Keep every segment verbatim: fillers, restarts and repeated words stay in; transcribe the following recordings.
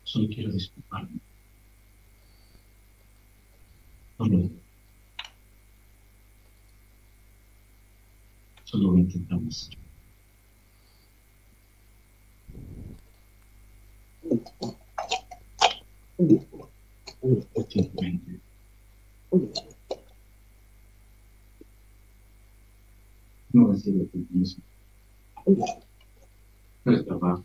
Solo quiero disculparme. Solo, solo lo intentamos. Recientemente. No va a ser lo que pienso. No es trabajo.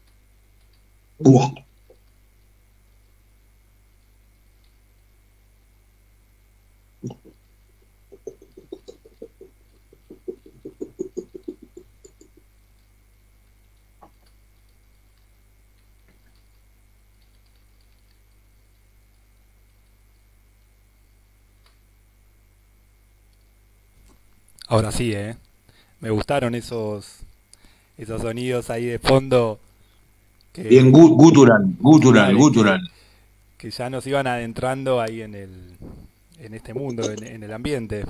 Ahora sí, ¿eh? Me gustaron esos, esos sonidos ahí de fondo Bien, que, gu- gutural, gutural, claro, que, gutural. que ya nos iban adentrando ahí en el, en este mundo, en, en el ambiente.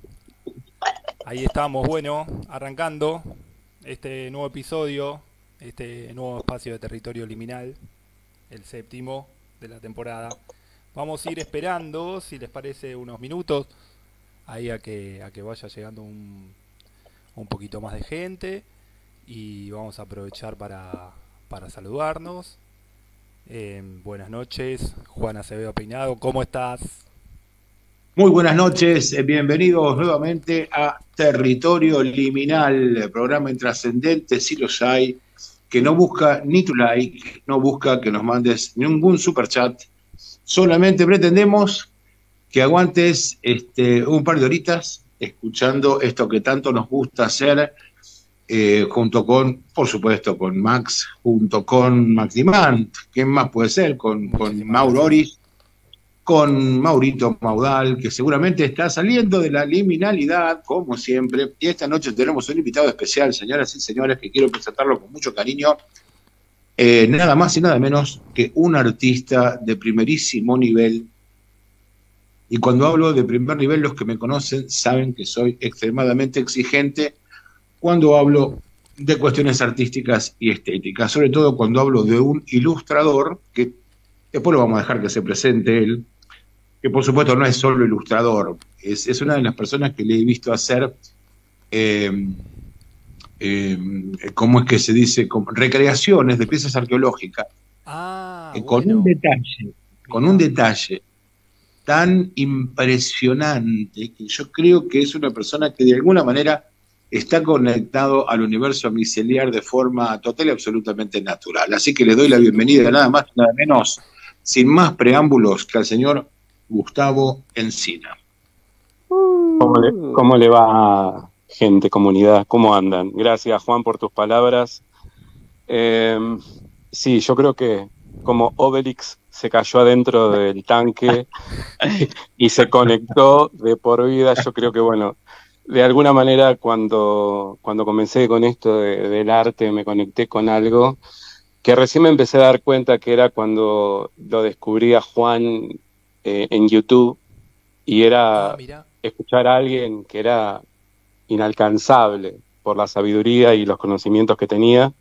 Ahí estamos, bueno, arrancando este nuevo episodio, este nuevo espacio de territorio liminal, el séptimo de la temporada. Vamos a ir esperando, si les parece, unos minutos ahí a que, a que vaya llegando un, un poquito más de gente y vamos a aprovechar para, para saludarnos. Eh, buenas noches, Juan Acevedo Peinado, ¿cómo estás? Muy buenas noches, eh, bienvenidos nuevamente a Territorio Liminal, el programa intrascendente, si los hay, que no busca ni tu like, no busca que nos mandes ningún superchat, solamente pretendemos que aguantes este, un par de horitas escuchando esto que tanto nos gusta hacer, eh, junto con, por supuesto, con Max, junto con Max Dimant, ¿quién más puede ser? Con, con Muchísimas Mauro gracias. Oris, con Maurito Maudal, que seguramente está saliendo de la liminalidad, como siempre. Y esta noche tenemos un invitado especial, señoras y señores, que quiero presentarlo con mucho cariño. Eh, nada más y nada menos que un artista de primerísimo nivel. Y cuando hablo de primer nivel, los que me conocen saben que soy extremadamente exigente cuando hablo de cuestiones artísticas y estéticas, sobre todo cuando hablo de un ilustrador, que después lo vamos a dejar que se presente él, que por supuesto no es solo ilustrador, es, es una de las personas que le he visto hacer, eh, eh, ¿cómo es que se dice? Como recreaciones de piezas arqueológicas, Ah, eh, con un bueno, detalle, con un mirá. detalle tan impresionante que yo creo que es una persona que de alguna manera está conectado al universo miceliar de forma total y absolutamente natural. Así que le doy la Sin bienvenida duda. nada más, nada menos, sin más preámbulos, que al señor Gustavo Encina. ¿Cómo le, cómo le va, gente, comunidad? ¿Cómo andan? Gracias, Juan, por tus palabras. Eh, sí, yo creo que como Obelix se cayó adentro del tanque y se conectó de por vida, yo creo que, bueno, de alguna manera cuando, cuando comencé con esto de- del arte me conecté con algo que recién me empecé a dar cuenta que era cuando lo descubrí a Juan eh, en YouTube y Ah, era mirá. escuchar a alguien que era inalcanzable por la sabiduría y los conocimientos que tenía.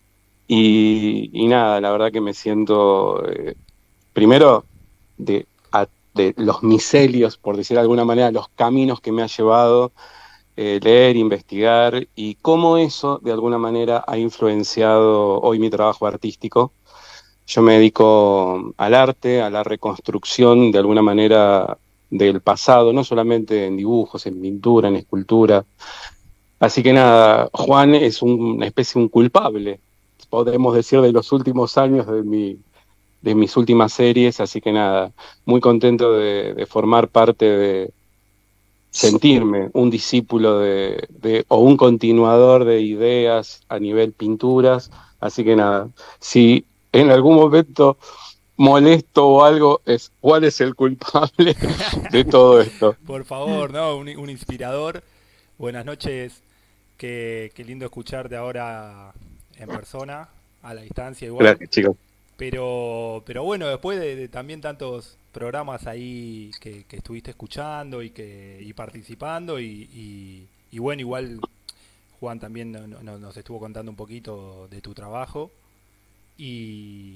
Y, y nada, la verdad que me siento, eh, primero, de, a- de los miselios, por decir de alguna manera, los caminos que me ha llevado eh, leer, investigar y cómo eso, de alguna manera, ha influenciado hoy mi trabajo artístico. Yo me dedico al arte, a la reconstrucción, de alguna manera, del pasado, no solamente en dibujos, en pintura, en escultura. Así que nada, Juan es un- una especie de un culpable, podemos decir, de los últimos años de mi, de mis últimas series, así que nada, muy contento de, de formar parte de sentirme un discípulo de, de, o un continuador de ideas a nivel pinturas, así que nada, si en algún momento molesto o algo, es cuál es el culpable de todo esto. Por favor, ¿no? Un, un inspirador. Buenas noches. Qué, qué lindo escucharte ahora en persona, a la distancia igual. Gracias, chicos. Pero, pero bueno, después de, de también tantos programas ahí que, que estuviste escuchando y que y participando y, y, y bueno, igual Juan también no- no- nos estuvo contando un poquito de tu trabajo y,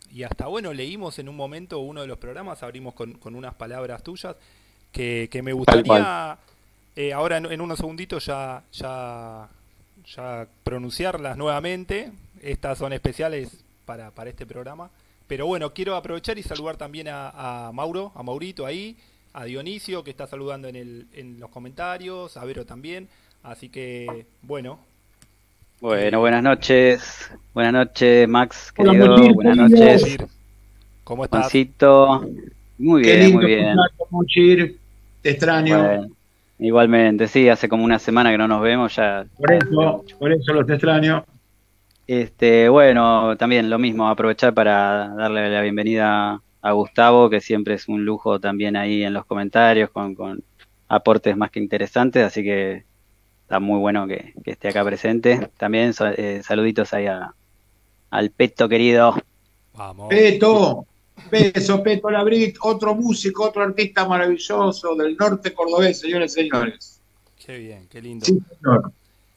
y hasta bueno, leímos en un momento uno de los programas, abrimos con, con unas palabras tuyas que, que me Tal cual. gustaría eh, ahora en, en unos segunditos ya, ya, ya pronunciarlas nuevamente. Estas son especiales para, para este programa. Pero bueno, quiero aprovechar y saludar también a, a Mauro, a Maurito ahí, a Dionisio que está saludando en, el, en los comentarios, a Vero también. Así que, bueno. Bueno, buenas noches. Buenas noches, Max, Hola, querido. Mochir, Buenas querido. noches, Mochir, ¿cómo estás? Juancito. Muy Qué bien, lindo muy bien. escucharte, Mochir. Te extraño. Bueno, igualmente, sí, hace como una semana que no nos vemos ya. Por eso, por eso los extraño. Este, bueno, también lo mismo, aprovechar para darle la bienvenida a Gustavo, que siempre es un lujo también ahí en los comentarios, con, con aportes más que interesantes, así que está muy bueno que, que esté acá presente. También so- eh, saluditos ahí a- al Peto querido. Vamos. Peto, beso, Peto Labrit, otro músico, otro artista maravilloso del norte cordobés, señores y señores. Qué bien, qué lindo. Sí, señor.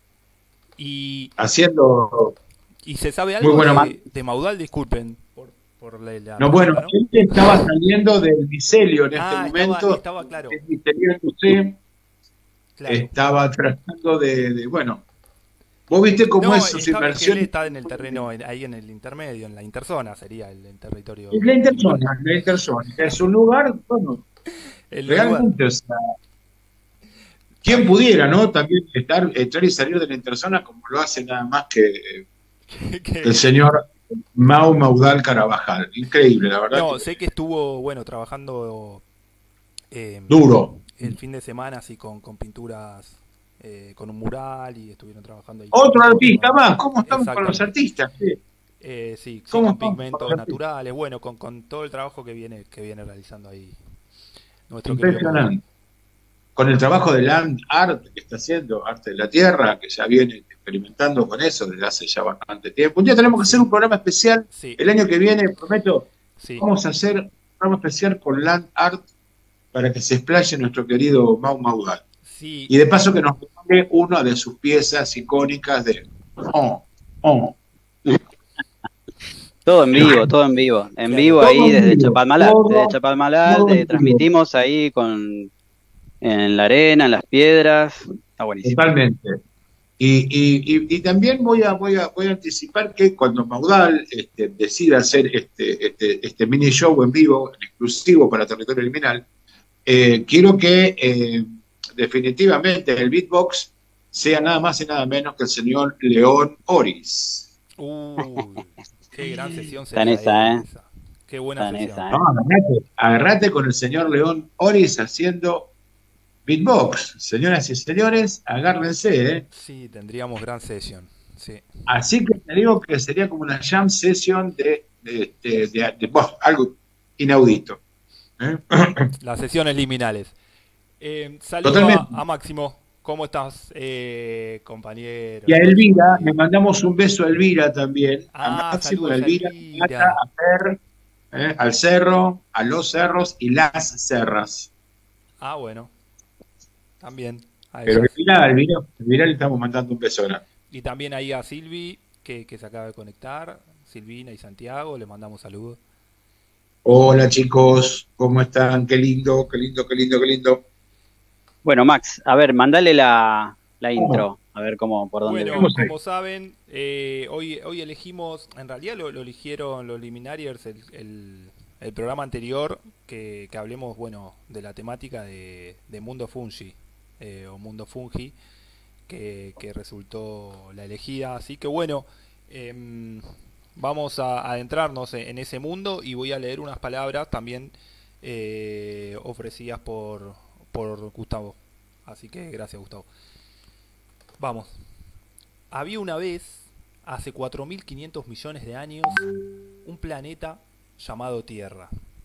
Y, Haciendo. y se sabe Muy algo bueno, Ma- de, de Maudal, disculpen por, por la, la No, bueno, pregunta, ¿no? él estaba saliendo del micelio en este Ah, momento. estaba, estaba claro, El micelio de usted claro. estaba tratando de, de- bueno, vos viste cómo No, es sus está, es que él inversiones. está en el terreno, en- ahí en el intermedio, en la interzona sería el, el territorio. Es la interzona, la interzona, que es un lugar, bueno, El lugar. realmente, o sea, quien pudiera, ¿no? También estar, entrar y salir de la interzona como lo hace nada más que que- el señor Mau Maudal Carabajal. Increíble, la verdad. no, que sé que estuvo, bueno, trabajando eh, duro. el fin de semana así con, con pinturas, eh, con un mural y estuvieron trabajando ahí. Otro con- artista con- más, ¿cómo estamos con los Exactamente. artistas? Sí. Eh, sí, sí, ¿Cómo con estamos con pigmentos los artistas? naturales, bueno, con, con todo el trabajo que viene que viene realizando ahí nuestro querido Maudal. Impresionante. Con el trabajo de Land Art que está haciendo, Arte de la Tierra, que ya viene experimentando con eso desde hace ya bastante tiempo. Un día tenemos que hacer un programa especial. Sí, El año que viene, prometo, sí. vamos a hacer un programa especial con Land Art para que se explaye nuestro querido Mau Maudal. Sí, Y de paso que nos ponga una de sus piezas icónicas de oh, oh. Todo en vivo, todo en vivo. En Claro. vivo Todo ahí en desde vivo, Chapalmalal. todo- Desde Chapalmalal todo en eh, vivo. transmitimos ahí con en la arena, en las piedras. Está buenísimo. Totalmente. Y, y, y, y también voy a, voy, a, voy a anticipar que cuando Maudal este, decida hacer este, este, este mini show en vivo, en exclusivo para Territorio Liminal, eh, quiero que eh, definitivamente el beatbox sea nada más y nada menos que el señor León Oris. Uy, qué gran sesión Está en sería esa, ¿eh? esa. Qué buena Está en sesión. esa, ¿eh? No, agarrate, agarrate con el señor León Oris haciendo beatbox. Señoras y señores, agárrense, ¿eh? Sí, tendríamos gran sesión. Sí. Así que te digo que sería como una jam session de, de, de, de- de- bueno, algo inaudito. ¿eh? Las sesiones liminales. Eh, saludo Totalmente. a, a Máximo. ¿Cómo estás, eh, compañero? Y a Elvira, le mandamos un beso a Elvira también, Ah, a Máximo, a saludos a Elvira, Elvira. a Nata, a Fer, ¿eh? Al Cerro, a los cerros y las cerras. Ah, bueno. También. A Pero ellas. Elvira, a Elvira, a Elvira le estamos mandando un beso grande. Y también ahí a Silvi, que, que se acaba de conectar. Silvina y Santiago, le mandamos saludos. Hola chicos, ¿cómo están? Qué lindo, qué lindo, qué lindo, qué lindo. Bueno, Max, a ver, mandale la, la intro. A ver cómo, por dónde Bueno, vamos ahí. como saben, eh, hoy, hoy elegimos, en realidad lo, lo eligieron los Liminariers, el, el, el programa anterior, que, que hablemos, bueno, de la temática de, de Mundo Fungi, eh, o Mundo Fungi, que, que resultó la elegida. Así que bueno, em, vamos a adentrarnos en, en ese mundo y voy a leer unas palabras también eh, ofrecidas por, por Gustavo. Así que gracias, Gustavo. Vamos. Había una vez, hace cuatro mil quinientos millones de años, un planeta llamado Tierra.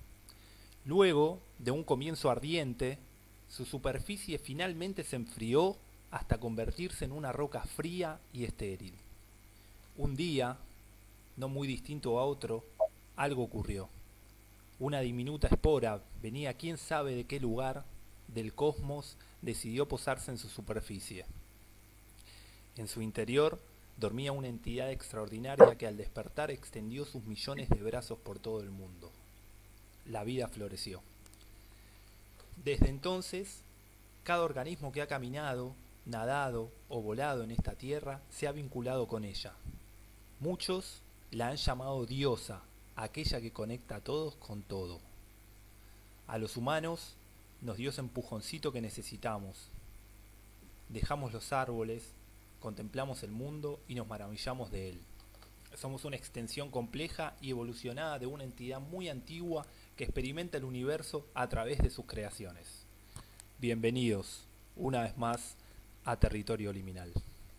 Luego de un comienzo ardiente, su superficie finalmente se enfrió hasta convertirse en una roca fría y estéril. Un día, no muy distinto a otro, algo ocurrió. Una diminuta espora, venía quién sabe de qué lugar del cosmos, decidió posarse en su superficie. En su interior dormía una entidad extraordinaria que al despertar extendió sus millones de brazos por todo el mundo. La vida floreció. Desde entonces, cada organismo que ha caminado, nadado o volado en esta tierra se ha vinculado con ella. Muchos la han llamado diosa, aquella que conecta a todos con todo. A los humanos nos dio ese empujoncito que necesitamos. Dejamos los árboles, contemplamos el mundo y nos maravillamos de él. Somos una extensión compleja y evolucionada de una entidad muy antigua que experimenta el universo a través de sus creaciones. Bienvenidos, una vez más, a Territorio Liminal.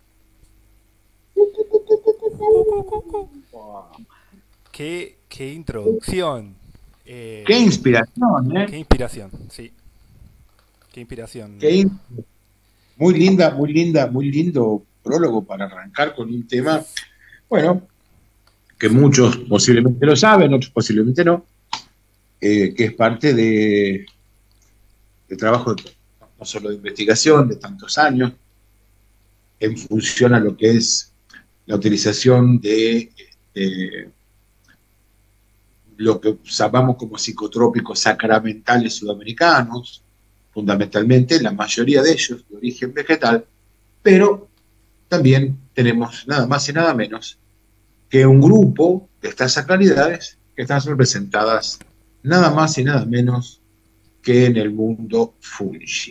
Qué, qué introducción. Eh, Qué inspiración, ¿eh? Qué inspiración, sí. Qué inspiración. Qué in- Muy linda, muy linda, muy lindo prólogo para arrancar con un tema, bueno, que muchos posiblemente lo saben, otros posiblemente no, eh, que es parte de, de trabajo de, no solo de investigación, de tantos años, en función a lo que es la utilización de, de lo que llamamos como psicotrópicos sacramentales sudamericanos, fundamentalmente la mayoría de ellos de origen vegetal, pero también tenemos nada más y nada menos que un grupo de estas sacralidades que están representadas nada más y nada menos que en el mundo fungi.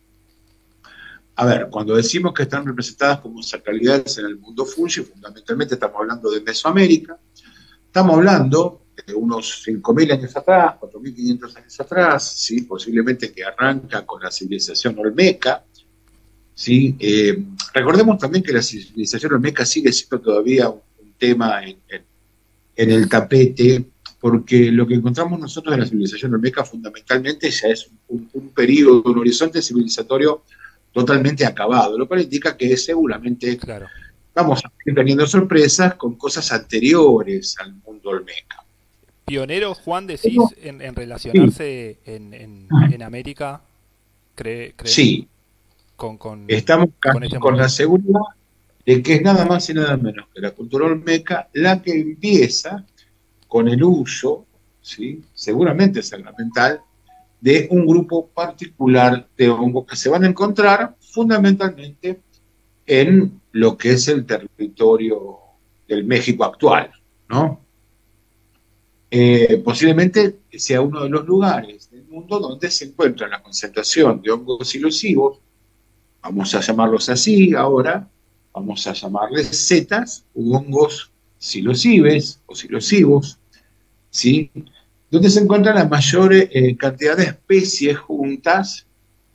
A ver, cuando decimos que están representadas como sacralidades en el mundo fungi, fundamentalmente estamos hablando de Mesoamérica, estamos hablando de unos cinco mil años atrás, cuatro mil quinientos años atrás, ¿sí? Posiblemente que arranca con la civilización olmeca, ¿sí? Eh, recordemos también que la civilización olmeca sigue siendo todavía un, un tema en, en, en el tapete, porque lo que encontramos nosotros en la civilización olmeca fundamentalmente ya es un, un, un periodo, un horizonte civilizatorio totalmente acabado, lo cual indica que seguramente Claro. vamos a ir teniendo sorpresas con cosas anteriores al mundo olmeca. Pionero, Juan, decís, en, en relacionarse en, en, en América, cree, cree Sí, con, con, estamos con casi este con la mundo. seguridad de que es nada más y nada menos que la cultura olmeca la que empieza con el uso, ¿sí? Seguramente sacramental, de un grupo particular de hongos que se van a encontrar fundamentalmente en lo que es el territorio del México actual, ¿no? Eh, posiblemente sea uno de los lugares del mundo donde se encuentra la concentración de hongos silosivos, vamos a llamarlos así ahora, vamos a llamarles setas u hongos silosibes o silosivos, ¿sí? Donde se encuentra la mayor eh, cantidad de especies juntas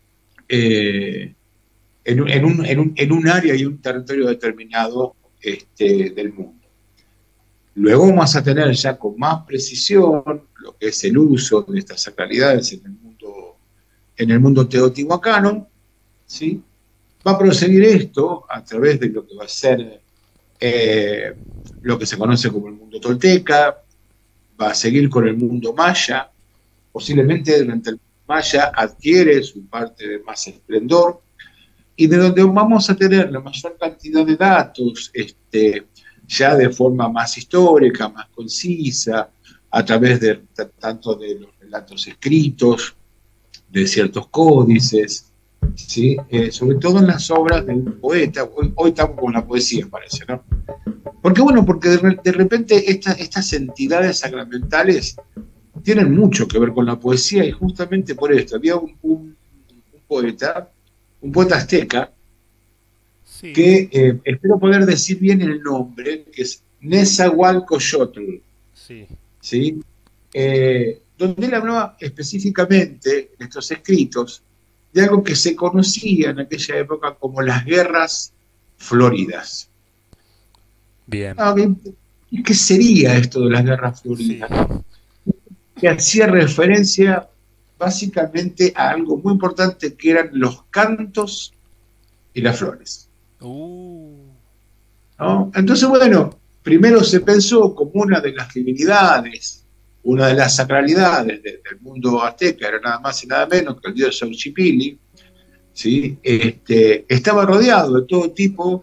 eh, en, un, en, un, en, un, en un área y un territorio determinado este, del mundo. Luego vamos a tener ya con más precisión lo que es el uso de estas sacralidades en el mundo, en el mundo teotihuacano, ¿sí? Va a proseguir esto a través de lo que va a ser eh, lo que se conoce como el mundo tolteca, va a seguir con el mundo maya, posiblemente durante el maya adquiere su parte de más esplendor, y de donde vamos a tener la mayor cantidad de datos, este, ya de forma más histórica, más concisa, a través de tanto de los relatos escritos, de ciertos códices, ¿sí? Eh, sobre todo en las obras del poeta. Hoy, hoy estamos con la poesía, parece, ¿no? Porque bueno, porque de, de repente esta, estas entidades sacramentales tienen mucho que ver con la poesía, y justamente por esto había un, un, un poeta, un poeta azteca, Sí. que eh, espero poder decir bien el nombre, que es Nezahualcóyotl, Sí. ¿sí? Eh, donde él hablaba específicamente en estos escritos de algo que se conocía en aquella época como las guerras floridas. Bien. Ah, ¿y qué sería esto de las guerras Sí. floridas? Que hacía referencia básicamente a algo muy importante, que eran los cantos y las flores, Uh, ¿no? Entonces, bueno, primero se pensó como una de las divinidades, una de las sacralidades de, del mundo azteca, era nada más y nada menos que el dios Xochipilli, ¿sí? Este, estaba rodeado de todo tipo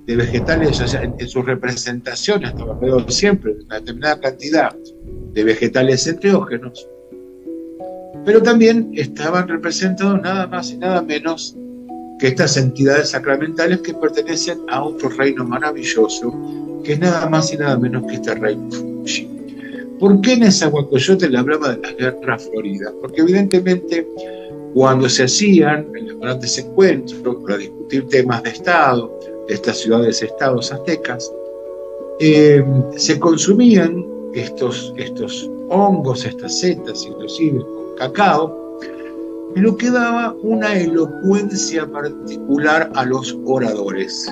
de vegetales, o sea, en, en sus representaciones estaba alrededor siempre de una determinada cantidad de vegetales enteógenos, pero también estaban representados nada más y nada menos que estas entidades sacramentales que pertenecen a otro reino maravilloso, que es nada más y nada menos que este reino Fuji. ¿Por qué Nezahualcóyotl le hablaba de las guerras floridas? Porque evidentemente cuando se hacían en los grandes encuentros para discutir temas de Estado, de estas ciudades-estados aztecas, eh, se consumían estos, estos hongos, estas setas, inclusive con cacao, lo que daba una elocuencia particular a los oradores,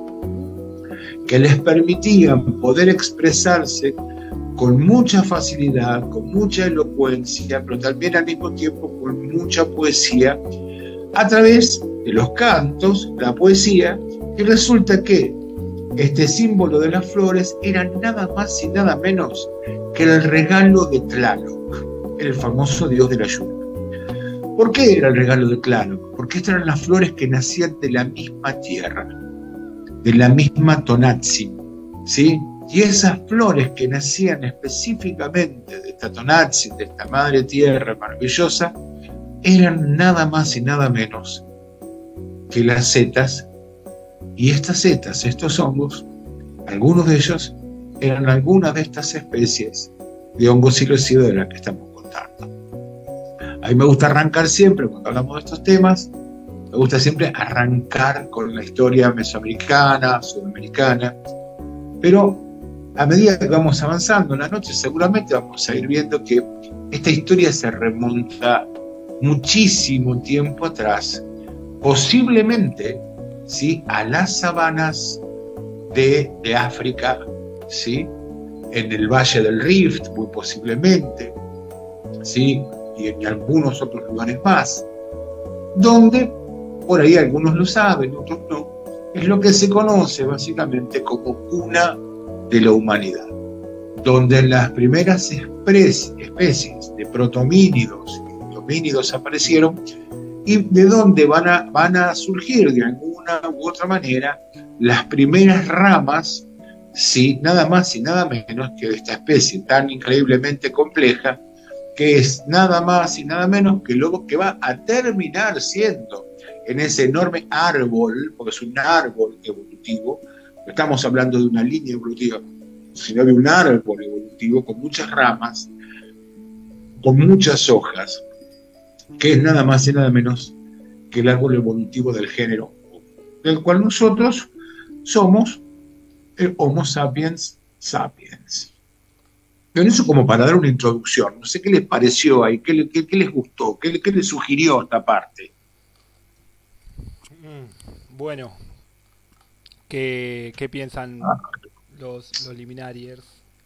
que les permitían poder expresarse con mucha facilidad, con mucha elocuencia, pero también al mismo tiempo con mucha poesía, a través de los cantos, la poesía, y resulta que este símbolo de las flores era nada más y nada menos que el regalo de Tlaloc, el famoso dios de la lluvia. ¿Por qué era el regalo de Tlaloc? Porque estas eran las flores que nacían de la misma tierra, de la misma Tonatzin, ¿sí? Y esas flores que nacían específicamente de esta Tonatzin, de esta madre tierra maravillosa, eran nada más y nada menos que las setas. Y estas setas, estos hongos, algunos de ellos eran algunas de estas especies de hongos silocibe de las que estamos contando. A mí me gusta arrancar siempre, cuando hablamos de estos temas, me gusta siempre arrancar con la historia mesoamericana, sudamericana, pero a medida que vamos avanzando en la noche, seguramente vamos a ir viendo que esta historia se remonta muchísimo tiempo atrás, posiblemente, ¿sí?, a las sabanas de, de África, ¿sí?, en el Valle del Rift, muy posiblemente, ¿sí?, y en algunos otros lugares más, donde, por ahí algunos lo saben, otros no, es lo que se conoce básicamente como cuna de la humanidad, donde las primeras especies de protomínidos y homínidos aparecieron, y de donde van a, van a surgir de alguna u otra manera las primeras ramas, sí, nada más y nada menos que de esta especie tan increíblemente compleja, que es nada más y nada menos que lo que va a terminar siendo en ese enorme árbol, porque es un árbol evolutivo. No estamos hablando de una línea evolutiva, sino de un árbol evolutivo con muchas ramas, con muchas hojas, que es nada más y nada menos que el árbol evolutivo del género, del cual nosotros somos el Homo sapiens sapiens. Pero eso como para dar una introducción. No sé qué les pareció ahí, qué, qué, qué les gustó, qué, qué les sugirió esta parte. Bueno, ¿qué, qué piensan Ah. los, los liminariers?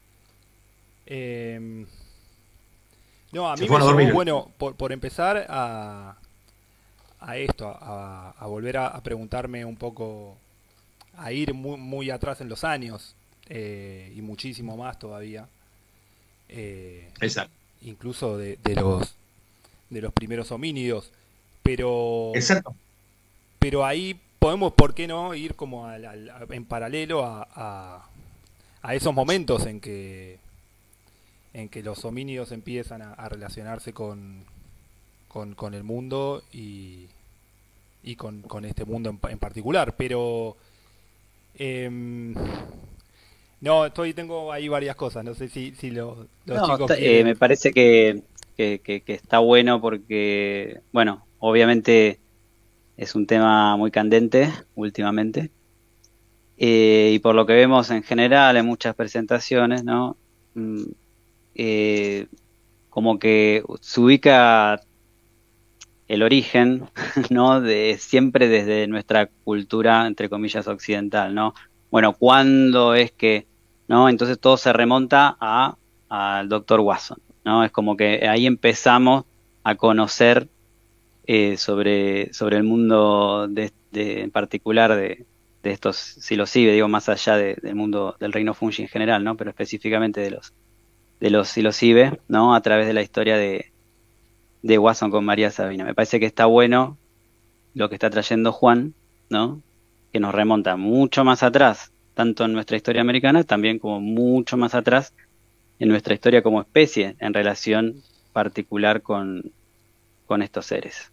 Eh, no, a Se mí me fueron a llevó, dormir. bueno, por, por empezar a, a esto, a, a volver a, a preguntarme un poco, a ir muy, muy atrás en los años, eh, y muchísimo más todavía, eh, Exacto. incluso de, de los de los primeros homínidos, pero Exacto. pero ahí podemos, ¿por qué no?, ir como al- al- a- en paralelo a, a, a esos momentos en que en que los homínidos empiezan a, a relacionarse con, con, con el mundo y, y con, con este mundo en, pa- en particular. Pero em, no, estoy tengo ahí varias cosas. No sé si, si los, los No, chicos está- eh, quieren. me parece que, que, que- que está bueno porque, bueno, obviamente es un tema muy candente últimamente. Eh, y por lo que vemos en general en muchas presentaciones, ¿no? Mm, eh, como que se ubica el origen, ¿no? De siempre desde nuestra cultura, entre comillas, occidental, ¿no? Bueno, ¿cuándo es que, ¿no? Entonces todo se remonta a al doctor Watson, ¿no? Es como que ahí empezamos a conocer eh, sobre, sobre el mundo de, de- en particular de, de estos psilocibe, digo, más allá de- del mundo del reino fungi en general, ¿no? Pero específicamente de los de los psilocibe, ¿no? A través de la historia de, de Watson con María Sabina. Me parece que está bueno lo que está trayendo Juan, ¿no? que nos remonta mucho más atrás, tanto en nuestra historia americana, también como mucho más atrás en nuestra historia como especie, en relación particular con, con estos seres.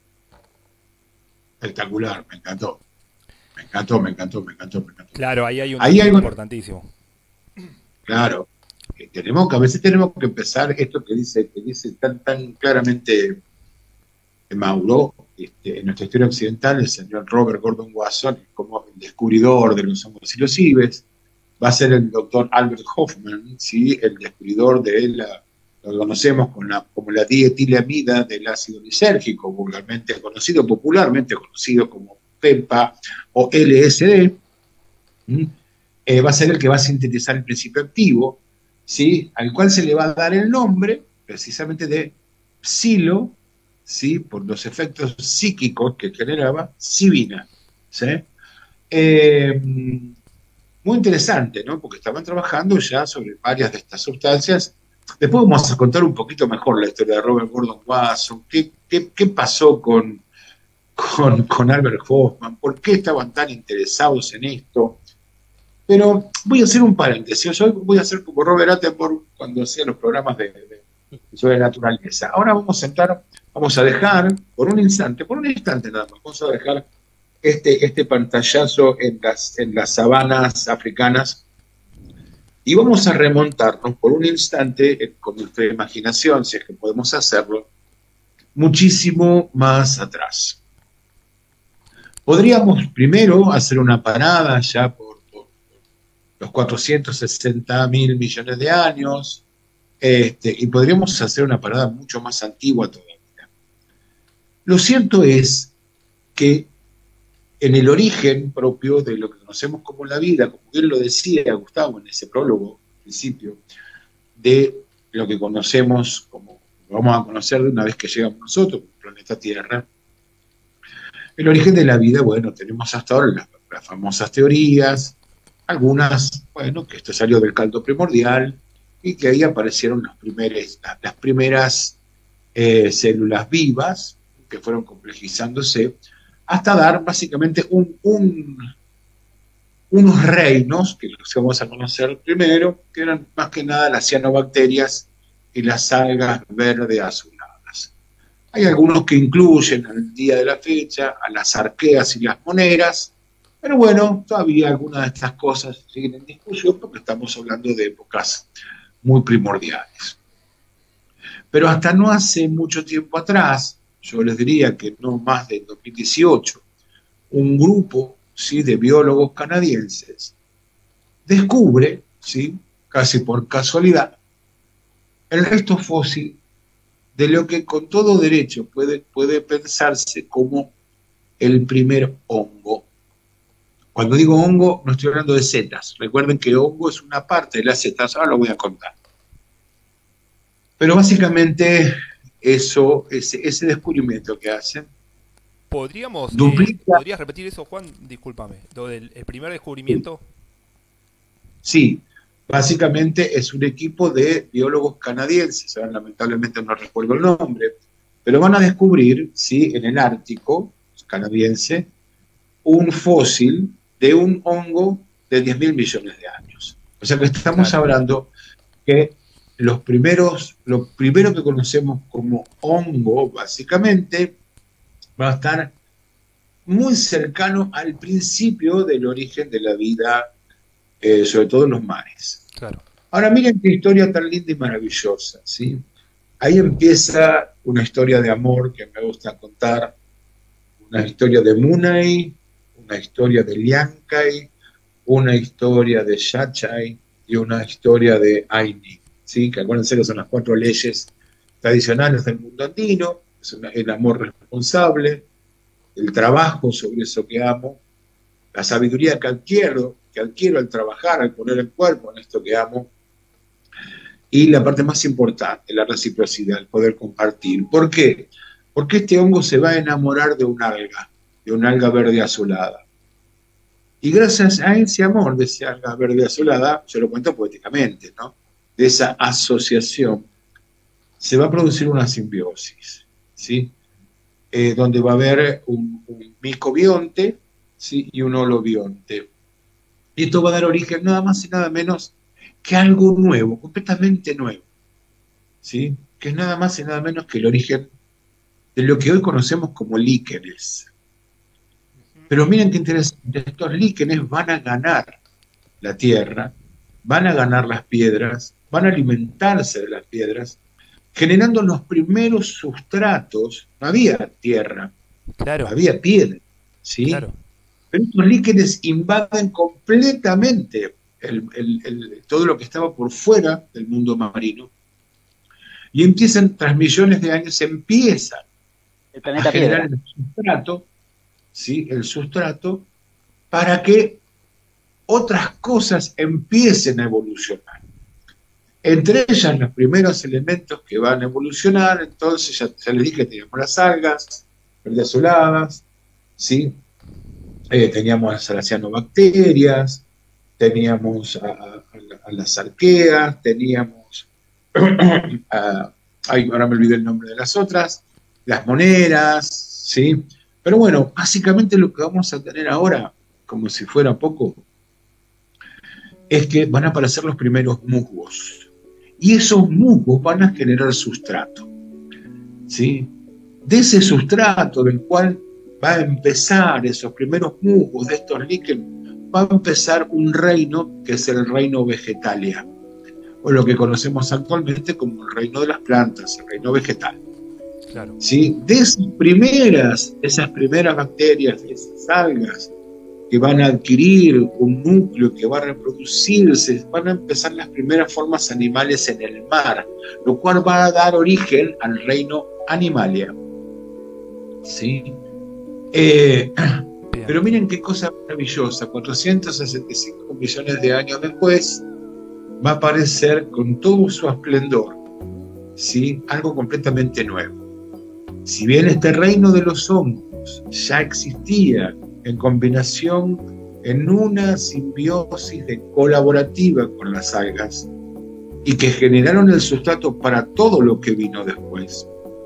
Espectacular, me encantó. Me encantó, me encantó, me encantó, me encantó. Claro, ahí hay un Ahí dato hay un- importantísimo. Claro, que tenemos que, a veces tenemos que empezar esto que dice, que dice tan, tan claramente Mauro, este, en nuestra historia occidental, el señor Robert Gordon Wasson, como el descubridor de los hongos psilocibes, va a ser el doctor Albert Hoffman, ¿sí? El descubridor de la, lo conocemos con la, como la dietilamida del ácido lisérgico, vulgarmente conocido, popularmente conocido como PEPA o L S D. ¿Mm? Eh, va a ser el que va a sintetizar el principio activo, ¿sí? Al cual se le va a dar el nombre precisamente de psilo, ¿sí? Por los efectos psíquicos que generaba psilocibina, ¿sí? Eh, muy interesante, ¿no? Porque estaban trabajando ya sobre varias de estas sustancias. Después vamos a contar un poquito mejor la historia de Robert Gordon Wasson, qué, qué, qué pasó con, con, con Albert Hoffman, por qué estaban tan interesados en esto. Pero voy a hacer un paréntesis. Yo voy a hacer como Robert Attenborough cuando hacía los programas de, de, sobre naturaleza. Ahora vamos a entrar, vamos a dejar por un instante, por un instante nada más, vamos a dejar este, este pantallazo en las, en las sabanas africanas y vamos a remontarnos por un instante, eh, con nuestra imaginación, si es que podemos hacerlo, muchísimo más atrás. Podríamos primero hacer una parada ya por los cuatrocientos sesenta mil millones de años, este, y podríamos hacer una parada mucho más antigua todavía. Lo cierto es que en el origen propio de lo que conocemos como la vida, como bien lo decía Gustavo en ese prólogo, al principio, de lo que conocemos como, lo vamos a conocer de una vez que llegamos nosotros, el planeta Tierra, el origen de la vida, bueno, tenemos hasta ahora las, las famosas teorías, algunas, bueno, que esto salió del caldo primordial y que ahí aparecieron los primeros, las primeras eh, células vivas que fueron complejizándose hasta dar básicamente un, un, unos reinos, que los vamos a conocer primero, que eran más que nada las cianobacterias y las algas verde azuladas. Hay algunos que incluyen al día de la fecha a las arqueas y las moneras, pero bueno, todavía algunas de estas cosas siguen en discusión porque estamos hablando de épocas muy primordiales. Pero hasta no hace mucho tiempo atrás, yo les diría que no más de dos mil dieciocho, un grupo, ¿sí?, de biólogos canadienses descubre, ¿sí?, casi por casualidad, el resto fósil de lo que con todo derecho puede, puede pensarse como el primer hongo. Cuando digo hongo, no estoy hablando de setas. Recuerden que hongo es una parte de las setas, ahora lo voy a contar. Pero básicamente eso, ese, ese descubrimiento que hacen, ¿Podríamos, duplica, eh, ¿Podrías repetir eso, Juan? Discúlpame. Lo del el primer descubrimiento. sí, básicamente es un equipo de biólogos canadienses, ahora lamentablemente no recuerdo el nombre, pero van a descubrir, ¿sí?, en el Ártico canadiense, un fósil de un hongo de diez mil millones de años. O sea que estamos Claro. hablando que los primeros, lo primero que conocemos como hongo, básicamente, va a estar muy cercano al principio del origen de la vida, eh, sobre todo en los mares. Claro. Ahora miren qué historia tan linda y maravillosa, ¿sí? Ahí empieza una historia de amor que me gusta contar, una historia de Munay, una historia de Liankai, una historia de Shachai y una historia de Aini, ¿sí? Que acuérdense que son las cuatro leyes tradicionales del mundo andino, es una, el amor responsable, el trabajo sobre eso que amo, la sabiduría que adquiero, que adquiero al trabajar, al poner el cuerpo en esto que amo, y la parte más importante, la reciprocidad, el poder compartir. ¿Por qué? Porque este hongo se va a enamorar de un alga, de una alga verde azulada. Y gracias a ese amor de esa alga verde azulada, yo lo cuento poéticamente, ¿no?, de esa asociación, se va a producir una simbiosis, ¿sí?, Eh, donde va a haber un, un micobionte, ¿sí? Y un holobionte. Y esto va a dar origen nada más y nada menos que algo nuevo, completamente nuevo, ¿sí? Que es nada más y nada menos que el origen de lo que hoy conocemos como líquenes. Pero miren qué interesante, estos líquenes van a ganar la tierra, van a ganar las piedras, van a alimentarse de las piedras, generando los primeros sustratos. No había tierra, Claro, había piedra, ¿sí? claro. Pero estos líquenes invaden completamente el, el, el, todo lo que estaba por fuera del mundo marino y empiezan, tras millones de años, empiezan El planeta a generar piedra. el sustrato, ¿sí? El sustrato para que otras cosas empiecen a evolucionar. Entre ellas, los primeros elementos que van a evolucionar, entonces, ya, ya les dije, teníamos las algas verdes azuladas, ¿sí? Eh, teníamos las cianobacterias, teníamos a, a, a las arqueas, teníamos, a, ay, ahora me olvidé el nombre de las otras, las moneras, ¿sí? Pero bueno, básicamente lo que vamos a tener ahora, como si fuera poco, es que van a aparecer los primeros musgos. Y esos musgos van a generar sustrato, ¿sí? De ese sustrato del cual va a empezar esos primeros musgos de estos líquenes, va a empezar un reino que es el reino vegetalia, o lo que conocemos actualmente como el reino de las plantas, el reino vegetal. Claro. ¿Sí? De esas primeras, esas primeras bacterias, esas algas que van a adquirir un núcleo que va a reproducirse, van a empezar las primeras formas animales en el mar, lo cual va a dar origen al reino Animalia. ¿Sí? Eh, pero miren qué cosa maravillosa, cuatrocientos sesenta y cinco millones de años después va a aparecer con todo su esplendor, ¿sí? Algo completamente nuevo. Si bien este reino de los hongos ya existía en combinación en una simbiosis de colaborativa con las algas y que generaron el sustrato para todo lo que vino después,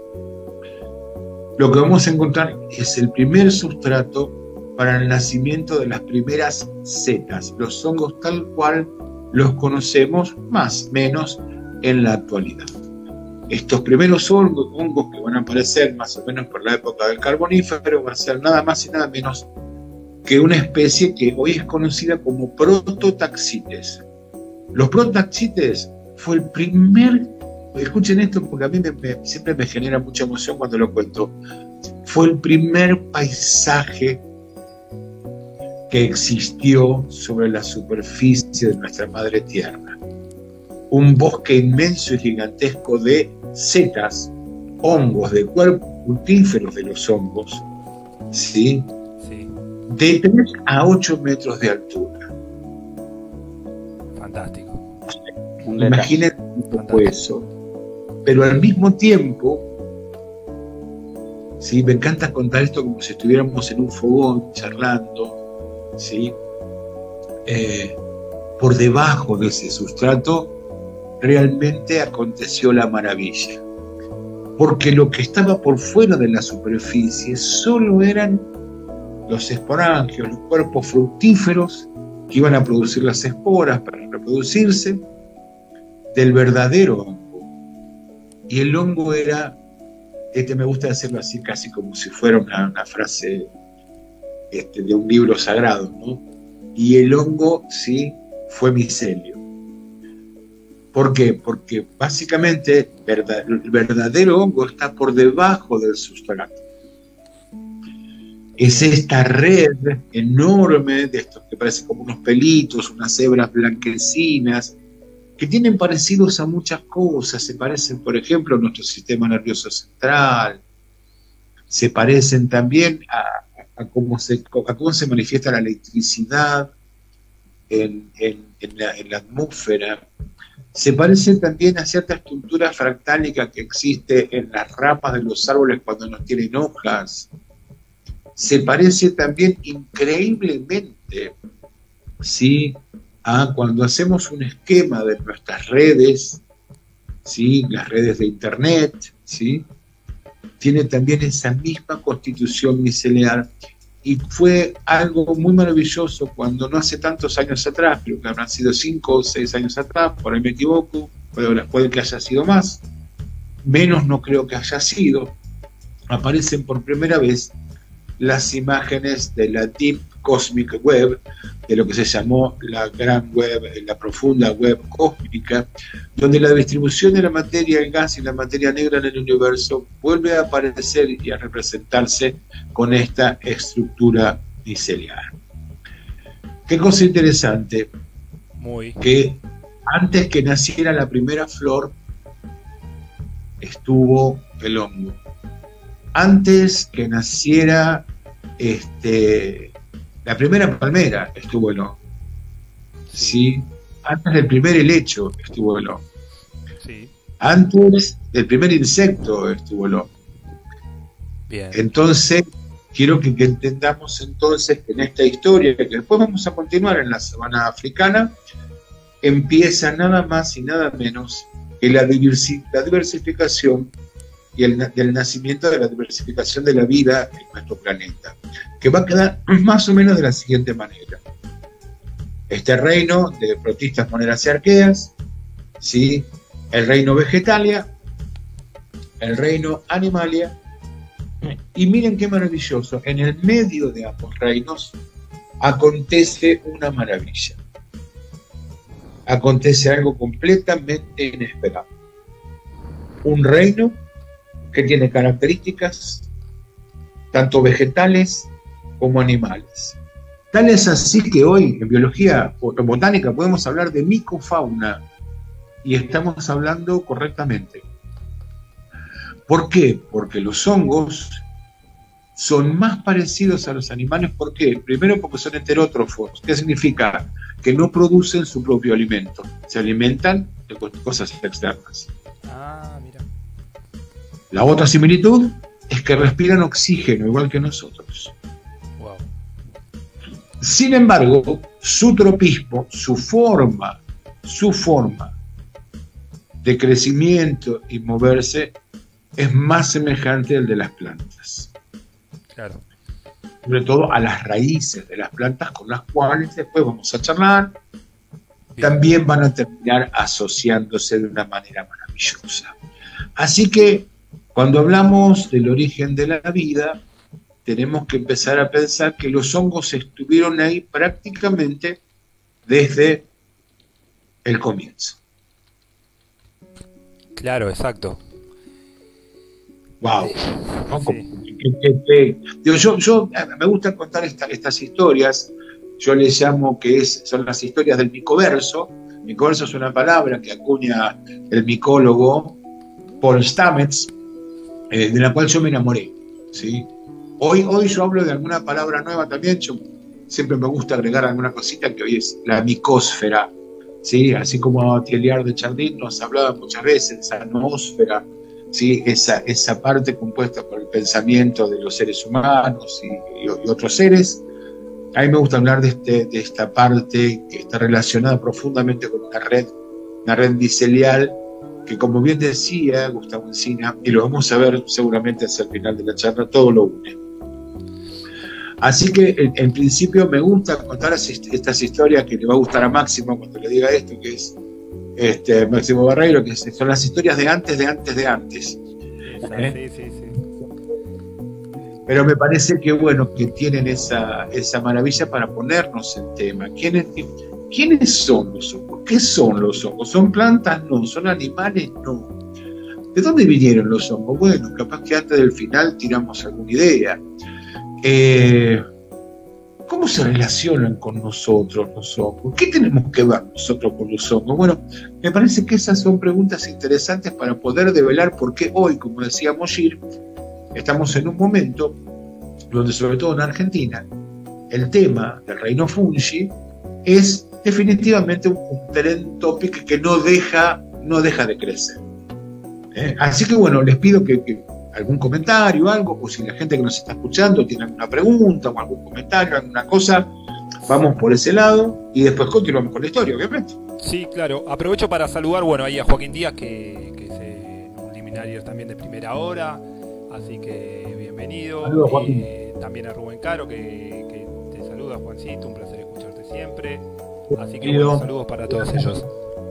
lo que vamos a encontrar es el primer sustrato para el nacimiento de las primeras setas, los hongos tal cual los conocemos más o menos en la actualidad. Estos primeros hongos, hongos que van a aparecer más o menos por la época del Carbonífero van a ser nada más y nada menos que una especie que hoy es conocida como prototaxites. Los prototaxites fue el primer, escuchen esto porque a mí me, me, siempre me genera mucha emoción cuando lo cuento, fue el primer paisaje que existió sobre la superficie de nuestra madre tierra. Un bosque inmenso y gigantesco de setas, hongos, de cuerpos fructíferos de los hongos, ¿sí? Sí. De tres a ocho metros de altura. Fantástico. Imagínense un poco eso. Pero al mismo tiempo, ¿sí? Me encanta contar esto como si estuviéramos en un fogón charlando, ¿sí? Eh, por debajo de ese sustrato realmente aconteció la maravilla, porque lo que estaba por fuera de la superficie solo eran los esporangios, los cuerpos fructíferos que iban a producir las esporas para reproducirse del verdadero hongo. Y el hongo era, este me gusta decirlo así casi como si fuera una, una frase este, de un libro sagrado, ¿no? Y el hongo, sí, fue micelio. ¿Por qué? Porque básicamente verdad, el verdadero hongo está por debajo del sustrato. Es esta red enorme de estos que parecen como unos pelitos, unas hebras blanquecinas, que tienen parecidos a muchas cosas. Se parecen, por ejemplo, a nuestro sistema nervioso central, se parecen también a, a, cómo, se, a cómo se manifiesta la electricidad en, en, en, la, en la atmósfera. Se parece también a cierta estructura fractálica que existe en las ramas de los árboles cuando no tienen hojas. Se parece también increíblemente, ¿sí?, a cuando hacemos un esquema de nuestras redes, ¿sí?, las redes de internet, ¿sí?, tiene también esa misma constitución micelar y fue algo muy maravilloso cuando no hace tantos años atrás, creo que habrán sido cinco o seis años atrás, por ahí me equivoco, puede, puede que haya sido más, menos no creo que haya sido, aparecen por primera vez las imágenes de la Deep Cosmic Web, de lo que se llamó la gran web, la profunda web cósmica, donde la distribución de la materia, el gas y la materia negra en el universo vuelve a aparecer y a representarse con esta estructura micelial. Qué cosa interesante, Muy. que antes que naciera la primera flor, estuvo el hongo. Antes que naciera este, la primera palmera, estuvo el hongo. ¿Sí? Antes del primer helecho, estuvo el hongo. Sí. Antes del primer insecto, estuvo el hongo. Bien. Entonces, quiero que, que entendamos entonces que en esta historia, que después vamos a continuar en la sabana africana, empieza nada más y nada menos que la, diversi la diversificación y el, el nacimiento de la diversificación de la vida en nuestro planeta, que va a quedar más o menos de la siguiente manera. Este reino de protistas, moneras y arqueas, ¿sí? El reino vegetalia, el reino animalia, y miren qué maravilloso, en el medio de ambos reinos acontece una maravilla. Acontece algo completamente inesperado. Un reino que tiene características tanto vegetales como animales. Tal es así que hoy en biología botánica podemos hablar de micofauna y estamos hablando correctamente. ¿Por qué? Porque los hongos son más parecidos a los animales. ¿Por qué? Primero porque son heterótrofos. ¿Qué significa? Que no producen su propio alimento. Se alimentan de cosas externas. Ah, mira. La otra similitud es que respiran oxígeno igual que nosotros. Wow. Sin embargo, su tropismo, su forma, su forma de crecimiento y moverse es más semejante al de las plantas. Claro. Sobre todo a las raíces de las plantas con las cuales después vamos a charlar. Bien. También van a terminar asociándose de una manera maravillosa. Así que cuando hablamos del origen de la vida, tenemos que empezar a pensar que los hongos estuvieron ahí prácticamente desde el comienzo. Claro, exacto. Wow. ¿No? Sí. Que, que, que, digo, yo, yo me gusta contar esta, estas historias. Yo les llamo que es, son las historias del micoverso. Micoverso es una palabra que acuña el micólogo Paul Stamets, eh, de la cual yo me enamoré, ¿sí? Hoy, hoy yo hablo de alguna palabra nueva también. Yo siempre me gusta agregar alguna cosita, que hoy es la micósfera, ¿sí? Así como Teilhard de Chardin nos hablaba muchas veces, esa noósfera, ¿sí? esa, esa parte compuesta por el pensamiento de los seres humanos y, y, y otros seres. A mí me gusta hablar de, este, de esta parte que está relacionada profundamente con una red, una red micelial, que como bien decía Gustavo Encina, y lo vamos a ver seguramente hacia el final de la charla, todo lo une. Así que en, en principio me gusta contar estas historias que le va a gustar a Máximo cuando le diga esto, que es este, Máximo Barreiro, que son las historias de antes, de antes, de antes. ¿Eh? Sí, sí, sí. Pero me parece que bueno, que tienen esa, esa maravilla para ponernos en tema. ¿Quiénes, ¿Quiénes son los hongos? ¿Qué son los hongos? ¿Son plantas? No. ¿Son animales? No. ¿De dónde vinieron los hongos? Bueno, capaz que antes del final tiramos alguna idea. Eh, ¿Cómo se relacionan con nosotros los hongos? ¿Qué tenemos que ver nosotros con los hongos? Bueno, me parece que esas son preguntas interesantes para poder develar por qué hoy, como decía Moshir, estamos en un momento donde, sobre todo en Argentina, el tema del reino fungi es definitivamente un, un trend topic que no deja, no deja de crecer. ¿Eh? Así que bueno, les pido que, que algún comentario o algo, o si la gente que nos está escuchando tiene alguna pregunta o algún comentario, alguna cosa, vamos por ese lado y después continuamos con la historia, obviamente. Sí, claro. Aprovecho para saludar, bueno, ahí a Joaquín Díaz, que, que es eh, un liminario también de primera hora, Así que bienvenido. Saludos, Joaquín. Eh, también a Rubén Caro, que, que te saluda, Juancito, un placer escucharte siempre. Así que Bienvenido. bueno, saludos para todos ellos.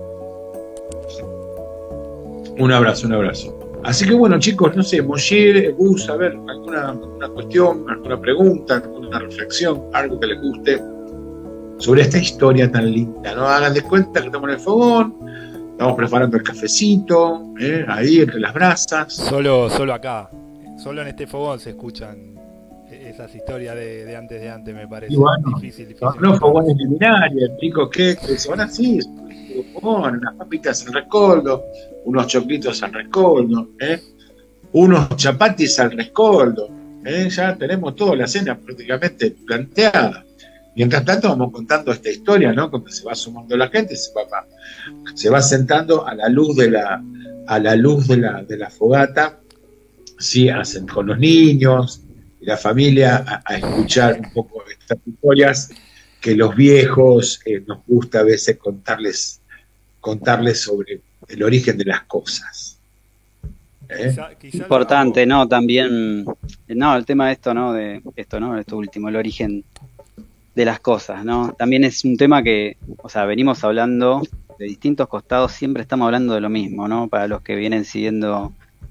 Un abrazo, un abrazo. Así que bueno, chicos, no sé, Moller, Gus, a ver, alguna, alguna cuestión, alguna pregunta, alguna reflexión, algo que les guste sobre esta historia tan linda, ¿no? Hagan de cuenta que estamos en el fogón, estamos preparando el cafecito, ¿eh? Ahí entre las brasas. Solo, solo acá, solo en este fogón se escuchan esas historias de, de antes de antes, me parece. Y bueno, difícil, difícil. Son los fogones liminarios, chicos, que son así, fogón, unas papitas al rescoldo, unos choclitos al rescoldo, ¿eh? Unos chapatis al rescoldo, ¿eh? Ya tenemos toda la cena prácticamente planteada. Mientras tanto vamos contando esta historia, ¿no? Cuando se va sumando la gente, se va, se va sentando a la luz de la, a la luz de la, de la fogata, sí, hacen con los niños y la familia a, a escuchar un poco estas historias que los viejos eh, nos gusta a veces contarles, contarles sobre el origen de las cosas. ¿Eh? Quizá, quizá Importante, ¿no? También, no, el tema de esto, ¿no? De esto, ¿no? Esto último, el origen de las cosas, ¿no? También es un tema que, o sea, venimos hablando de distintos costados, siempre estamos hablando de lo mismo, ¿no? Para los que vienen siguiendo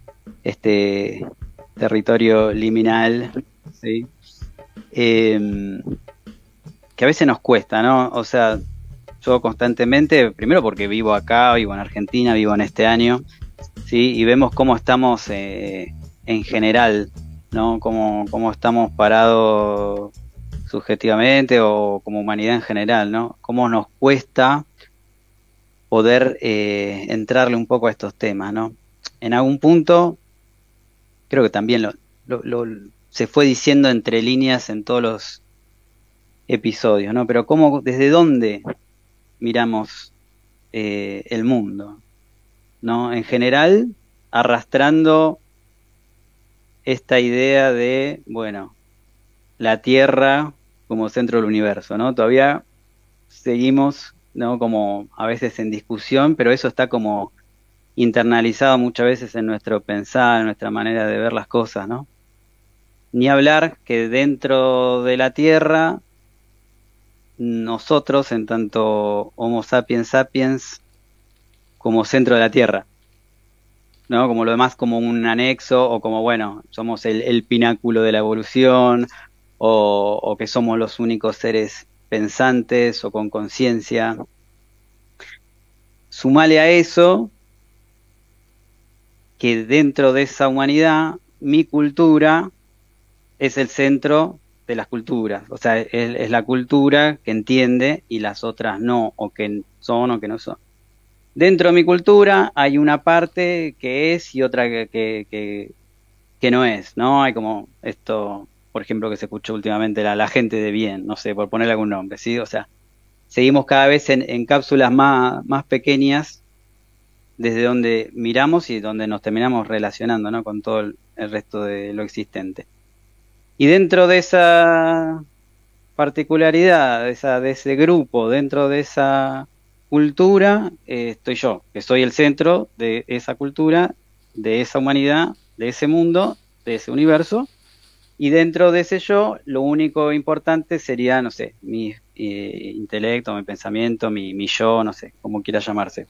este territorio liminal, ¿sí? Eh, que a veces nos cuesta, ¿no? O sea, yo constantemente, primero porque vivo acá, vivo en Argentina, vivo en este año, ¿sí? Y vemos cómo estamos eh, en general, ¿no? Cómo, cómo estamos parados subjetivamente o como humanidad en general, ¿no? Cómo nos cuesta poder eh, entrarle un poco a estos temas, ¿no? En algún punto, creo que también lo, lo, lo, se fue diciendo entre líneas en todos los episodios, ¿no? Pero cómo, desde dónde miramos eh, el mundo, ¿no? En general, arrastrando esta idea de, bueno, la Tierra como centro del universo, ¿no? Todavía seguimos, ¿no? Como a veces en discusión, pero eso está como internalizado muchas veces en nuestro pensar, en nuestra manera de ver las cosas, ¿no? Ni hablar que dentro de la Tierra, nosotros, en tanto Homo sapiens sapiens, como centro de la Tierra, ¿no? Como lo demás como un anexo, o como, bueno, somos el, el pináculo de la evolución, o, o que somos los únicos seres pensantes o con conciencia. Sumale a eso que dentro de esa humanidad, mi cultura es el centro de las culturas, o sea, es, es la cultura que entiende y las otras no, o que son o que no son. Dentro de mi cultura hay una parte que es y otra que, que, que, que no es, ¿no? Hay como esto, por ejemplo, que se escuchó últimamente, la, la gente de bien, no sé, por ponerle algún nombre, ¿sí? O sea, seguimos cada vez en, en cápsulas más, más pequeñas desde donde miramos y donde nos terminamos relacionando, ¿no? Con todo el, el resto de lo existente. Y dentro de esa particularidad, de, esa, de ese grupo, dentro de esa cultura, eh, estoy yo, que soy el centro de esa cultura, de esa humanidad, de ese mundo, de ese universo, y dentro de ese yo, lo único importante sería, no sé, mi eh, intelecto, mi pensamiento, mi, mi yo, no sé, como quiera llamarse.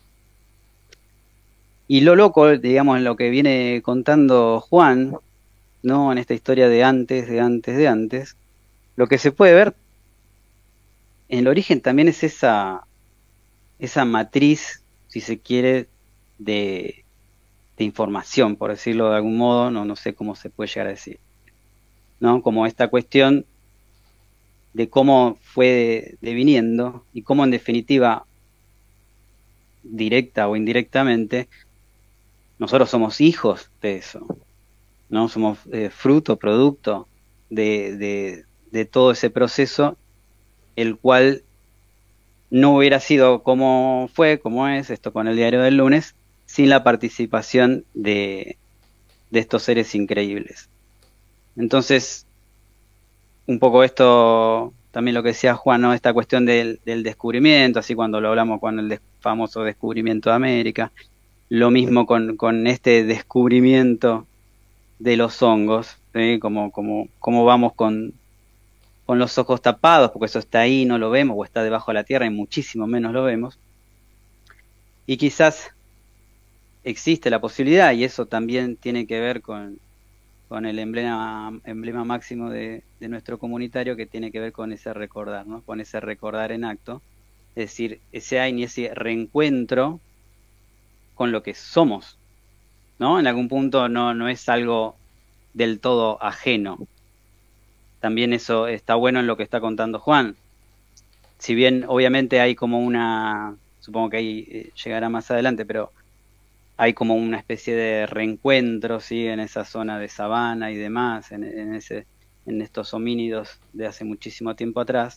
Y lo loco, digamos, en lo que viene contando Juan, ¿no? En esta historia de antes, de antes, de antes, lo que se puede ver en el origen también es esa, esa matriz, si se quiere, de, de información, por decirlo de algún modo, no, no sé cómo se puede llegar a decir, ¿no? Como esta cuestión de cómo fue deviniendo y cómo en definitiva, directa o indirectamente, nosotros somos hijos de eso, ¿no? Somos eh, fruto, producto de, de, de todo ese proceso, el cual no hubiera sido como fue, como es, esto con el diario del lunes, sin la participación de, de estos seres increíbles. Entonces, un poco esto, también lo que decía Juan, ¿no? Esta cuestión del, del descubrimiento, así cuando lo hablamos con el des, famoso descubrimiento de América, lo mismo con, con este descubrimiento de los hongos, ¿sí? Como, como, como vamos con, con los ojos tapados, porque eso está ahí, no lo vemos, o está debajo de la tierra y muchísimo menos lo vemos. Y quizás existe la posibilidad, y eso también tiene que ver con, con el emblema, emblema máximo de, de nuestro comunitario, que tiene que ver con ese recordar, ¿no? Con ese recordar en acto, es decir, ese hay ni ese reencuentro con lo que somos, ¿no? En algún punto no, no es algo del todo ajeno. También eso está bueno en lo que está contando Juan. Si bien obviamente hay como una, supongo que ahí eh, llegará más adelante, pero hay como una especie de reencuentro, ¿sí? En esa zona de sabana y demás, en, en, ese, en estos homínidos de hace muchísimo tiempo atrás.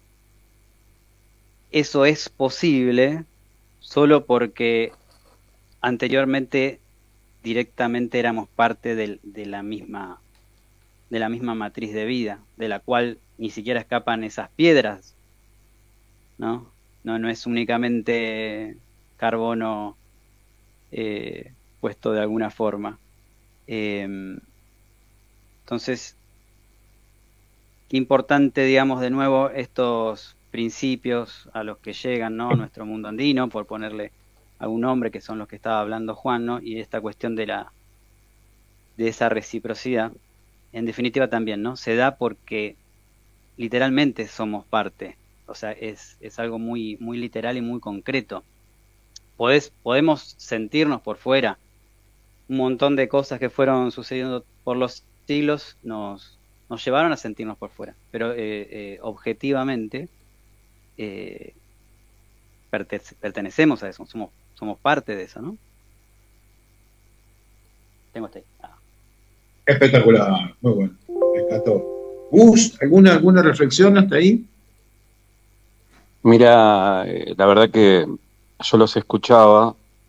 Eso es posible solo porque anteriormente directamente éramos parte del, de la misma de la misma matriz de vida, de la cual ni siquiera escapan esas piedras, ¿no? No, no es únicamente carbono eh, puesto de alguna forma. Eh, entonces, qué importante, digamos, de nuevo, estos principios a los que llegan, ¿no? Nuestro mundo andino, por ponerle algún nombre, que son los que estaba hablando Juan, ¿no? Y esta cuestión de la de esa reciprocidad, en definitiva también, ¿no? Se da porque literalmente somos parte, o sea, es, es algo muy, muy literal y muy concreto. Podés, podemos sentirnos por fuera, un montón de cosas que fueron sucediendo por los siglos nos, nos llevaron a sentirnos por fuera, pero eh, eh, objetivamente eh, pertence, pertenecemos a eso, somos, somos parte de eso, ¿no? Tengo este. Ah. Espectacular, muy bueno, me encantó. Gus, ¿alguna, alguna reflexión hasta ahí? Mira, eh, la verdad que yo los escuchaba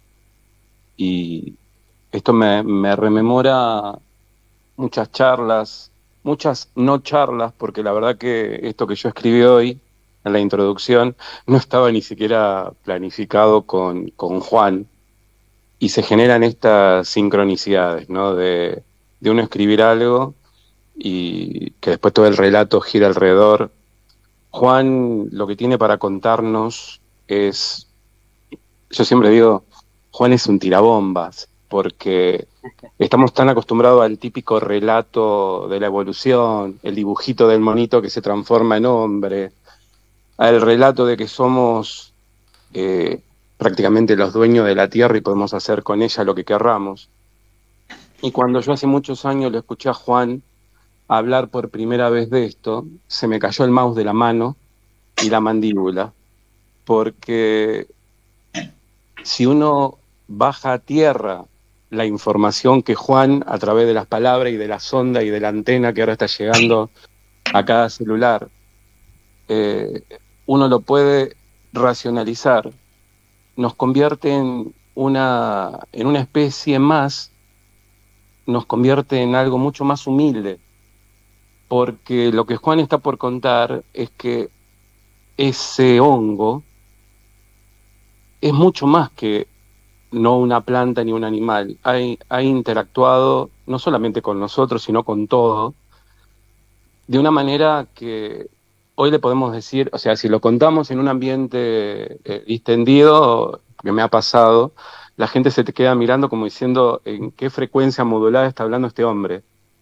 y esto me, me rememora muchas charlas, muchas no charlas, porque la verdad que esto que yo escribí hoy en la introducción no estaba ni siquiera planificado con, con Juan, y se generan estas sincronicidades, ¿no? De, de uno escribir algo y que después todo el relato gira alrededor. Juan lo que tiene para contarnos es, yo siempre digo, Juan es un tirabombas, porque estamos tan acostumbrados al típico relato de la evolución, el dibujito del monito que se transforma en hombre, al relato de que somos eh, prácticamente los dueños de la tierra y podemos hacer con ella lo que querramos. Y cuando yo hace muchos años le escuché a Juan hablar por primera vez de esto, se me cayó el mouse de la mano y la mandíbula, porque si uno baja a tierra la información que Juan, a través de las palabras y de la sonda y de la antena que ahora está llegando a cada celular, eh, uno lo puede racionalizar, nos convierte en una, en una especie más, nos convierte en algo mucho más humilde, porque lo que Juan está por contar es que ese hongo es mucho más que no una planta ni un animal. Ha, ha interactuado no solamente con nosotros, sino con todo, de una manera que hoy le podemos decir, o sea, si lo contamos en un ambiente eh, distendido, que me ha pasado, la gente se te queda mirando como diciendo en qué frecuencia modulada está hablando este hombre.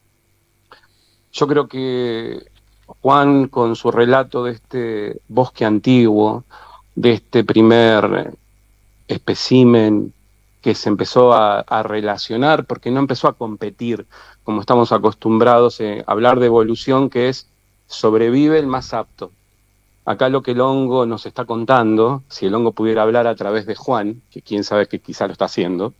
Yo creo que Juan, con su relato de este bosque antiguo, de este primer espécimen que se empezó a, a relacionar, porque no empezó a competir, como estamos acostumbrados a hablar de evolución, que es sobrevive el más apto. Acá lo que el hongo nos está contando, si el hongo pudiera hablar a través de Juan, que quién sabe que quizá lo está haciendo,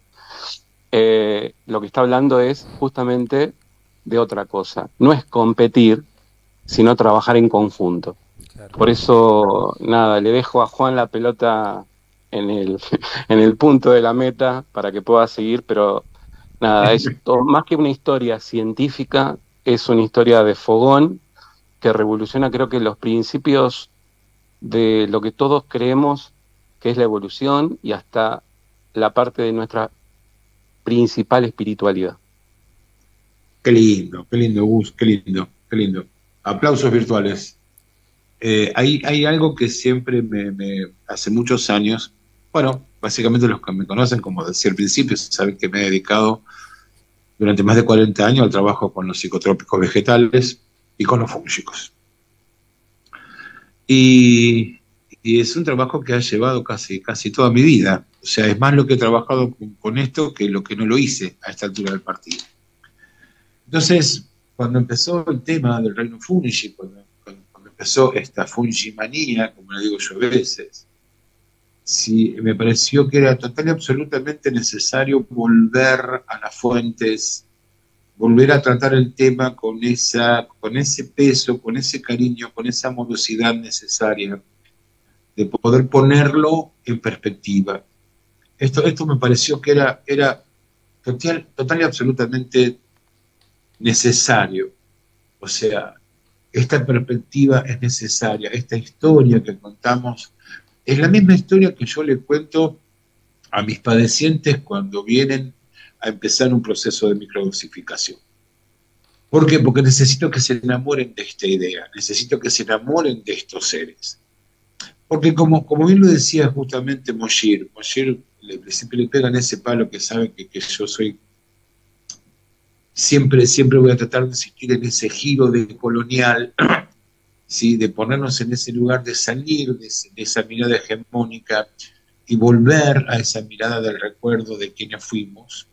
eh, lo que está hablando es justamente de otra cosa. No es competir, sino trabajar en conjunto. Claro. Por eso, nada, le dejo a Juan la pelota en el, en el punto de la meta para que pueda seguir, pero nada, es todo, más que una historia científica, es una historia de fogón que revoluciona, creo que los principios de lo que todos creemos que es la evolución y hasta la parte de nuestra principal espiritualidad. Qué lindo, qué lindo, Gus, qué lindo, qué lindo. Aplausos virtuales. Eh, hay, hay algo que siempre me, me, hace muchos años, bueno, básicamente los que me conocen, como decía al principio, saben que me he dedicado durante más de cuarenta años al trabajo con los psicotrópicos vegetales y con los fúngicos. Y, y es un trabajo que ha llevado casi, casi toda mi vida. O sea, es más lo que he trabajado con, con esto que lo que no lo hice a esta altura del partido. Entonces, cuando empezó el tema del reino fungi, cuando, cuando, cuando empezó esta fungimanía, como le digo yo a veces, sí, me pareció que era total y absolutamente necesario volver a las fuentes, volver a tratar el tema con, esa, con ese peso, con ese cariño, con esa amorosidad necesaria, de poder ponerlo en perspectiva. Esto, esto me pareció que era, era total, total y absolutamente necesario. O sea, esta perspectiva es necesaria, esta historia que contamos es la misma historia que yo le cuento a mis padecientes cuando vienen a empezar un proceso de microdosificación. ¿Por qué? Porque necesito que se enamoren de esta idea, necesito que se enamoren de estos seres. Porque como, como bien lo decía justamente Moshir, Moshir le, siempre le pegan ese palo que sabe que, que yo soy, siempre, siempre voy a tratar de insistir en ese giro de colonial, ¿sí? De ponernos en ese lugar, de salir de, ese, de esa mirada hegemónica y volver a esa mirada del recuerdo de quienes fuimos.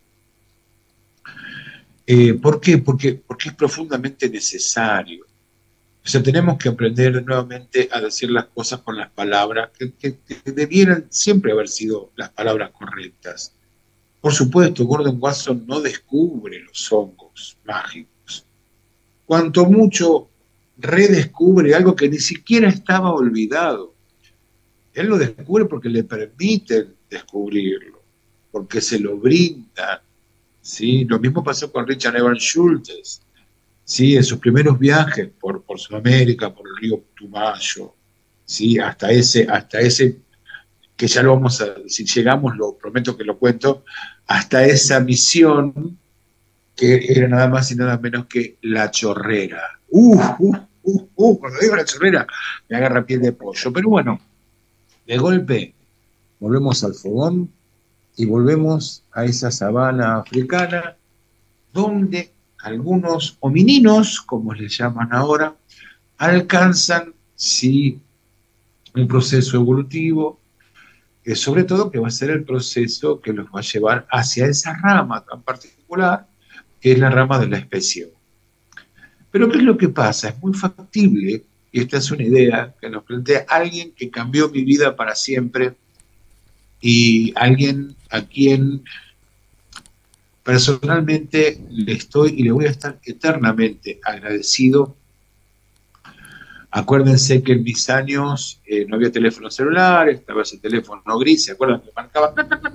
Eh, ¿Por qué? Porque, porque es profundamente necesario. O sea, tenemos que aprender nuevamente a decir las cosas con las palabras que, que, que debieran siempre haber sido las palabras correctas. Por supuesto, Gordon Wasson no descubre los hongos mágicos. Cuanto mucho redescubre algo que ni siquiera estaba olvidado. Él lo descubre porque le permiten descubrirlo, porque se lo brinda. ¿Sí? Lo mismo pasó con Richard Evans Schultes, ¿sí? En sus primeros viajes por, por Sudamérica, por el río Putumayo, ¿sí? hasta, ese, hasta ese, que ya lo vamos a, si llegamos, lo prometo que lo cuento, hasta esa misión que era nada más y nada menos que La Chorrera. Uh, uh, uh, uh, cuando digo La Chorrera me agarra piel de pollo, pero bueno, de golpe volvemos al fogón y volvemos a esa sabana africana donde algunos homininos, como les llaman ahora, alcanzan, sí, un proceso evolutivo, que sobre todo que va a ser el proceso que los va a llevar hacia esa rama tan particular, que es la rama de la especie. Pero ¿qué es lo que pasa? Es muy factible, y esta es una idea que nos plantea alguien que cambió mi vida para siempre, y alguien a quien personalmente le estoy y le voy a estar eternamente agradecido. Acuérdense que en mis años eh, no había teléfono celular, estaba ese teléfono gris, ¿se acuerdan que marcaba?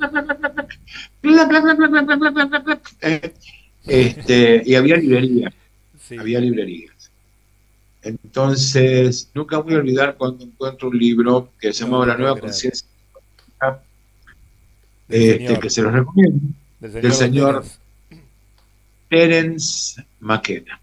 Este, y había librerías, sí. había librerías. Entonces, nunca voy a olvidar cuando encuentro un libro que se llamaba La Nueva Conciencia, este, que se los recomiendo, del señor, del señor Terence McKenna.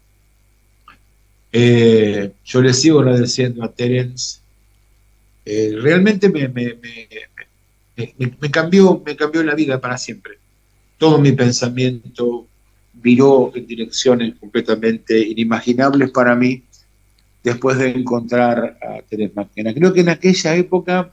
Eh, yo le sigo agradeciendo a Terence. Eh, realmente me, me, me, me, me, cambió, me cambió la vida para siempre. Todo mi pensamiento viró en direcciones completamente inimaginables para mí después de encontrar a Terence McKenna. Creo que en aquella época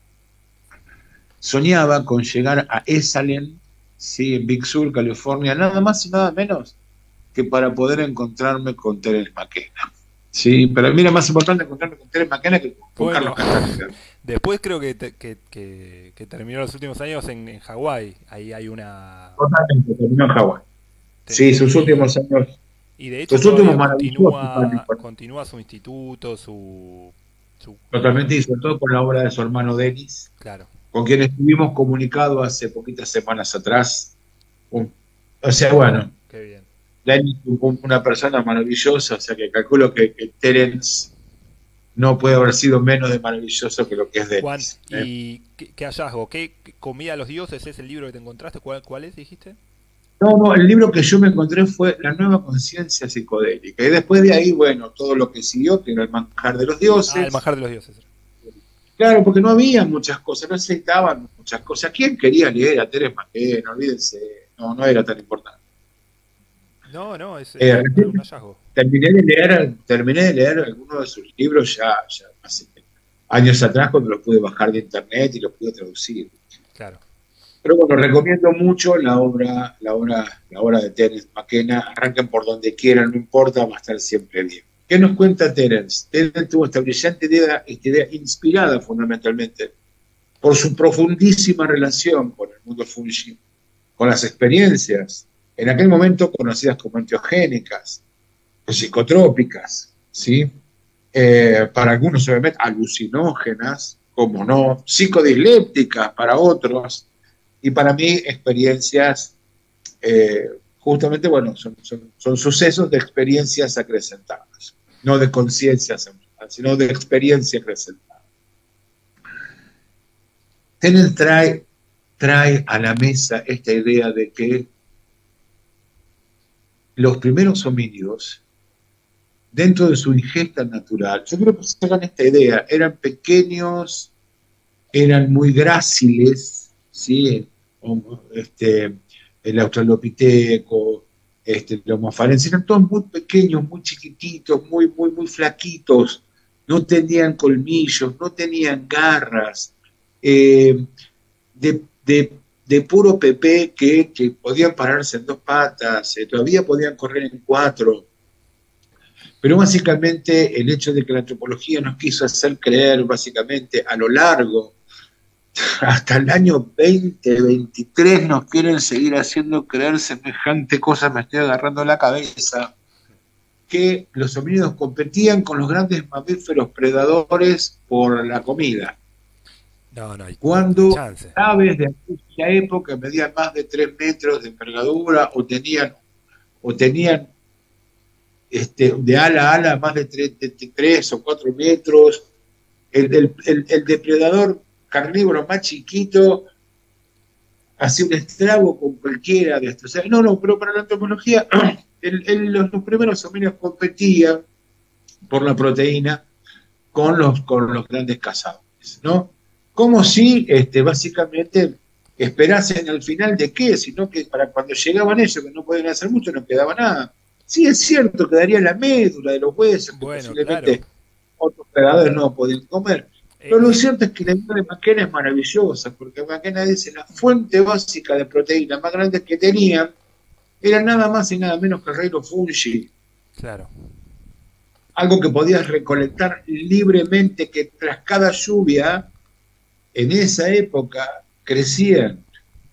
soñaba con llegar a Esalen, ¿sí? En Big Sur, California, nada más y nada menos que para poder encontrarme con Terence McKenna. Sí, pero a mí era más importante encontrarme con Terence McKenna que con bueno, Carlos Castaneda. Después creo que, te, que, que, que terminó los últimos años en, en Hawái. Ahí hay una... Totalmente, terminó en Hawái. Sí, sus últimos años. Y de hecho sus últimos continúa, continúa su instituto, su, su... Totalmente, y sobre todo con la obra de su hermano Denis. Claro. Con quien estuvimos comunicados hace poquitas semanas atrás. O sea, bueno. Qué bien. Denis es una persona maravillosa, o sea que calculo que, que Terence no puede haber sido menos de maravilloso que lo que es Denis. Juan, ¿eh? ¿y qué, qué hallazgo? ¿Qué comida a los dioses es el libro que te encontraste? ¿Cuál, cuál es, dijiste? No, no, el libro que yo me encontré fue La nueva conciencia psicodélica. Y después de ahí, bueno, todo lo que siguió, que era el manjar de los dioses. Ah, el manjar de los dioses. Claro, porque no había muchas cosas, no necesitaban muchas cosas. ¿Quién quería leer a Teres McKenna? Olvídense, no, no era tan importante. No, no, es, Eh, es un hallazgo. Terminé de leer, terminé de leer algunos de sus libros ya, ya hace años atrás, cuando los pude bajar de internet y los pude traducir. Claro. Pero bueno, recomiendo mucho la obra, la obra, la obra de Terence McKenna. Arranquen por donde quieran, no importa, va a estar siempre bien. ¿Qué nos cuenta Terence? Terence tuvo esta brillante idea, esta idea inspirada fundamentalmente por su profundísima relación con el mundo fungi, con las experiencias, en aquel momento conocidas como enteogénicas, o psicotrópicas, ¿sí? Eh, para algunos obviamente alucinógenas, como no, psicodislépticas para otros, y para mí experiencias, eh, justamente, bueno, son, son, son sucesos de experiencias acrecentadas, no de conciencias, sino de experiencia acrecentada. Tenen trae, trae a la mesa esta idea de que los primeros homínidos, dentro de su ingesta natural, yo creo que se hagan esta idea, eran pequeños, eran muy gráciles, ¿sí? Este, el australopiteco, este, el homo farense, eran todos muy pequeños, muy chiquititos, muy, muy, muy flaquitos, no tenían colmillos, no tenían garras, eh, de, de, de puro pepé que, que podían pararse en dos patas, eh, todavía podían correr en cuatro. Pero básicamente el hecho de que la antropología nos quiso hacer creer, básicamente a lo largo, hasta el año veinte veintitrés nos quieren seguir haciendo creer semejante cosa, me estoy agarrando la cabeza, que los homínidos competían con los grandes mamíferos predadores por la comida. No, no hay Cuando chance. aves de aquella época medían más de tres metros de envergadura o tenían, o tenían este, de ala a ala más de tres o cuatro metros, el, el, el, el depredador carnívoro más chiquito hacía un estrago con cualquiera de estos. O sea, no, no, pero para la antropología el, el, los, los primeros homínidos competían por la proteína con los, con los grandes cazadores, ¿no? Como si este, básicamente esperasen al final de qué, sino que para cuando llegaban ellos, que no podían hacer mucho, no quedaba nada. Sí, es cierto, quedaría la médula de los huesos, que bueno, posiblemente claro. otros predadores no podían comer. Pero lo cierto es que la idea de McKenna es maravillosa, porque McKenna dice la fuente básica de proteína más grande que tenían era nada más y nada menos que el reino fungi. Claro. Algo que podías recolectar libremente, que tras cada lluvia, en esa época, crecían.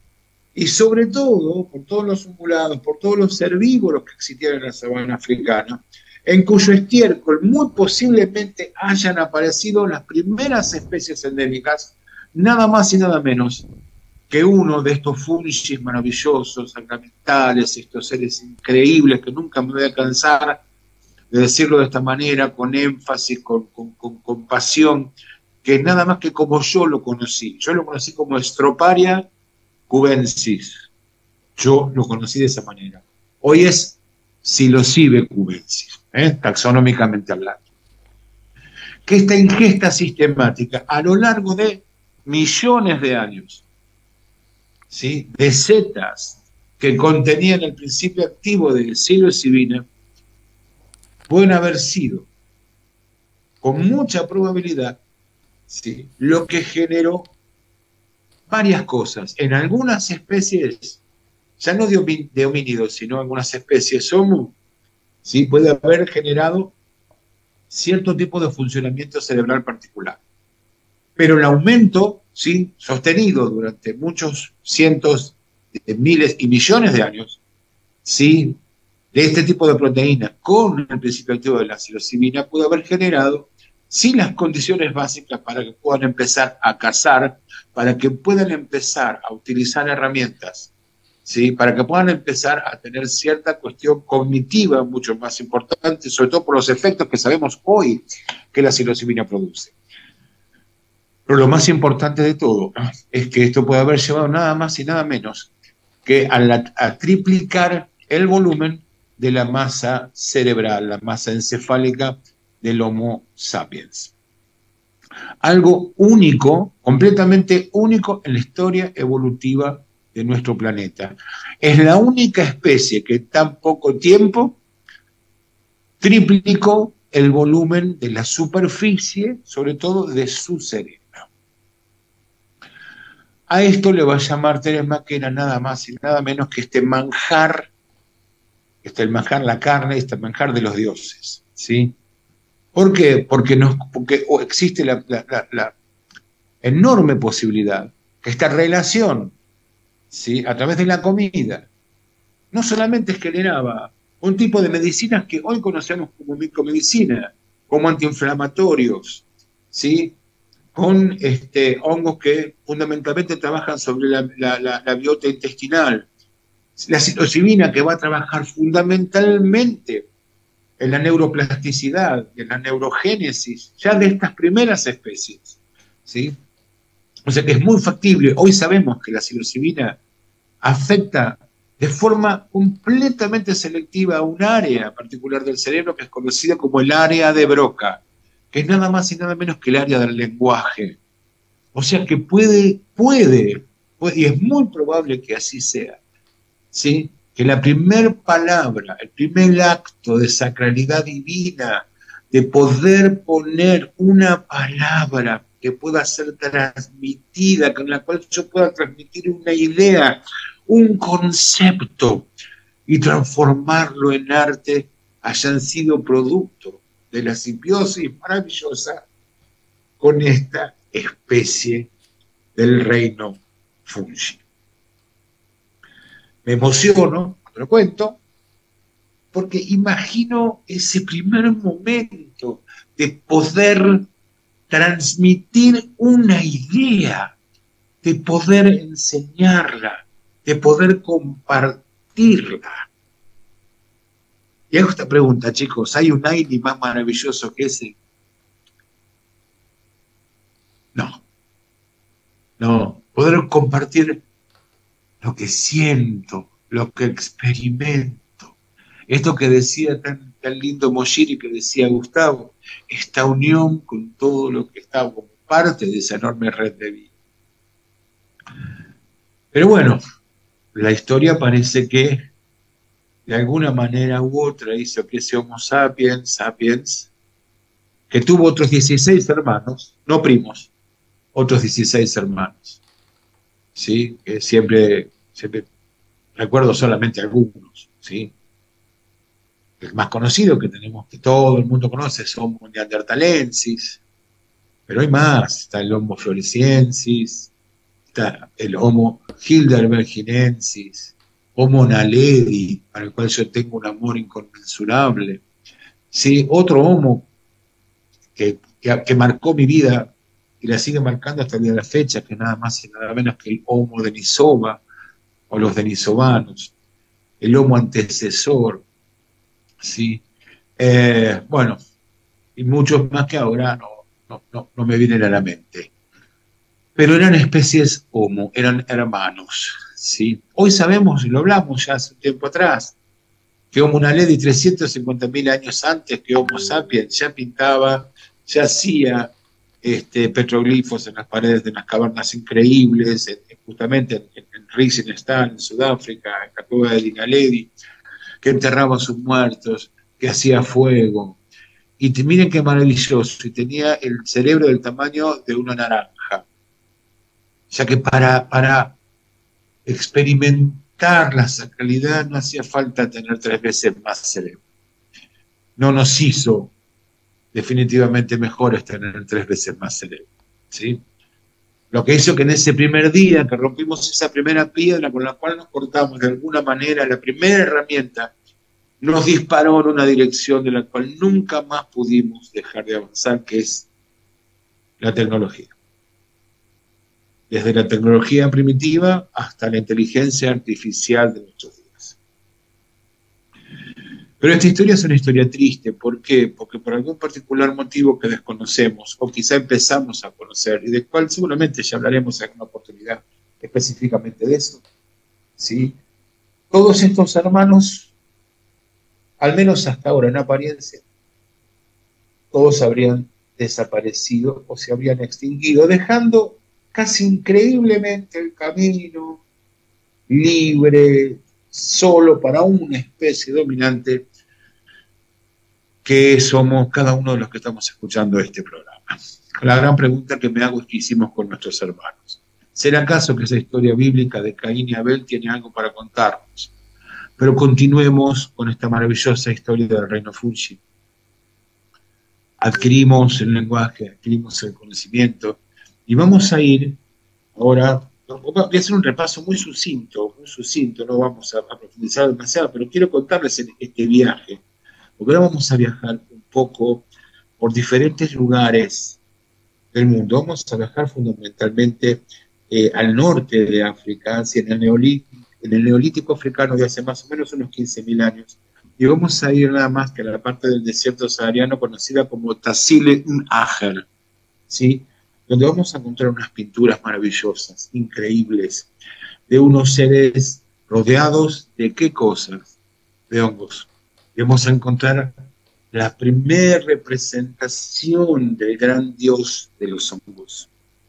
Y sobre todo, por todos los ungulados, por todos los herbívoros que existían en la sabana africana, en cuyo estiércol muy posiblemente hayan aparecido las primeras especies endémicas, nada más y nada menos que uno de estos fungis maravillosos, sacramentales, estos seres increíbles que nunca me voy a cansar de decirlo de esta manera, con énfasis, con, con, con, con pasión, que es nada más que como yo lo conocí. Yo lo conocí como Stroparia cubensis. Yo lo conocí de esa manera. Hoy es Psilocybe cubensis, ¿eh? Taxonómicamente hablando. Que esta ingesta sistemática a lo largo de millones de años, ¿sí?, de setas que contenían el principio activo de psilocibina, pueden haber sido, con mucha probabilidad, ¿sí?, lo que generó varias cosas. En algunas especies, ya no de, de homínidos, sino en algunas especies Homo, ¿sí?, puede haber generado cierto tipo de funcionamiento cerebral particular. Pero el aumento, ¿sí?, sostenido durante muchos cientos de miles y millones de años, ¿sí?, de este tipo de proteína con el principio activo de la psilocibina pudo haber generado sí las condiciones básicas para que puedan empezar a cazar, para que puedan empezar a utilizar herramientas, ¿sí?, para que puedan empezar a tener cierta cuestión cognitiva mucho más importante, sobre todo por los efectos que sabemos hoy que la psilocibina produce. Pero lo más importante de todo es que esto puede haber llevado nada más y nada menos que a, la, a triplicar el volumen de la masa cerebral, la masa encefálica del Homo sapiens. Algo único, completamente único en la historia evolutiva de nuestro planeta. Es la única especie que en tan poco tiempo triplicó el volumen de la superficie, sobre todo de su cerebro. A esto le va a llamar Teresma, que era nada más y nada menos que este manjar, este el manjar, la carne, este manjar de los dioses, ¿sí? ¿Por qué? Porque, nos, porque existe la, la, la, la enorme posibilidad que esta relación, ¿sí?, a través de la comida, no solamente generaba un tipo de medicinas que hoy conocemos como micromedicina, como antiinflamatorios, ¿sí?, con este, hongos que fundamentalmente trabajan sobre la, la, la, la biota intestinal, la psilocibina, que va a trabajar fundamentalmente en la neuroplasticidad, en la neurogénesis, ya de estas primeras especies, ¿sí? O sea que es muy factible. Hoy sabemos que la psilocibina afecta de forma completamente selectiva a un área particular del cerebro que es conocida como el área de Broca, que es nada más y nada menos que el área del lenguaje. O sea que puede, puede, puede y es muy probable que así sea, ¿sí?, que la primer palabra, el primer acto de sacralidad divina, de poder poner una palabra que pueda ser transmitida, con la cual yo pueda transmitir una idea, un concepto, y transformarlo en arte, hayan sido producto de la simbiosis maravillosa con esta especie del reino fungi. Me emociono, te lo cuento, porque imagino ese primer momento de poder transmitir una idea, de poder enseñarla, de poder compartirla. Y hago esta pregunta, chicos, ¿hay un aire más maravilloso que ese? No. No, poder compartir lo que siento, lo que experimento. Esto que decía tan, tan lindo Moshiri, que decía Gustavo, esta unión con todo lo que está como parte de esa enorme red de vida. Pero bueno, la historia parece que de alguna manera u otra hizo que ese Homo sapiens, sapiens, que tuvo otros dieciséis hermanos, no primos, otros dieciséis hermanos, ¿sí?, que siempre, siempre recuerdo solamente algunos, ¿sí? El más conocido que tenemos, que todo el mundo conoce, es Homo neanderthalensis, pero hay más, está el Homo floresiensis, está el Homo heidelbergensis, Homo naledi, para el cual yo tengo un amor inconmensurable, ¿sí? Otro Homo que, que, que marcó mi vida y la sigue marcando hasta el día de la fecha, que nada más y nada menos que el Homo denisova, o los denisovanos, el Homo antecesor, ¿sí? Eh, bueno, y muchos más que ahora no, no, no, no me vienen a la mente. Pero eran especies Homo, eran hermanos, ¿sí? Hoy sabemos, y lo hablamos ya hace un tiempo atrás, que Homo naledi trescientos cincuenta mil años antes que Homo sapiens ya pintaba, ya hacía este, petroglifos en las paredes de unas cavernas increíbles, en, justamente en, en, en Risenstein, en Sudáfrica, en la cueva de Dinaledi, que enterraba a sus muertos, que hacía fuego. Y te, miren qué maravilloso, y tenía el cerebro del tamaño de una naranja. Ya que para, para experimentar la sacralidad no hacía falta tener tres veces más cerebro. No nos hizo definitivamente mejores tener tres veces más cerebro, ¿sí? Lo que hizo que en ese primer día que rompimos esa primera piedra con la cual nos cortamos de alguna manera, la primera herramienta nos disparó en una dirección de la cual nunca más pudimos dejar de avanzar, que es la tecnología. Desde la tecnología primitiva hasta la inteligencia artificial de nuestros días. Pero esta historia es una historia triste. ¿Por qué? Porque por algún particular motivo que desconocemos, o quizá empezamos a conocer, y del cual seguramente ya hablaremos en una oportunidad específicamente de eso, ¿sí? Todos estos hermanos, al menos hasta ahora en apariencia, todos habrían desaparecido o se habrían extinguido, dejando casi increíblemente el camino libre, solo para una especie dominante que somos cada uno de los que estamos escuchando este programa. La gran pregunta que me hago es qué hicimos con nuestros hermanos. ¿Será acaso que esa historia bíblica de Caín y Abel tiene algo para contarnos? Pero continuemos con esta maravillosa historia del reino Fungi. Adquirimos el lenguaje, adquirimos el conocimiento y vamos a ir ahora, voy a hacer un repaso muy sucinto, muy sucinto, no vamos a, a profundizar demasiado, pero quiero contarles en este viaje, porque ahora vamos a viajar un poco por diferentes lugares del mundo. Vamos a viajar fundamentalmente eh, al norte de África, hacia en el, neolítico, en el neolítico africano de hace más o menos unos quince mil años, y vamos a ir nada más que a la parte del desierto sahariano conocida como Tassili n'Ajjer, ¿sí? Donde vamos a encontrar unas pinturas maravillosas, increíbles, de unos seres rodeados de qué cosas, de hongos. Y vamos a encontrar la primera representación del gran dios de los hongos.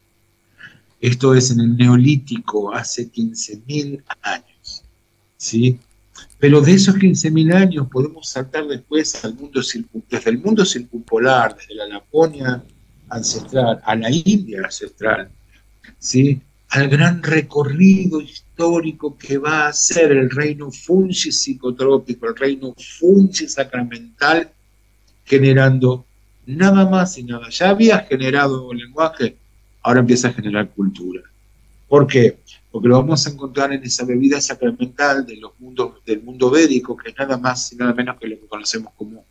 Esto es en el Neolítico, hace quince mil años, ¿sí? Pero de esos quince mil años podemos saltar después al mundo desde el mundo circumpolar, desde la Laponia ancestral a la India ancestral, ¿sí? Al gran recorrido histórico que va a ser el reino Fungi psicotrópico, el reino Fungi sacramental, generando nada más y nada. Ya había generado lenguaje, ahora empieza a generar cultura. ¿Por qué? Porque lo vamos a encontrar en esa bebida sacramental de los mundos, del mundo védico, que es nada más y nada menos que lo que conocemos como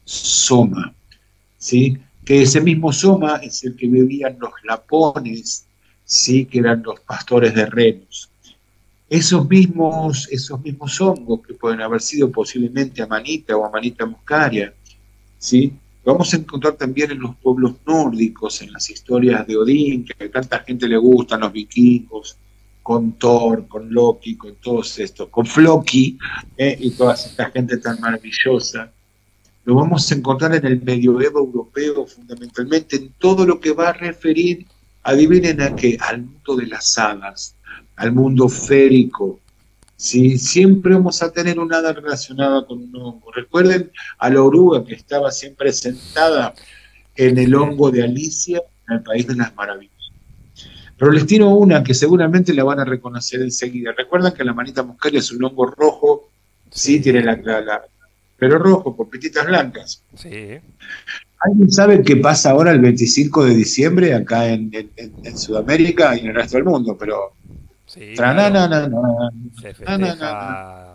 soma, ¿sí? Que ese mismo soma es el que bebían los lapones, ¿sí? Que eran los pastores de renos. Esos mismos, esos mismos hongos que pueden haber sido posiblemente amanita o amanita muscaria, ¿sí? Lo vamos a encontrar también en los pueblos nórdicos, en las historias de Odín, que a tanta gente le gustan, los vikingos, con Thor, con Loki, con todos estos, con Floki, ¿eh? Y toda esta gente tan maravillosa. Lo vamos a encontrar en el medioevo europeo, fundamentalmente en todo lo que va a referir, adivinen a qué, al mundo de las hadas, al mundo férico, ¿sí? Siempre vamos a tener un hada relacionada con un hongo. Recuerden a la oruga que estaba siempre sentada en el hongo de Alicia, en el País de las Maravillas. Pero les tiro una que seguramente la van a reconocer enseguida. Recuerdan que la manita muscaria es un hongo rojo, sí, sí, tiene la, la, la pero rojo, con pititas blancas. Sí. ¿Alguien sabe qué pasa ahora el veinticinco de diciembre acá en, en, en Sudamérica y en el resto del mundo? Pero sí, tra claro. na, na, na, Se na, na, festeja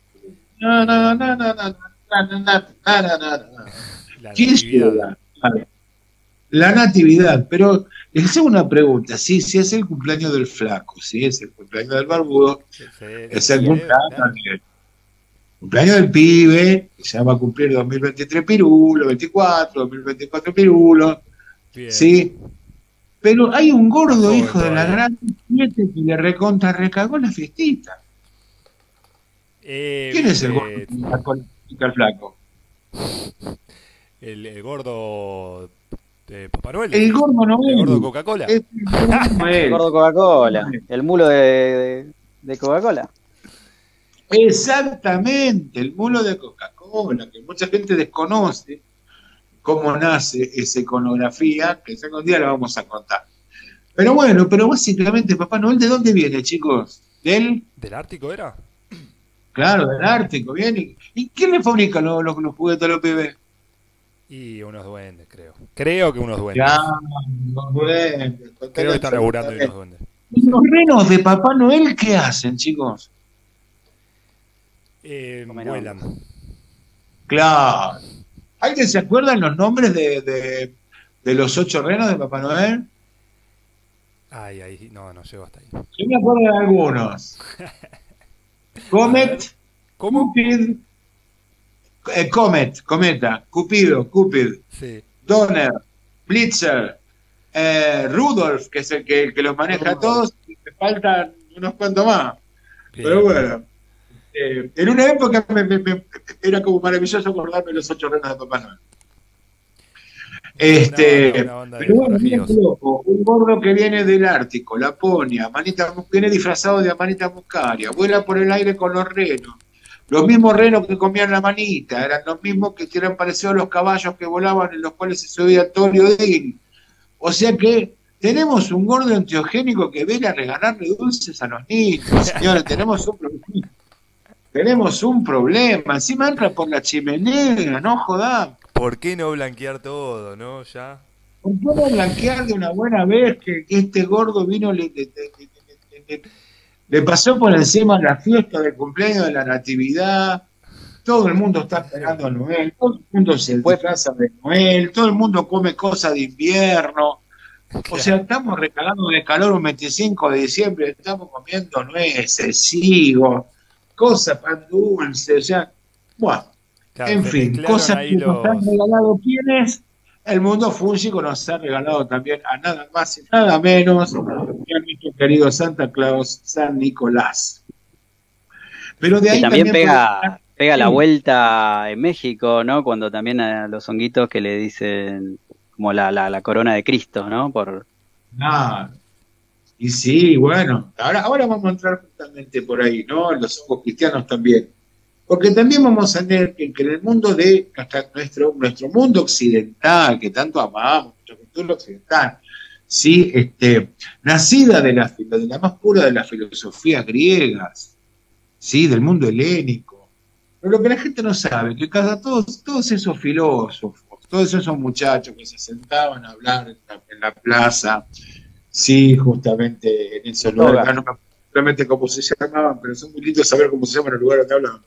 na, na, na, na, na, na, na, na, na, na. la ¿Quién natividad. llega? Vale. La natividad, pero les hago una pregunta, sí, si es el cumpleaños del flaco, si es el cumpleaños del barbudo, Se- se- es se el celebra, cumpleaños, claro. del- cumpleaños del pibe, que ya va a cumplir dos mil veintitrés pirulo, veinticuatro, dos mil veinticuatro pirulo, Bien. sí, pero hay un gordo Está joven hijo de la todavía. gran siete que le recontra recagó la fiestita. Eh, ¿Quién es el eh, gordo que le sacó la fiestita al flaco? el, el gordo de Papá Noel. El gordo no El es. gordo de Coca-Cola. Es el gordo no El es. gordo Coca-Cola, el mulo de, de, de Coca-Cola. Exactamente, el mulo de Coca-Cola, que mucha gente desconoce cómo nace esa iconografía, que algún día la vamos a contar. Pero bueno, pero básicamente Papá Noel, ¿de dónde viene, chicos? Del, ¿Del Ártico era? claro, del Ártico, ¿viene? ¿Y quién le fabrica los, los, los juguetes a los pibes? Y unos duendes, creo. Creo que unos duendes. Ya, los duendes. Creo que están laburando en unos duendes. ¿Y los renos de Papá Noel qué hacen, chicos? Eh, Comen vuelan. Claro. ¿Alguien se acuerda los nombres de, de, de los ocho renos de Papá Noel? Ay, ay, no, no llego hasta ahí. Yo me acuerdo de algunos. Comet, ¿Cómo? Cupid, eh, Comet, Cometa, Cupido, Cupid, Sí. Donner, Blitzer, eh, Rudolf, que es el que, el que los maneja a todos, y te faltan unos cuantos más. Bien. Pero bueno, eh, en una época me, me- me- era como maravilloso acordarme de los ocho renos de Papá Noel. Este, Una banda, una banda de pero bueno, mira qué forajidos. loco, un gordo que viene del Ártico, Laponia, Amanita, Mus- viene disfrazado de Amanita Muscaria, vuela por el aire con los renos, los mismos renos que comían la manita, eran los mismos que eran parecidos a los caballos que volaban en los cuales se subía Torio Odín. O sea que tenemos un gordo antiogénico que viene a regalarle dulces a los niños, señores, tenemos un problema. Tenemos un problema, encima entra por la chimenea, no jodamos. ¿Por qué no blanquear todo, no? Ya. ¿Por qué no blanquear de una buena vez que, que este gordo vino, le, le- le- le- le- le pasó por encima la fiesta de cumpleaños de la Natividad? Todo el mundo está esperando a Noel, todo el mundo se disfraza de Noel, todo el mundo come cosas de invierno. O sea, estamos recalando de calor un veinticinco de diciembre, estamos comiendo nueces, higos, cosas, pan dulce, o sea, bueno, Claro, en se fin, mezclaron cosas ahí que nos han los. regalado quienes, el mundo fúngico nos ha regalado también a nada más y nada menos que a nuestro querido Santa Claus, San Nicolás. Pero de Que ahí también también pega, podemos- pega la Sí. vuelta en México, ¿no? Cuando también a los honguitos que le dicen como la, la, la corona de Cristo, ¿no? Por, Nada. Y sí, bueno, ahora, ahora vamos a entrar justamente por ahí, ¿no? Los hongos cristianos también. Porque también vamos a tener que, que en el mundo de hasta nuestro, nuestro mundo occidental, que tanto amamos, nuestra cultura occidental, sí, este, nacida de la, filo- de la más pura de las filosofías griegas, sí, del mundo helénico. Pero lo que la gente no sabe, que cada todos, todos esos filósofos, todos esos muchachos que se sentaban a hablar en la, en la plaza, sí, justamente en esos lugares, Toga. ah, no me acuerdo realmente cómo se llamaban, pero son muy lindos saber cómo se llaman los lugares donde hablaban.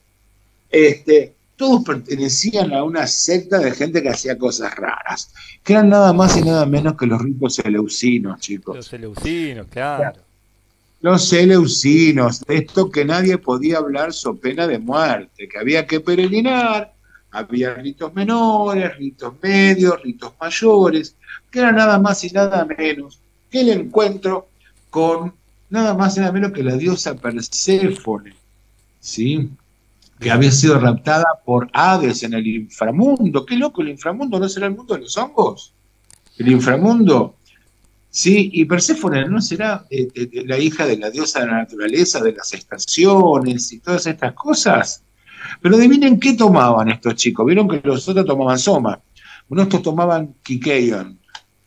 Este, todos pertenecían a una secta de gente que hacía cosas raras, que eran nada más y nada menos que los ritos eleusinos, chicos. Los eleusinos, claro. Los eleusinos, esto que nadie podía hablar so pena de muerte, que había que peregrinar, había ritos menores, ritos medios, ritos mayores, que era nada más y nada menos que el encuentro con nada más y nada menos que la diosa Perséfone, ¿sí? Que había sido raptada por Hades en el inframundo. Qué loco, el inframundo, ¿no será el mundo de los hongos? El inframundo. Sí, y Perséfone no será eh, eh, la hija de la diosa de la naturaleza, de las estaciones y todas estas cosas. Pero adivinen qué tomaban estos chicos. Vieron que los otros tomaban soma. Bueno, estos tomaban Kikeion.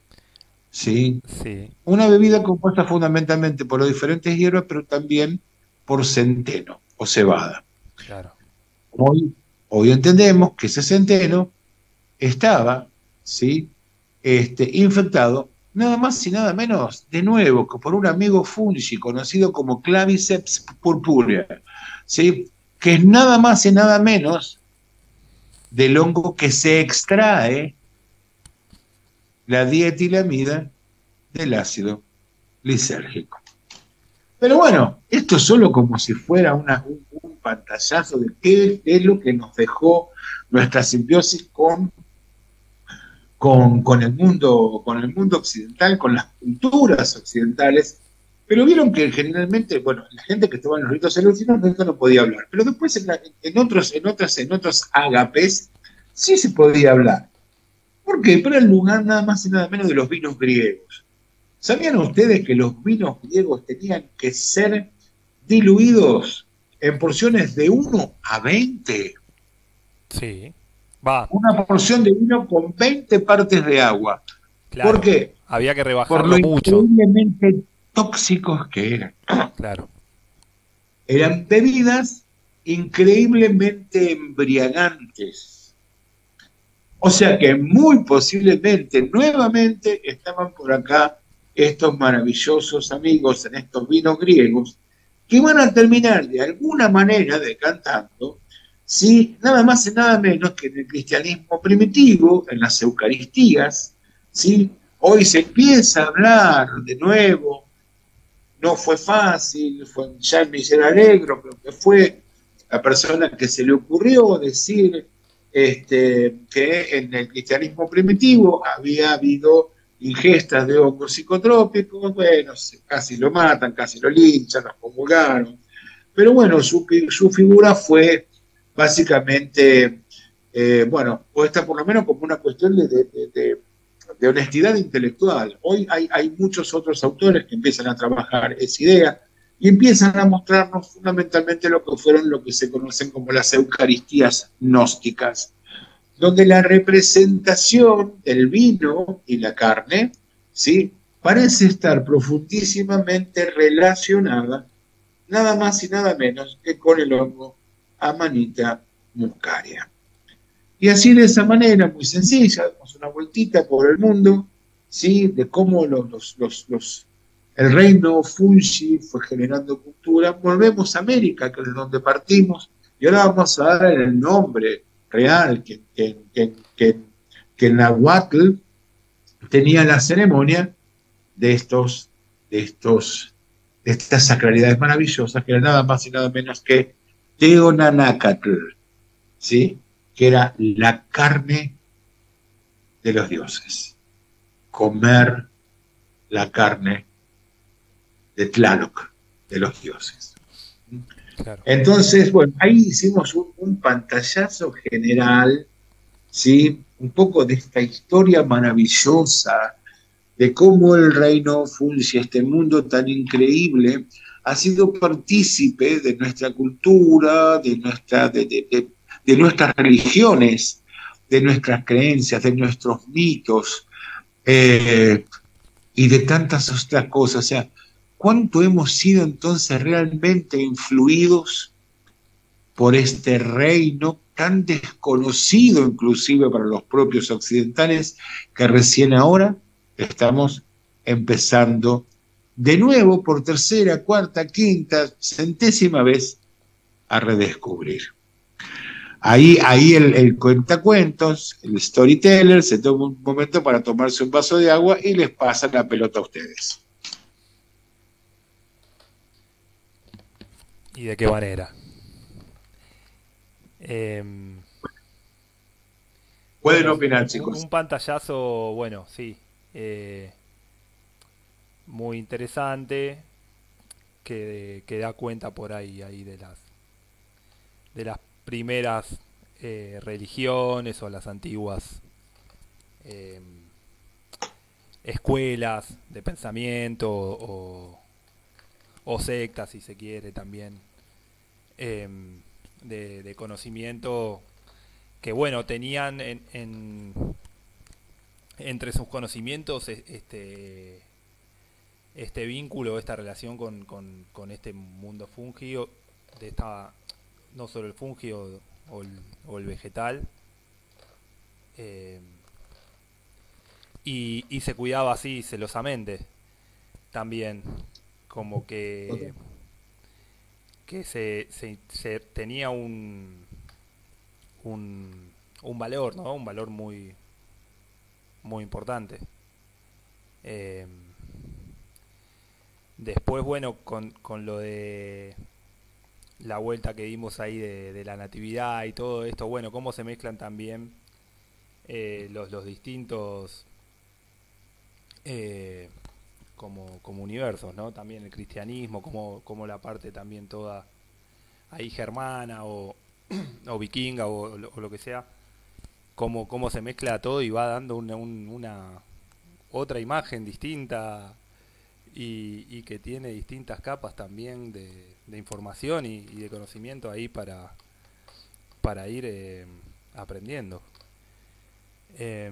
Sí, Sí, una bebida compuesta fundamentalmente por los diferentes hierbas, pero también por centeno o cebada. claro. Hoy, hoy entendemos que ese centeno estaba, ¿sí? este, infectado nada más y nada menos, de nuevo, que por un amigo fungi conocido como Claviceps purpurea, ¿sí? Que es nada más y nada menos del hongo que se extrae la dietilamida del ácido lisérgico. Pero bueno, esto es solo como si fuera una, un, un pantallazo de qué es lo que nos dejó nuestra simbiosis con, con, con, el mundo, con el mundo occidental, con las culturas occidentales. Pero vieron que generalmente, bueno, la gente que estaba en los ritos eleusinos esto no podía hablar. Pero después en, la, en, otros, en, otras, en otros ágapes sí se podía hablar. ¿Por qué? Pero el lugar nada más y nada menos de los vinos griegos. ¿Sabían ustedes que los vinos griegos tenían que ser diluidos en porciones de uno a veinte? Sí. Va, Una porción de vino con veinte partes de agua. claro. ¿Por qué? Había que Por rebajarlo lo mucho. increíblemente tóxicos que eran. Claro. Eran bebidas increíblemente embriagantes. O sea que muy posiblemente, nuevamente, estaban por acá estos maravillosos amigos en estos vinos griegos, que van a terminar de alguna manera decantando, ¿sí? Nada más y nada menos que en el cristianismo primitivo, en las Eucaristías, ¿sí? Hoy se empieza a hablar de nuevo, no fue fácil, fue Jean Michel Alegro, creo que fue la persona que se le ocurrió decir este, que en el cristianismo primitivo había habido ingestas de hongos psicotrópicos, bueno, casi lo matan, casi lo linchan, los comulgaron, Pero bueno, su, su figura fue básicamente, eh, bueno, puesta por lo menos como una cuestión de, de, de, de honestidad intelectual. Hoy hay, hay muchos otros autores que empiezan a trabajar esa idea y empiezan a mostrarnos fundamentalmente lo que fueron lo que se conocen como las Eucaristías gnósticas, donde la representación del vino y la carne, ¿sí?, parece estar profundísimamente relacionada nada más y nada menos que con el hongo Amanita muscaria. Y así, de esa manera muy sencilla, damos una vueltita por el mundo, ¿sí?, de cómo los, los, los, los, el reino Fungi fue generando cultura. Volvemos a América, que es de donde partimos, y ahora vamos a dar el nombre real que, que, que, que, que Nahuatl tenía la ceremonia de estos, de estos, de estas sacralidades maravillosas, que era nada más y nada menos que Teonanacatl, ¿sí?, que era la carne de los dioses, comer la carne de Tlaloc, de los dioses. Claro. Entonces, bueno, ahí hicimos un, un pantallazo general, ¿sí?, un poco de esta historia maravillosa de cómo el reino Fungi, este mundo tan increíble, ha sido partícipe de nuestra cultura, de, nuestra, de, de, de, de nuestras religiones, de nuestras creencias, de nuestros mitos, eh, y de tantas otras cosas. O sea, ¿cuánto hemos sido entonces realmente influidos por este reino tan desconocido inclusive para los propios occidentales, que recién ahora estamos empezando de nuevo por tercera, cuarta, quinta, centésima vez a redescubrir? Ahí, ahí el, el cuentacuentos, el storyteller, se toma un momento para tomarse un vaso de agua y les pasa la pelota a ustedes. ¿Y de qué manera? Eh, Pueden bueno, opinar, un, chicos. un pantallazo, bueno, sí, eh, muy interesante, que, que da cuenta por ahí, ahí de las de las primeras eh, religiones o las antiguas eh, escuelas de pensamiento o, o sectas, si se quiere, también, eh, de, de conocimiento, que bueno, tenían en, en entre sus conocimientos este este vínculo, esta relación con, con, con este mundo fungi, de esta, no solo el fungi o, o, el, o el vegetal, eh, y, y se cuidaba así celosamente también, como que que se, se, se tenía un, un un valor, ¿no? Un valor muy muy importante. Eh, después, bueno, con, con lo de la vuelta que dimos ahí de, de la natividad y todo esto, bueno, cómo se mezclan también eh, los, los distintos eh, como, como universos, ¿no? También el cristianismo, como, como la parte también toda ahí germana o, o vikinga o, o lo que sea, cómo, cómo se mezcla todo y va dando una, un, una otra imagen distinta y, y que tiene distintas capas también de, de información y, y de conocimiento ahí para, para ir eh, aprendiendo. Eh,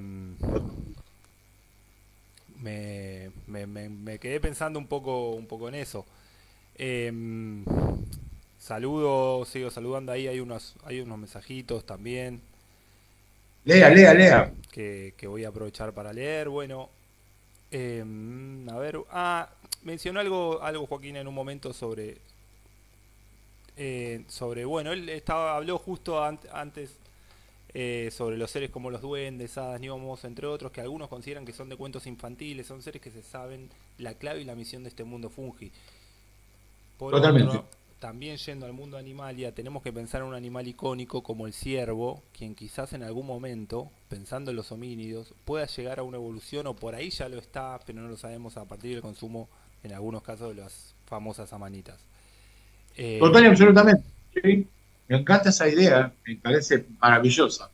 me, me, me, me quedé pensando un poco, un poco en eso. Eh, saludo, sigo saludando ahí, hay unos, hay unos mensajitos también. Lea, lea, lea. Que, que voy a aprovechar para leer. Bueno, eh, a ver, ah, mencionó algo, algo Joaquín en un momento sobre, eh, sobre, bueno, él estaba, habló justo an antes eh, sobre los seres como los duendes, hadas, gnomos, entre otros, que algunos consideran que son de cuentos infantiles, son seres que se saben la clave y la misión de este mundo fungi. Por Totalmente. otro, también yendo al mundo animalia, tenemos que pensar en un animal icónico como el ciervo, quien quizás en algún momento, pensando en los homínidos, pueda llegar a una evolución, o por ahí ya lo está, pero no lo sabemos, a partir del consumo, en algunos casos, de las famosas amanitas. Eh, Total y absolutamente. ¿Sí? Me encanta esa idea, me parece maravillosa.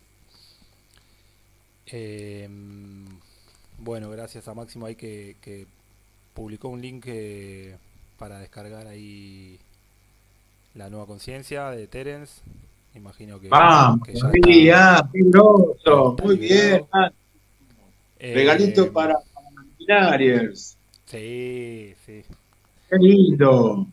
eh, bueno, gracias a Máximo ahí que, que publicó un link eh, para descargar ahí la nueva conciencia de Terence. Imagino que, Vamos, que ya María, está, qué grosso, está muy bien. liberado. Ah, Eh, regalito para, para los Luminariers. Sí, sí. Qué lindo.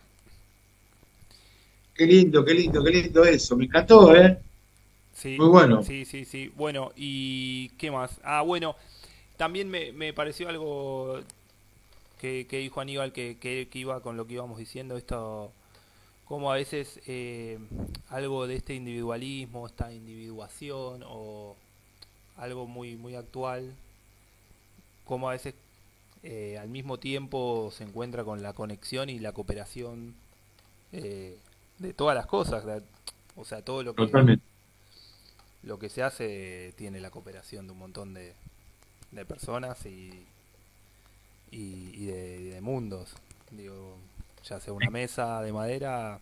Qué lindo, qué lindo, qué lindo eso. Me encantó, ¿eh? Sí, Muy bueno. sí, sí, sí. Bueno, ¿y qué más? Ah, bueno, también me, me pareció algo que, que dijo Aníbal que, que, que iba con lo que íbamos diciendo, esto, como a veces eh, algo de este individualismo, esta individuación o algo muy, muy actual, como a veces eh, al mismo tiempo se encuentra con la conexión y la cooperación eh, de todas las cosas, la- o sea, todo lo que Totalmente. lo que se hace tiene la cooperación de un montón de, de personas y, y, y de, y de mundos. Digo, ya sea una mesa de madera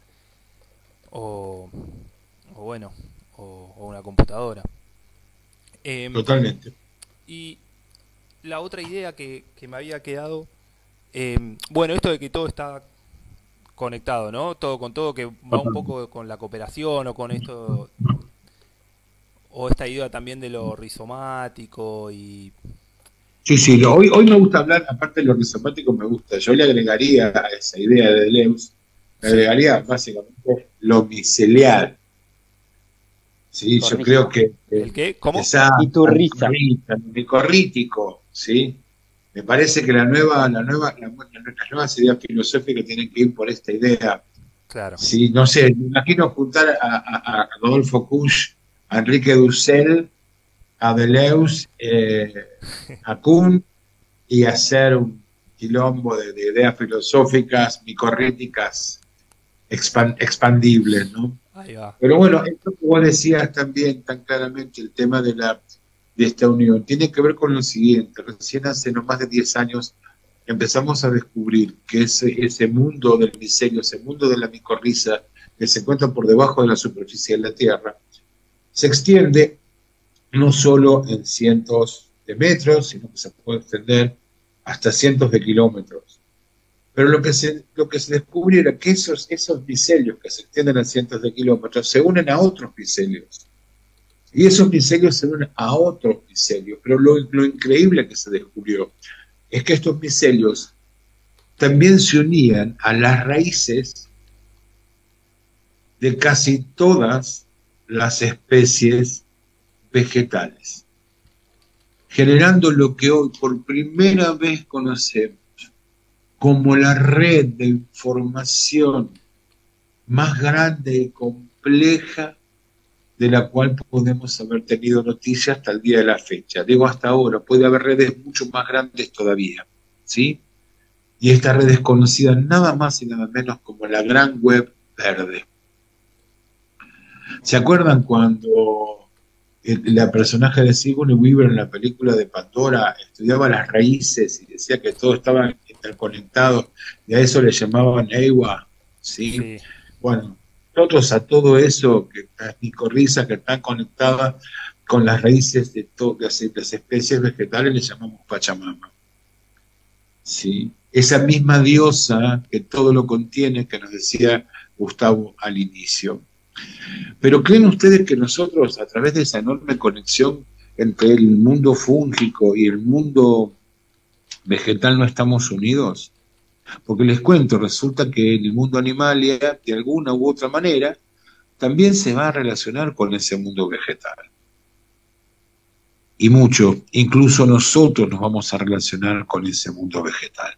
o, o bueno, o, o una computadora. Em, Totalmente. y la otra idea que, que me había quedado, em, bueno, esto de que todo está conectado, ¿no? Todo con todo, que va un poco con la cooperación o con esto, o esta idea también de lo rizomático y Sí, sí, lo- hoy, hoy me gusta hablar, aparte de lo rizomático me gusta, yo le agregaría a esa idea de Deleuze, le sí, agregaría básicamente lo micelial. Sí, yo creo Cornígeno. que, ¿el que qué? ¿Cómo? esa Y tu risa. micorrítico, ¿sí? Me parece que la nueva, la nueva, la- las nuevas ideas filosóficas tienen que ir por esta idea. Claro, Sí, no sé, me imagino juntar a, a- a Rodolfo Kusch, a Enrique Dussel, a Deleuze, eh, a Kuhn, y hacer un quilombo de, de ideas filosóficas, micorríticas, expan- expandibles, ¿no? ahí va. Pero bueno, esto que vos decías también tan claramente, el tema de, la, de esta unión, tiene que ver con lo siguiente. Recién hace no más de diez años empezamos a descubrir que ese, ese mundo del micelio, ese mundo de la micorriza, que se encuentra por debajo de la superficie de la Tierra, se extiende no solo en cientos de metros, sino que se puede extender hasta cientos de kilómetros. Pero lo que se, lo que se descubrió era que esos, esos micelios que se extienden a cientos de kilómetros se unen a otros micelios. Y esos micelios se unen a otros micelios. Pero lo, lo increíble que se descubrió es que estos micelios también se unían a las raíces de casi todas las especies vegetales, generando lo que hoy por primera vez conocemos como la red de información más grande y compleja de la cual podemos haber tenido noticia hasta el día de la fecha. Digo hasta ahora, puede haber redes mucho más grandes todavía, ¿sí? Y esta red es conocida nada más y nada menos como la Gran Web Verde. ¿Se acuerdan cuando el, la personaje de Sigourney Weaver en la película de Pandora estudiaba las raíces y decía que todo estaba interconectado, y a eso le llamaban Ewa, ¿sí? Sí, Bueno, nosotros a todo eso, que las micorrizas que están conectadas con las raíces de todas las especies vegetales, le llamamos Pachamama, ¿sí? Esa misma diosa que todo lo contiene, que nos decía Gustavo al inicio. Pero ¿creen ustedes que nosotros, a través de esa enorme conexión entre el mundo fúngico y el mundo vegetal, no estamos unidos? Porque les cuento, resulta que el mundo animalia, de alguna u otra manera, también se va a relacionar con ese mundo vegetal. Y mucho, incluso nosotros nos vamos a relacionar con ese mundo vegetal.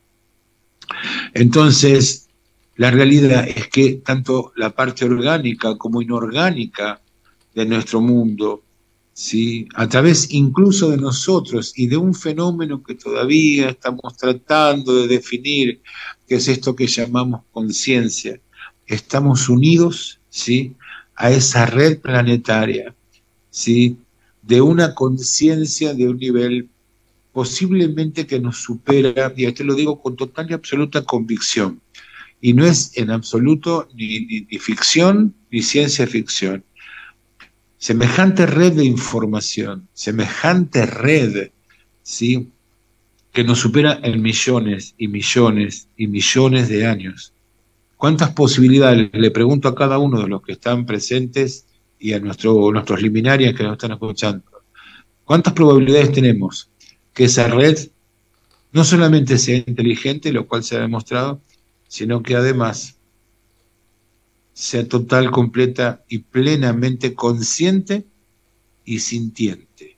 Entonces, la realidad es que tanto la parte orgánica como inorgánica de nuestro mundo, ¿sí?, a través incluso de nosotros y de un fenómeno que todavía estamos tratando de definir, que es esto que llamamos conciencia, estamos unidos, ¿sí?, a esa red planetaria, ¿sí?, de una conciencia de un nivel posiblemente que nos supera, y esto lo digo con total y absoluta convicción, y no es en absoluto ni, ni, ni ficción ni ciencia ficción. Semejante red de información, semejante red, ¿sí?, que nos supera en millones y millones y millones de años. ¿Cuántas posibilidades? Le pregunto a cada uno de los que están presentes y a nuestro, nuestros liminarias que nos están escuchando. ¿Cuántas probabilidades tenemos que esa red no solamente sea inteligente, lo cual se ha demostrado, sino que además sea total, completa y plenamente consciente y sintiente?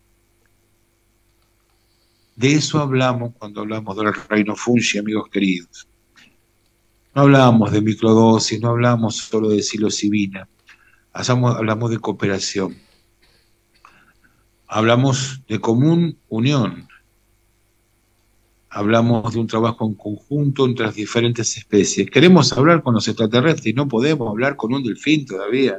De eso hablamos cuando hablamos del reino fungi, amigos queridos. No hablamos de microdosis, no hablamos solo de psilocibina, hablamos, hablamos de cooperación. Hablamos de común unión. Hablamos de un trabajo en conjunto entre las diferentes especies. Queremos hablar con los extraterrestres y no podemos hablar con un delfín todavía.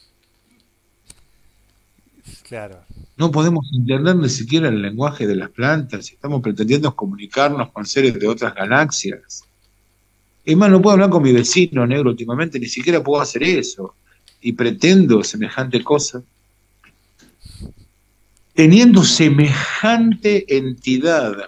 Claro. No podemos entender ni siquiera el lenguaje de las plantas. Estamos pretendiendo comunicarnos con seres de otras galaxias. Es más, no puedo hablar con mi vecino negro últimamente, ni siquiera puedo hacer eso. Y pretendo semejante cosa. Teniendo semejante entidad,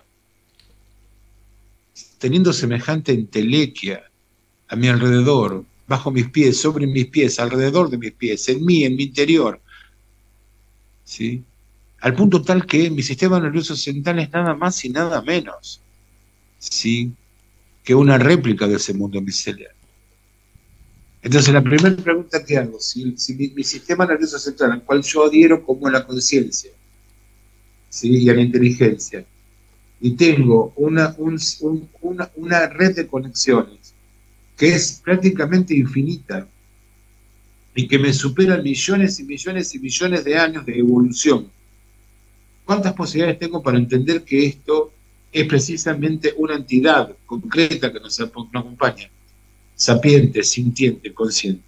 teniendo semejante entelequia a mi alrededor, bajo mis pies, sobre mis pies, alrededor de mis pies, en mí, en mi interior, ¿sí?, al punto tal que mi sistema nervioso central es nada más y nada menos, ¿sí?, que una réplica de ese mundo micelar. Entonces la primera pregunta que hago, si, si mi, mi sistema nervioso central, al cual yo adhiero como a la conciencia, ¿sí?, y a la inteligencia, y tengo una, un, un, una, una red de conexiones que es prácticamente infinita y que me supera millones y millones y millones de años de evolución, ¿cuántas posibilidades tengo para entender que esto es precisamente una entidad concreta que nos, nos acompaña, sapiente, sintiente, consciente?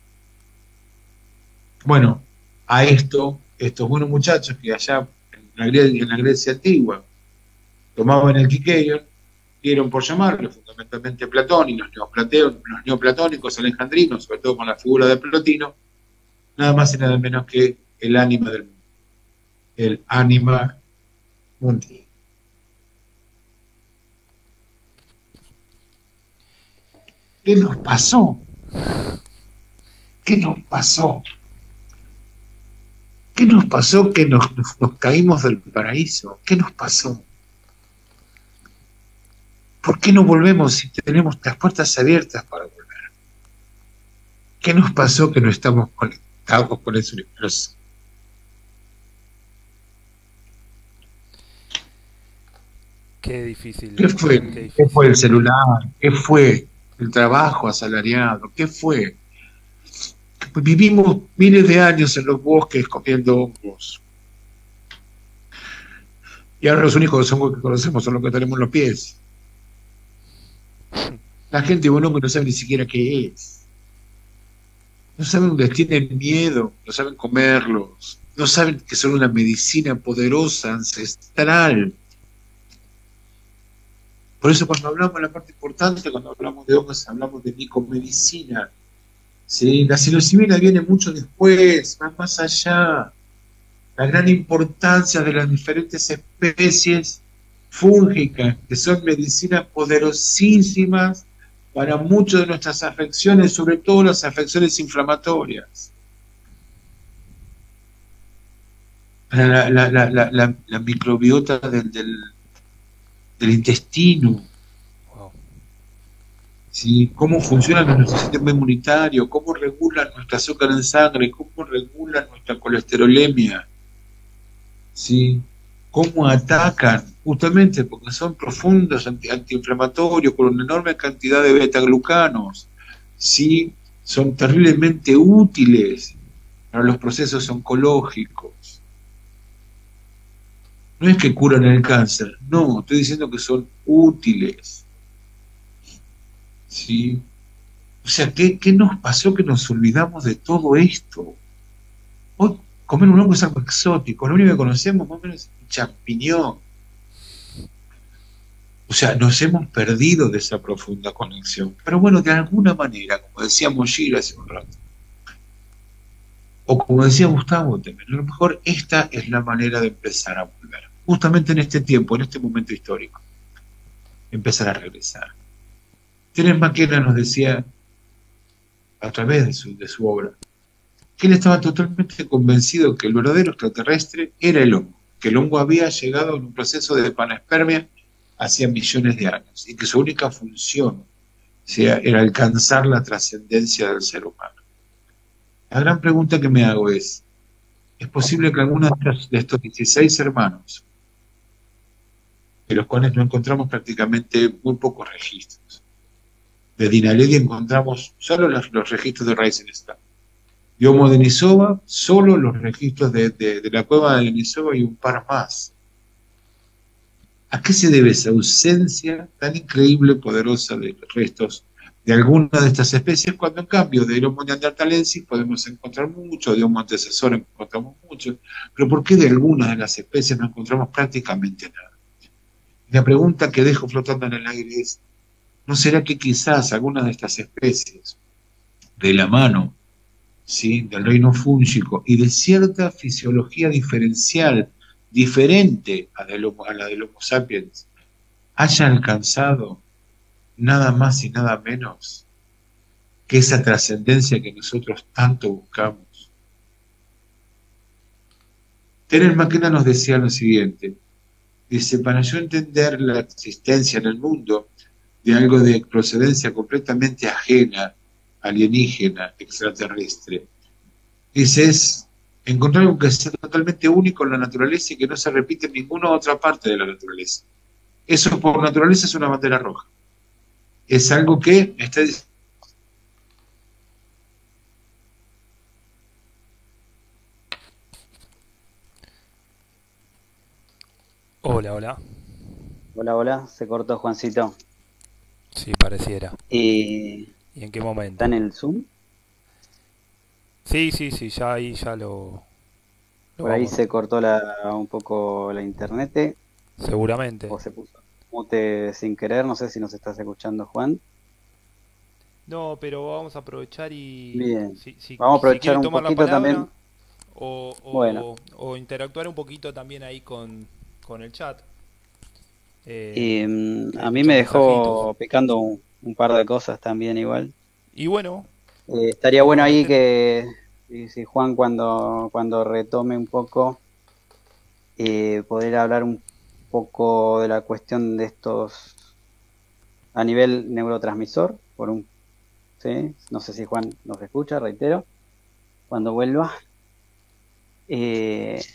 Bueno, a esto, estos buenos muchachos que allá en la Grecia, en la Grecia antigua tomaban el Kikeion, dieron por llamarlo, fundamentalmente Platón y los neoplateos, los neoplatónicos alejandrinos, sobre todo con la figura de Plotino, nada más y nada menos que el ánima del mundo, el ánima mundi. ¿Qué nos pasó? ¿Qué nos pasó? ¿Qué nos pasó que nos, nos, nos caímos del paraíso? ¿Qué nos pasó? ¿Por qué no volvemos si tenemos las puertas abiertas para volver? ¿Qué nos pasó que no estamos conectados con ese universo? Qué difícil. ¿Qué fue? Qué difícil. ¿Qué fue el celular? ¿Qué fue el trabajo asalariado? ¿Qué fue? Vivimos miles de años en los bosques comiendo hongos. Y ahora los únicos hongos que conocemos son los que tenemos en los pies. La gente bueno que no sabe ni siquiera qué es. No saben dónde tienen miedo, no saben comerlos, no saben que son una medicina poderosa, ancestral. Por eso cuando hablamos de la parte importante, cuando hablamos de hongos, hablamos de micomedicina. ¿Sí? La psilocibina viene mucho después, va más allá. La gran importancia de las diferentes especies fúngicas, que son medicinas poderosísimas para muchas de nuestras afecciones, sobre todo las afecciones inflamatorias. La, la, la, la, la, la microbiota del, del, del intestino. Wow. ¿Sí? Cómo funciona nuestro sistema inmunitario, cómo regulan nuestra azúcar en sangre, cómo regulan nuestra colesterolemia, ¿sí? Cómo atacan, justamente porque son profundos anti antiinflamatorios con una enorme cantidad de betaglucanos, ¿sí? Son terriblemente útiles para los procesos oncológicos. No es que curan el cáncer, no, estoy diciendo que son útiles. ¿Sí? O sea, ¿qué, qué nos pasó que nos olvidamos de todo esto? Hoy comer un hongo es algo exótico, lo único que conocemos más o menos es un champiñón. O sea, nos hemos perdido de esa profunda conexión. Pero bueno, de alguna manera, como decíamos Gilles hace un rato, o como decía Gustavo también, a lo mejor esta es la manera de empezar a volver. Justamente en este tiempo, en este momento histórico, empezar a regresar. Terence McKenna nos decía, a través de su, de su obra, que él estaba totalmente convencido que el verdadero extraterrestre era el hongo, que el hongo había llegado en un proceso de panspermia hacía millones de años y que su única función, o sea, era alcanzar la trascendencia del ser humano. La gran pregunta que me hago es, ¿es posible que algunos de estos dieciséis hermanos, de los cuales no encontramos prácticamente muy pocos registros, de Dinaledi encontramos solo los, los registros de Rising Star, de Homo Denisova, solo los registros de, de, de la cueva de Denisova y un par más? ¿A qué se debe esa ausencia tan increíble, poderosa de restos de alguna de estas especies, cuando en cambio de Homo neanderthalensis podemos encontrar mucho, de Homo antecesor encontramos mucho, pero ¿por qué de algunas de las especies no encontramos prácticamente nada? Y la pregunta que dejo flotando en el aire es, ¿no será que quizás algunas de estas especies, de la mano, ¿sí?, del reino fúngico y de cierta fisiología diferencial, diferente a, del, a la del Homo sapiens, haya alcanzado nada más y nada menos que esa trascendencia que nosotros tanto buscamos? Terence McKenna nos decía lo siguiente, dice, para yo entender la existencia en el mundo de algo de procedencia completamente ajena, alienígena, extraterrestre, dice, es encontrar algo que sea totalmente único en la naturaleza y que no se repite en ninguna otra parte de la naturaleza. Eso por naturaleza es una bandera roja. Es algo que está diciendo. Hola, hola. Hola, hola, se cortó Juancito. Sí, pareciera. ¿Y ¿Y en qué momento? está en el Zoom? Sí, sí, sí, ya ahí ya lo... lo Por ahí vamos. se cortó la, un poco la internet, Seguramente. o se puso mute sin querer, no sé si nos estás escuchando, Juan. No, pero vamos a aprovechar y... Bien, Si, si, vamos a si aprovechar quieren un tomar la poquito palabra también. o, o, Bueno, o interactuar un poquito también ahí con, con el chat. Eh, y mm, que hay a mí muchos me mensajitos. dejó picando un, un par de cosas también igual. Y bueno, Eh, estaría bueno podemos ahí meter... que, si, si Juan cuando, cuando retome un poco, eh, poder hablar un poco de la cuestión de estos a nivel neurotransmisor, por un, ¿sí? No sé si Juan nos escucha, reitero, cuando vuelva, eh,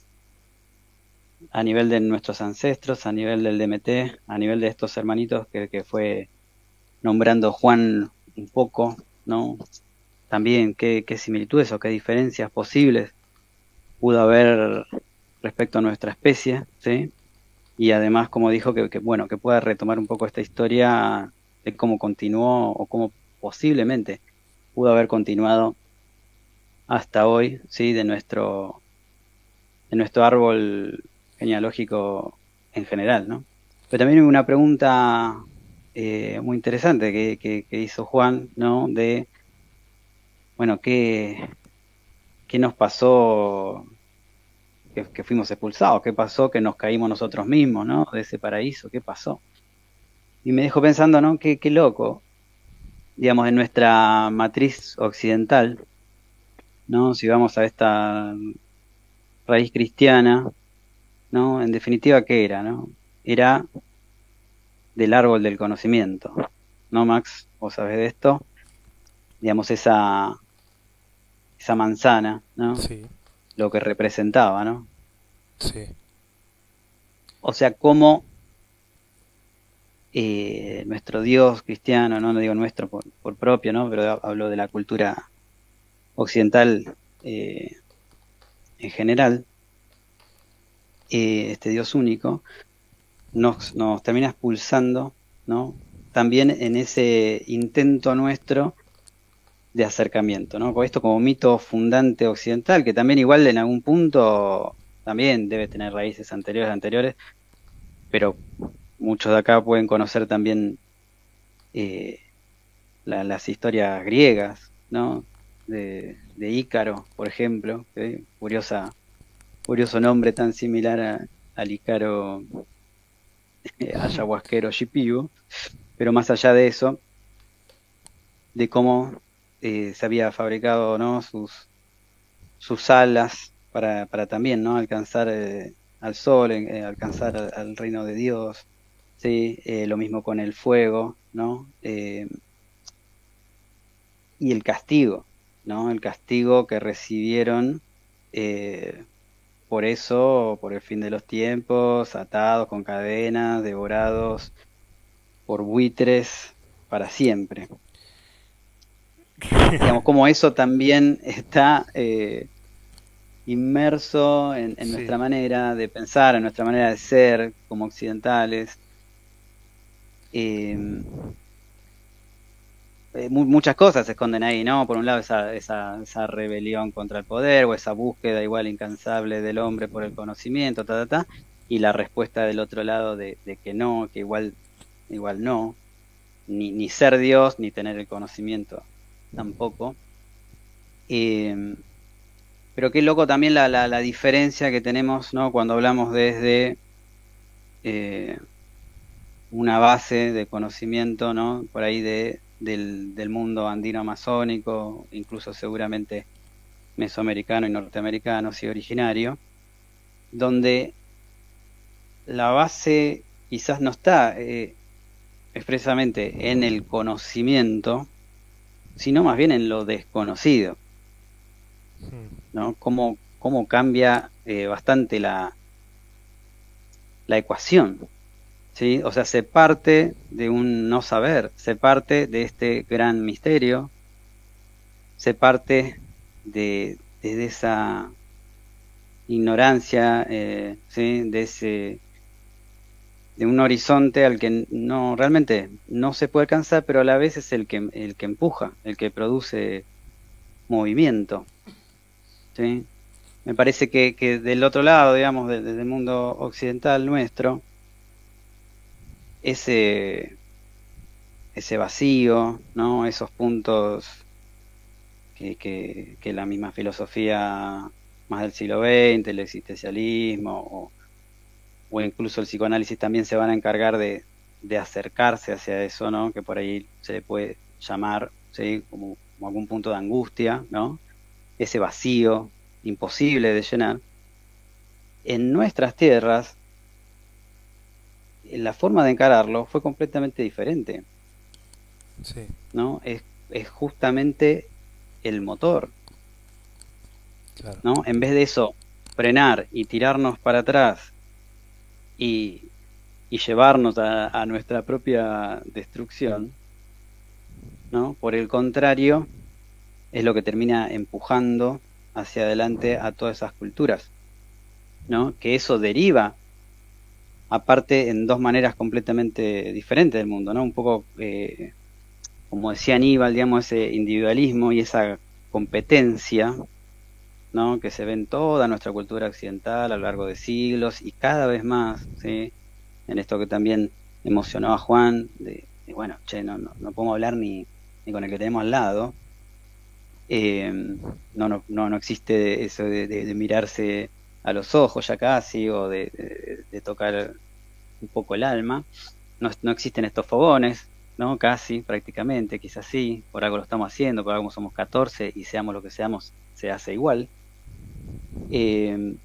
a nivel de nuestros ancestros, a nivel del D M T, a nivel de estos hermanitos que, que fue nombrando Juan un poco, ¿no? También qué, qué similitudes o qué diferencias posibles pudo haber respecto a nuestra especie, ¿sí? Y además, como dijo, que, que bueno, que pueda retomar un poco esta historia de cómo continuó o cómo posiblemente pudo haber continuado hasta hoy, ¿sí? De nuestro, de nuestro árbol genealógico en general, ¿no? Pero también hubo una pregunta eh, muy interesante que, que, que hizo Juan, ¿no? De, bueno, ¿qué, qué nos pasó? Que, que fuimos expulsados, ¿qué pasó? Que nos caímos nosotros mismos, ¿no? De ese paraíso, ¿qué pasó? Y me dejó pensando, ¿no? Qué, qué loco, digamos, en nuestra matriz occidental, ¿no? Si vamos a esta raíz cristiana, ¿no? En definitiva, ¿qué era, no? Era del árbol del conocimiento, ¿no, Max? ¿Vos sabés de esto? Digamos, esa, esa manzana, ¿no? Sí, Lo que representaba, ¿no? sí. O sea, cómo eh, nuestro Dios cristiano, no, no digo nuestro por, por propio, ¿no? Pero hablo de la cultura occidental eh, en general, eh, este Dios único, nos, nos termina expulsando, ¿no? También en ese intento nuestro de acercamiento, ¿no? Con esto como mito fundante occidental, que también igual en algún punto también debe tener raíces anteriores, anteriores, pero muchos de acá pueden conocer también eh, la- las historias griegas, ¿no? De, de Ícaro, por ejemplo, ¿sí? Curiosa, curioso nombre tan similar a- al Ícaro eh, ayahuasquero Shipibo, pero más allá de eso, de cómo eh, se había fabricado, ¿no? sus, sus alas para, para también, ¿no? Alcanzar eh, al sol, eh, alcanzar al, al reino de Dios, ¿sí? Eh, lo mismo con el fuego, ¿no? Eh, y el castigo, ¿no? El castigo que recibieron eh, por eso, por el fin de los tiempos, atados con cadenas, devorados por buitres para siempre. Digamos, como eso también está eh, inmerso en, en Sí. nuestra manera de pensar, en nuestra manera de ser como occidentales. Eh, eh, mu- muchas cosas se esconden ahí, ¿no? Por un lado, esa, esa, esa rebelión contra el poder o esa búsqueda igual incansable del hombre por el conocimiento, ta, ta, ta, y la respuesta del otro lado de, de que no, que igual, igual no, ni, ni ser Dios, ni tener el conocimiento tampoco. Eh, pero qué loco también la, la, la diferencia que tenemos, ¿no? Cuando hablamos desde eh, una base de conocimiento, ¿no? Por ahí de, del, del mundo andino-amazónico, incluso seguramente mesoamericano y norteamericano, sí, originario, donde la base quizás no está eh, expresamente en el conocimiento, sino más bien en lo desconocido, Mm. ¿no? Cómo, cómo cambia eh, bastante la, la ecuación, ¿sí? O sea, se parte de un no saber, se parte de este gran misterio, se parte de, de esa ignorancia, eh, ¿sí? De ese, de un horizonte al que no realmente no se puede alcanzar, pero a la vez es el que, el que empuja, el que produce movimiento, ¿sí? Me parece que, que del otro lado, digamos, de- desde el mundo occidental nuestro, ese, ese vacío, ¿no? Esos puntos que, que, que la misma filosofía más del siglo veinte, el existencialismo o, o incluso el psicoanálisis también se van a encargar de, de acercarse hacia eso, ¿no? Que por ahí se le puede llamar, ¿sí? Como, como algún punto de angustia, ¿no? Ese vacío imposible de llenar. En nuestras tierras, la forma de encararlo fue completamente diferente, Sí. ¿no? Es, es justamente el motor, Claro. ¿no? En vez de eso, frenar y tirarnos para atrás y, y llevarnos a, a nuestra propia destrucción, ¿no? Por el contrario, es lo que termina empujando hacia adelante a todas esas culturas, ¿no? Que eso deriva, aparte, en dos maneras completamente diferentes del mundo, ¿no? Un poco, eh, como decía Aníbal, digamos, ese individualismo y esa competencia, ¿no? Que se ve en toda nuestra cultura occidental a lo largo de siglos y cada vez más, ¿sí? En esto que también emocionó a Juan, de, de, bueno, che, no, no, no podemos hablar ni, ni con el que tenemos al lado. Eh, no, no, no, no existe eso de, de, de mirarse a los ojos ya casi, o de, de, de tocar un poco el alma. No, no existen estos fogones, ¿no? Casi, prácticamente, quizás sí, por algo lo estamos haciendo, por algo somos catorce y seamos lo que seamos, se hace igual. Eh,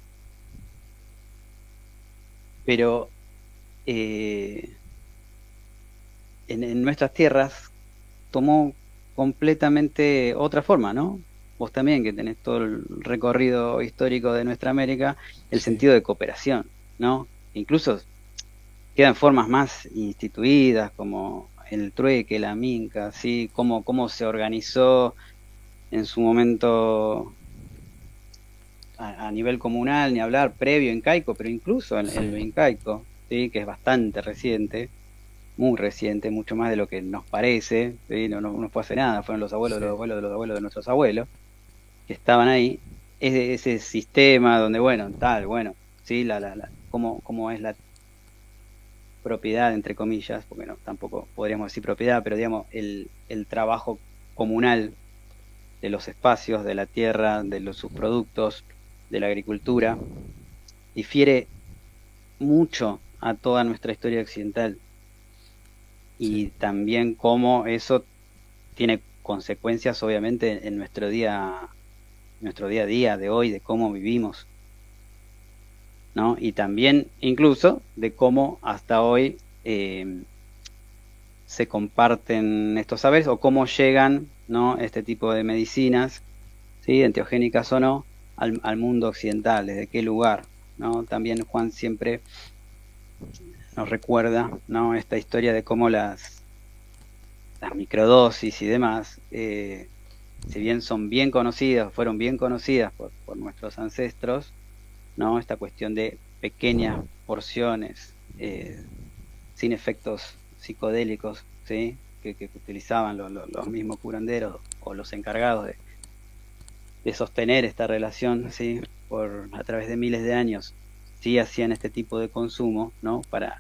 pero eh, en, en nuestras tierras tomó completamente otra forma, ¿no? Vos también, que tenés todo el recorrido histórico de nuestra América, el Sí. sentido de cooperación, ¿no? Incluso quedan formas más instituidas, como el trueque, la minca, ¿sí? Cómo, cómo se organizó en su momento a, a nivel comunal, ni hablar, previo incaico, pero incluso en, en lo Sí. incaico, ¿sí? Que es bastante reciente, muy reciente, mucho más de lo que nos parece, ¿sí? No, no, no fue hace nada, fueron los abuelos de Sí. los abuelos de los abuelos de nuestros abuelos, que estaban ahí, ese, ese sistema donde, bueno, tal, bueno, ¿sí? La, la, la, cómo, cómo es la propiedad, entre comillas, porque no, tampoco podríamos decir propiedad, pero digamos, el, el trabajo comunal de los espacios, de la tierra, de los subproductos, de la agricultura, difiere mucho a toda nuestra historia occidental. Y Sí. también cómo eso tiene consecuencias, obviamente, en nuestro día, nuestro día a día de hoy, de cómo vivimos, ¿no? Y también incluso de cómo hasta hoy eh, se comparten estos saberes o cómo llegan, ¿no?, este tipo de medicinas, ¿sí?, enteogénicas o no, al, al mundo occidental, desde qué lugar, ¿no? También Juan siempre nos recuerda, ¿no?, esta historia de cómo las, las microdosis y demás, eh, si bien son bien conocidas, fueron bien conocidas por, por nuestros ancestros, ¿no?, esta cuestión de pequeñas porciones eh, sin efectos psicodélicos, ¿sí?, que, que utilizaban los, los, los mismos curanderos o los encargados de, de sostener esta relación, ¿sí?, por a través de miles de años, sí hacían este tipo de consumo, ¿no?, para,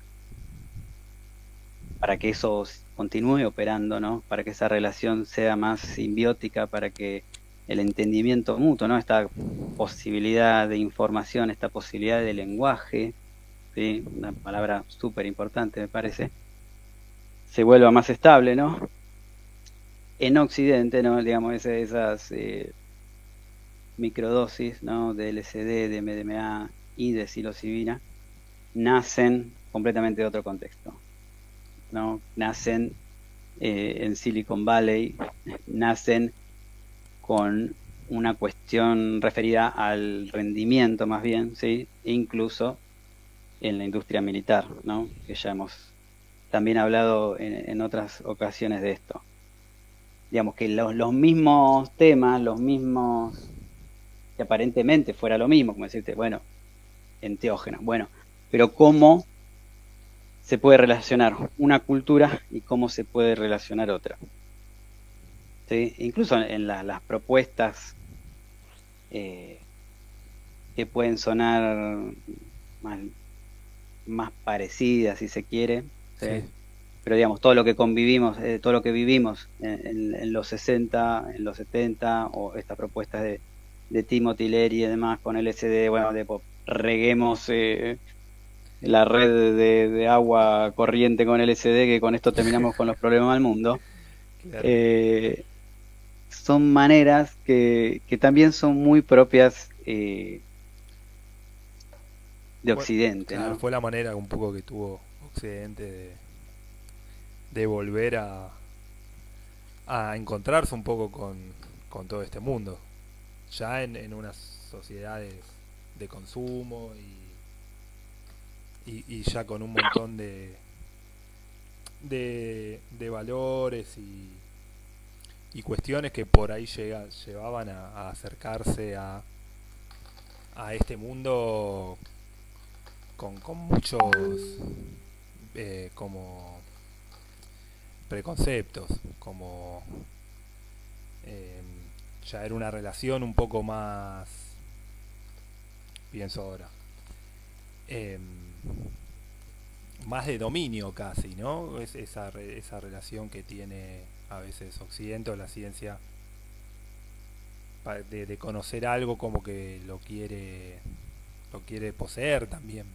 para que eso continúe operando, ¿no?, para que esa relación sea más simbiótica, para que el entendimiento mutuo, ¿no?, esta posibilidad de información, esta posibilidad de lenguaje, ¿sí?, una palabra súper importante me parece, se vuelva más estable, ¿no? En Occidente, ¿no?, digamos, ese, esas eh, microdosis, ¿no?, de L S D, de M D M A y de psilocibina nacen completamente de otro contexto, ¿no? Nacen eh, en Silicon Valley, nacen con una cuestión referida al rendimiento más bien, ¿sí?, e incluso en la industria militar, ¿no?, que ya hemos también hablado en, en otras ocasiones de esto. Digamos que los, los mismos temas, los mismos, que aparentemente fuera lo mismo, como decirte, bueno, enteógenos, bueno, pero cómo se puede relacionar una cultura y cómo se puede relacionar otra. ¿Sí? Incluso en la, las propuestas eh, que pueden sonar más, más parecidas, si se quiere, ¿sí? Sí. Pero digamos, todo lo que convivimos, eh, todo lo que vivimos en, en, en los sesenta, en los setenta, o estas propuestas de, de Timothy Leary y demás con L S D, bueno, de reguemos eh, la red de, de agua corriente con L S D, que con esto terminamos con los problemas del mundo. Claro. Eh, son maneras que, que también son muy propias eh, de Fue- Occidente, claro, ¿no? fue la manera un poco que tuvo Occidente de, de volver a, a encontrarse un poco con, con todo este mundo. Ya en, en unas sociedades de consumo y, y, y ya con un montón de, de, de valores y, y cuestiones que por ahí llega, llevaban a, a acercarse a, a este mundo con, con muchos eh, como preconceptos, como eh, ya era una relación un poco más, pienso ahora, eh, más de dominio casi, ¿no? Es esa, re- esa relación que tiene a veces Occidente o la ciencia pa- de, de conocer algo como que lo quiere lo quiere poseer también.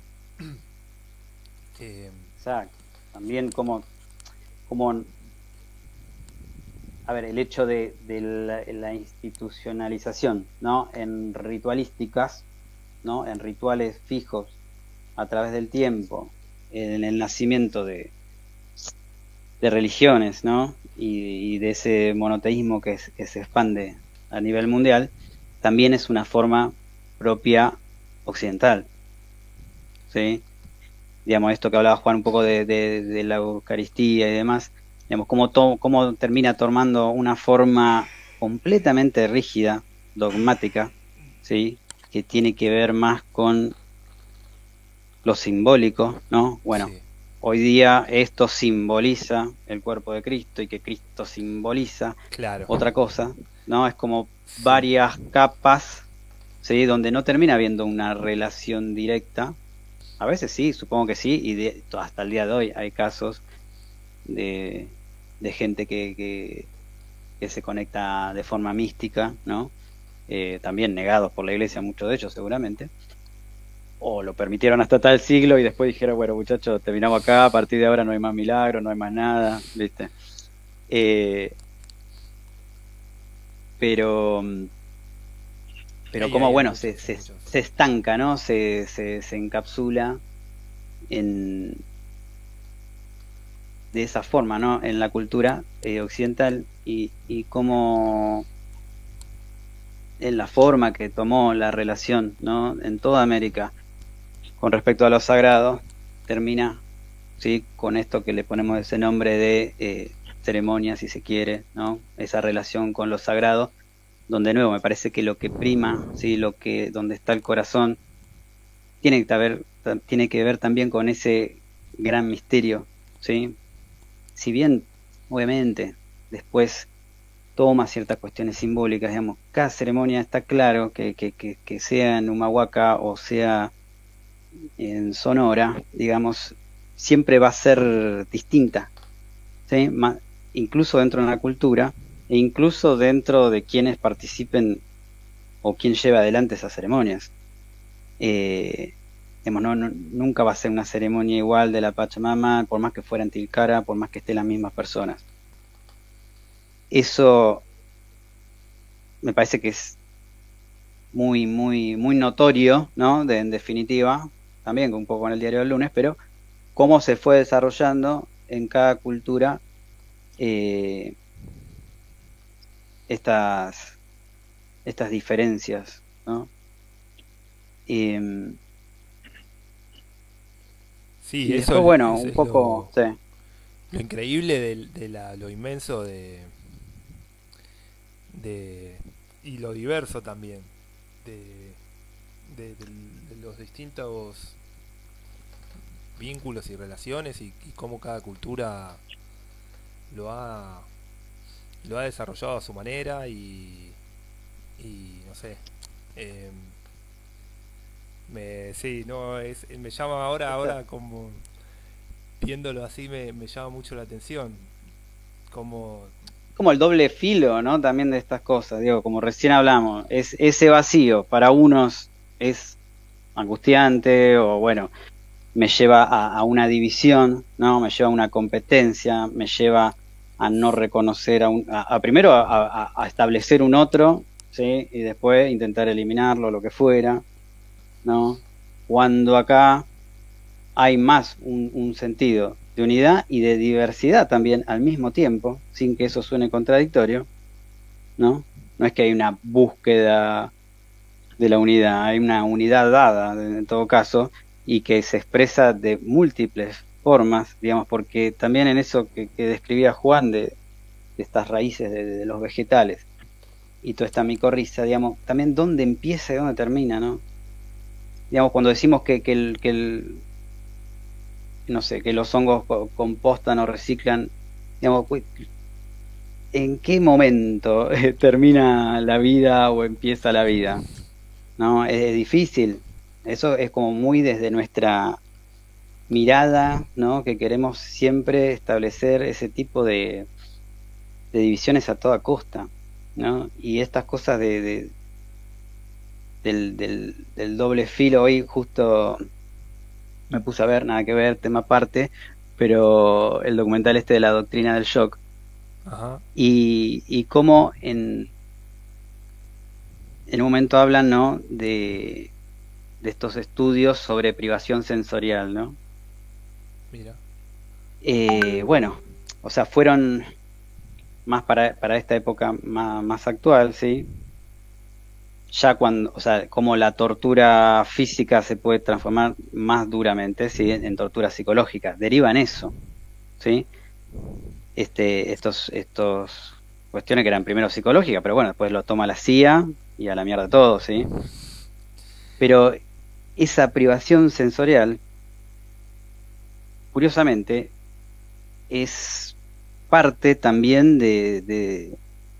Eh, Exacto. También como, como a ver, el hecho de, de la, la institucionalización, ¿no?, en ritualísticas, ¿no?, en rituales fijos a través del tiempo, en el nacimiento de, de religiones, ¿no?, y, y de ese monoteísmo que, es- que se expande a nivel mundial, también es una forma propia occidental, ¿sí? Digamos, esto que hablaba Juan un poco de, de, de la Eucaristía y demás, digamos, cómo, to- cómo termina tomando una forma completamente rígida, dogmática, ¿sí?, que tiene que ver más con lo simbólico, ¿no? Bueno, sí, hoy día esto simboliza el cuerpo de Cristo y que Cristo simboliza claro. otra cosa, ¿no? Es como Sí. varias capas, ¿sí?, donde no termina habiendo una relación directa, A veces sí, supongo que sí, y de, hasta el día de hoy hay casos de, de gente que, que, que se conecta de forma mística, ¿no? Eh, también negados por la iglesia, muchos de ellos seguramente, o lo permitieron hasta tal siglo y después dijeron, bueno muchachos, terminamos acá, a partir de ahora no hay más milagros, no hay más nada, ¿viste? Eh, pero pero Ahí como hay bueno, muchos, se, se, muchos. se estanca, ¿no? Se, se, se encapsula en de esa forma, ¿no? En la cultura eh, occidental y, y cómo en la forma que tomó la relación, ¿no? En toda América con respecto a lo sagrado termina, ¿sí? Con esto que le ponemos ese nombre de eh, ceremonia, si se quiere, ¿no? Esa relación con lo sagrado, donde de nuevo me parece que lo que prima, ¿sí? Lo que donde está el corazón tiene que ver tiene que ver también con ese gran misterio, ¿sí? Si bien obviamente después toma ciertas cuestiones simbólicas, digamos, cada ceremonia está claro que, que, que, que sea en Humahuaca o sea en Sonora, digamos, siempre va a ser distinta, ¿sí? Ma- incluso dentro de una cultura e incluso dentro de quienes participen o quien lleve adelante esas ceremonias. Eh, digamos, no, no- nunca va a ser una ceremonia igual de la Pachamama, por más que fuera en Tilcara, por más que estén las mismas personas. Eso me parece que es muy, muy, muy notorio, ¿no? De, en definitiva, también un poco con el diario del lunes, pero cómo se fue desarrollando en cada cultura eh, estas, estas diferencias, ¿no? Em, Sí, y eso después, es, bueno, es- un es poco, lo, sí, lo increíble del- de, la, lo inmenso de, de y lo diverso también de, de, del- de los distintos vínculos y relaciones y, y cómo cada cultura lo ha lo ha desarrollado a su manera y, y no sé, em, me sí no es me llama ahora esta- ahora como viéndolo así me, me llama mucho la atención como como el doble filo, ¿no? También de estas cosas, digo, como recién hablamos, es ese vacío para unos es angustiante o bueno, me lleva a, a una división, ¿no? Me lleva a una competencia, me lleva a no reconocer a un, a, a primero a, a- a establecer un otro, ¿sí? Y después intentar eliminarlo, lo que fuera, ¿no? Cuando acá hay más un, un sentido de unidad y de diversidad también al mismo tiempo, sin que eso suene contradictorio, ¿no? No es que hay una búsqueda de la unidad, hay una unidad dada en todo caso y que se expresa de múltiples formas, digamos, porque también en eso que, que describía Juan de, de estas raíces de, de los vegetales y toda esta micorriza, digamos, también dónde empieza y dónde termina, ¿no? Digamos, cuando decimos que, que el, que el, no sé, que los hongos co- compostan o reciclan, digamos, pues, ¿en qué momento eh, termina la vida o empieza la vida? ¿No? Es difícil. Eso es como muy desde nuestra mirada, ¿no? Que queremos siempre establecer ese tipo de, de divisiones a toda costa, ¿no? Y estas cosas de, de- del, del, del doble filo, hoy justo me puse a ver, nada que ver, tema aparte, pero el documental este de la doctrina del shock ajá y, y cómo en, en un momento hablan, ¿no? De, de estos estudios sobre privación sensorial, ¿no? mira Eh, bueno, o sea, fueron más para, para esta época más, más actual, ¿sí? Ya cuando, o sea, como la tortura física se puede transformar más duramente, ¿sí? En, en tortura psicológica, deriva en eso, ¿sí? Este, estos, estos cuestiones que eran primero psicológicas, pero bueno, después lo toma la C I A y a la mierda todo, ¿sí? Pero esa privación sensorial, curiosamente, es parte también de, de,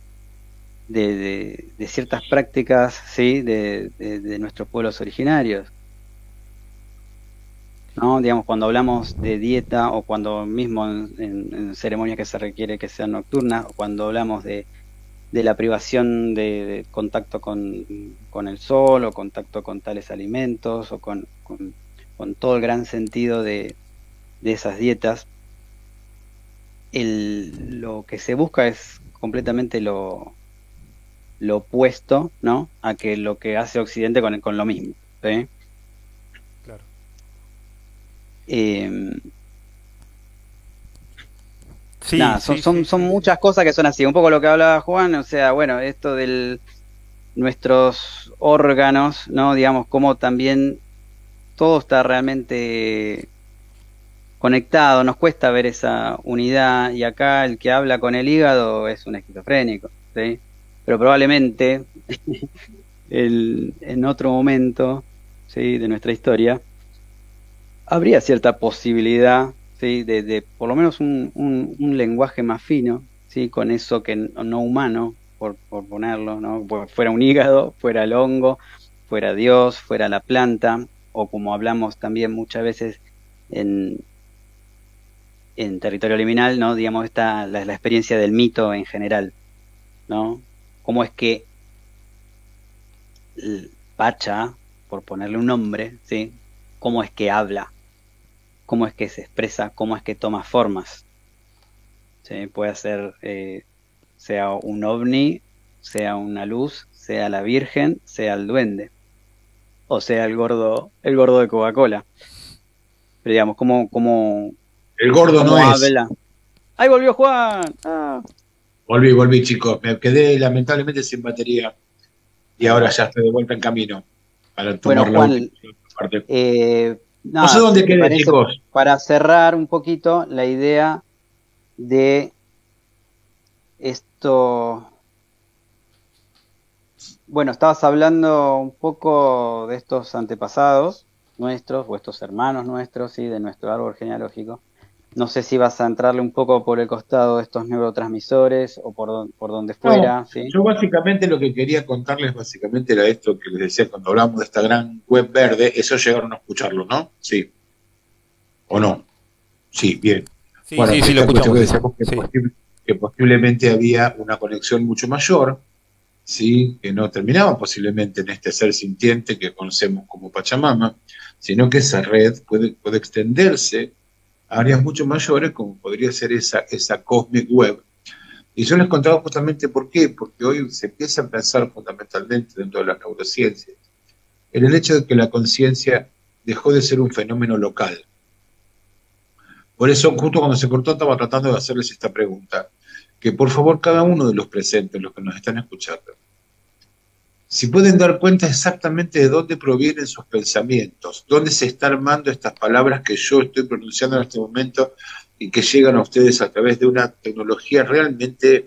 de, de- de ciertas prácticas, ¿sí? De, de- de nuestros pueblos originarios. ¿no? Digamos, cuando hablamos de dieta o cuando mismo en, en- en ceremonias que se requiere que sean nocturnas, o cuando hablamos de, de la privación de, de contacto con, con el sol o contacto con tales alimentos o con, con- con todo el gran sentido de, de esas dietas, el- lo que se busca es completamente lo, lo opuesto, ¿no? A que lo que hace Occidente con, con lo mismo, ¿sí? Claro. Em, Sí, Nada, son, sí, son, sí, son sí, sí. muchas cosas que son así. Un poco lo que hablaba Juan, o sea, bueno, esto de nuestros órganos, ¿no? Digamos, cómo también todo está realmente conectado, nos cuesta ver esa unidad y acá el que habla con el hígado es un esquizofrénico, ¿sí? Pero probablemente el- en otro momento, ¿sí? De nuestra historia habría cierta posibilidad, ¿sí? de, de por lo menos un, un- un lenguaje más fino, ¿sí? Con eso que no, no humano, por, por ponerlo, ¿no? Pues fuera un hígado, fuera el hongo, fuera Dios, fuera la planta, o como hablamos también muchas veces en, en territorio liminal, ¿no? Digamos, esta, la, la experiencia del mito en general, ¿no? Cómo es que el Pacha, por ponerle un nombre, ¿sí? Cómo es que habla, cómo es que se expresa, cómo es que toma formas. ¿Sí? Puede ser, eh, sea un ovni, sea una luz, sea la Virgen, sea el duende, o sea el gordo, el gordo de Coca-Cola. Pero digamos, cómo, cómo, El gordo no cómo es. habla. ¡Ahí volvió Juan! ¡Ah! Volví, volví, chicos. Me quedé lamentablemente sin batería y ahora ya estoy de vuelta en camino para Bueno, tomar la última Juan, parte. eh, No sé nada, dónde si te quedé, parece, chicos. para cerrar un poquito la idea de esto. Bueno, estabas hablando un poco de estos antepasados nuestros, o estos hermanos nuestros, sí, de nuestro árbol genealógico. No sé si vas a entrarle un poco por el costado de estos neurotransmisores o por, don- por donde No, fuera, ¿sí? yo básicamente lo que quería contarles básicamente era esto que les decía cuando hablamos de esta gran web verde. Eso llegaron a escucharlo, ¿no? Sí. ¿O no? Sí, bien. Sí, Bueno, sí, sí, lo esta cuestión escuchamos que eso. decíamos que, Sí. posible- que posiblemente había una conexión mucho mayor, ¿sí? Que no terminaba posiblemente en este ser sintiente que conocemos como Pachamama, sino que esa red puede, puede extenderse a áreas mucho mayores, como podría ser esa, esa Cosmic Web. Y yo les contaba justamente por qué, porque hoy se empieza a pensar fundamentalmente dentro de las neurociencias en el hecho de que la conciencia dejó de ser un fenómeno local. Por eso, justo cuando se cortó, estaba tratando de hacerles esta pregunta, que por favor cada uno de los presentes, los que nos están escuchando, si pueden dar cuenta exactamente de dónde provienen sus pensamientos, dónde se están armando estas palabras que yo estoy pronunciando en este momento y que llegan a ustedes a través de una tecnología realmente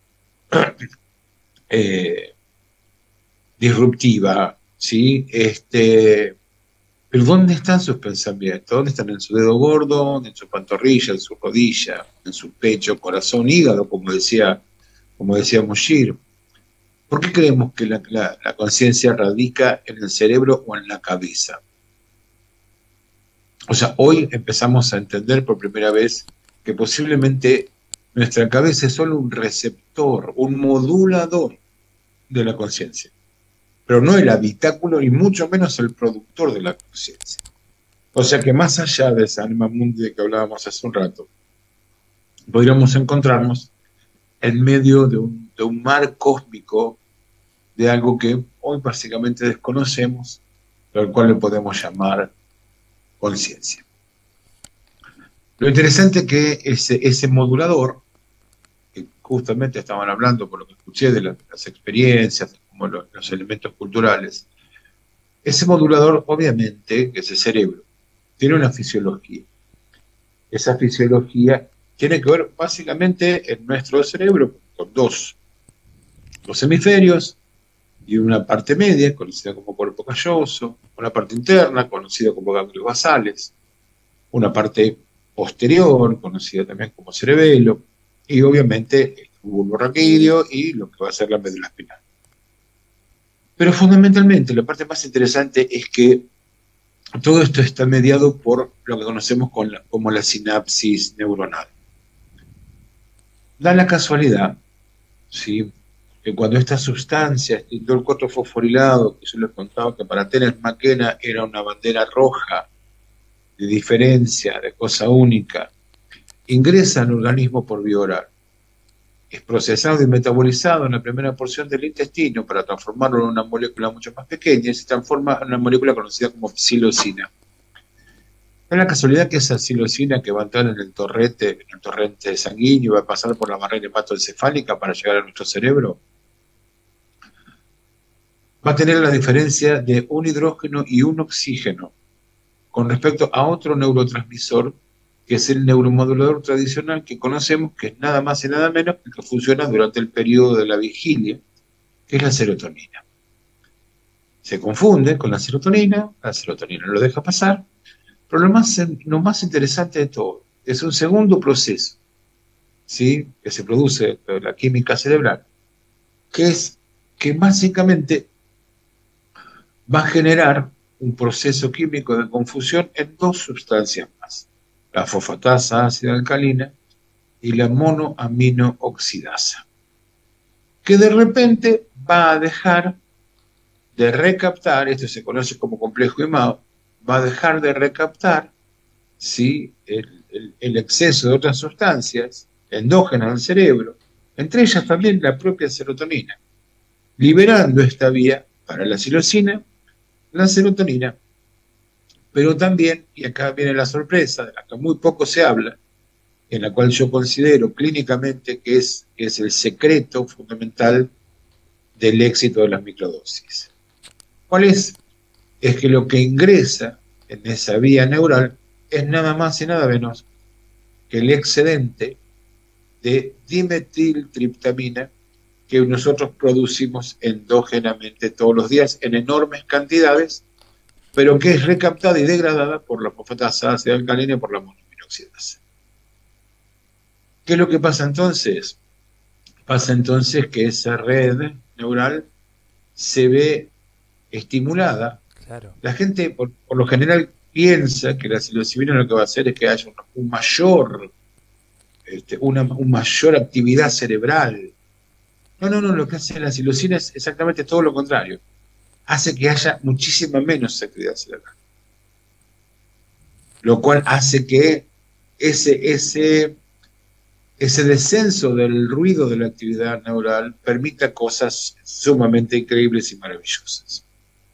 eh, disruptiva, ¿sí? Este, pero ¿dónde están sus pensamientos? ¿Dónde están? En su dedo gordo, en su pantorrilla, en su rodilla, en su pecho, corazón, hígado, como decía, como decía Mushir. ¿Por qué creemos que la, la, la conciencia radica en el cerebro o en la cabeza? O sea, hoy empezamos a entender por primera vez que posiblemente nuestra cabeza es solo un receptor, un modulador de la conciencia, pero no el habitáculo y mucho menos el productor de la conciencia. O sea que más allá de esa alma mundi de que hablábamos hace un rato, podríamos encontrarnos en medio de un, de un mar cósmico de algo que hoy básicamente desconocemos, pero al cual le podemos llamar conciencia. Lo interesante es que ese, ese modulador, que justamente estaban hablando por lo que escuché de las, las experiencias, como los, los elementos culturales, ese modulador obviamente, que es el cerebro, tiene una fisiología. Esa fisiología tiene que ver básicamente en nuestro cerebro con dos, dos hemisferios y una parte media, conocida como cuerpo calloso, una parte interna, conocida como ganglios basales, una parte posterior, conocida también como cerebelo, y obviamente el bulbo raquídeo y lo que va a ser la médula espinal. Pero fundamentalmente la parte más interesante es que todo esto está mediado por lo que conocemos con la, como la sinapsis neuronal. Da la casualidad, ¿sí?, que cuando esta sustancia, este indol cuatro fosforilado, que yo les contaba que para Terence McKenna era una bandera roja de diferencia, de cosa única, ingresa al organismo por vía oral, es procesado y metabolizado en la primera porción del intestino para transformarlo en una molécula mucho más pequeña y se transforma en una molécula conocida como psilocina. Es la casualidad que esa psilocina que va a entrar en el torrente, en el torrente sanguíneo y va a pasar por la barrera hematoencefálica para llegar a nuestro cerebro, va a tener la diferencia de un hidrógeno y un oxígeno con respecto a otro neurotransmisor, que es el neuromodulador tradicional que conocemos, que es nada más y nada menos que funciona durante el periodo de la vigilia, que es la serotonina. Se confunde con la serotonina, la serotonina lo deja pasar, pero lo más, lo más interesante de todo es un segundo proceso, ¿sí?, que se produce en la química cerebral, que es que básicamente va a generar un proceso químico de confusión en dos sustancias más, la fosfatasa ácida alcalina y la monoaminooxidasa, que de repente va a dejar de recaptar, esto se conoce como complejo IMAO, va a dejar de recaptar, ¿sí?, el, el, el exceso de otras sustancias endógenas al cerebro, entre ellas también la propia serotonina, liberando esta vía para la psilocina, la serotonina, pero también, y acá viene la sorpresa, de la que muy poco se habla, en la cual yo considero clínicamente que es, que es el secreto fundamental del éxito de las microdosis. ¿Cuál es? Es que lo que ingresa en esa vía neural es nada más y nada menos que el excedente de dimetiltriptamina que nosotros producimos endógenamente todos los días en enormes cantidades, pero que es recaptada y degradada por la fosfatasa ácida alcalina y por la monoaminoxidasa. ¿Qué es lo que pasa entonces? Pasa entonces que esa red neural se ve estimulada. Claro. La gente, por, por lo general, piensa que la psilocibina lo que va a hacer es que haya un, un mayor, este, una un mayor actividad cerebral. No, no, no, lo que hace la psilocina es exactamente todo lo contrario. Hace que haya muchísima menos actividad cerebral. Lo cual hace que ese, ese, ese descenso del ruido de la actividad neural permita cosas sumamente increíbles y maravillosas.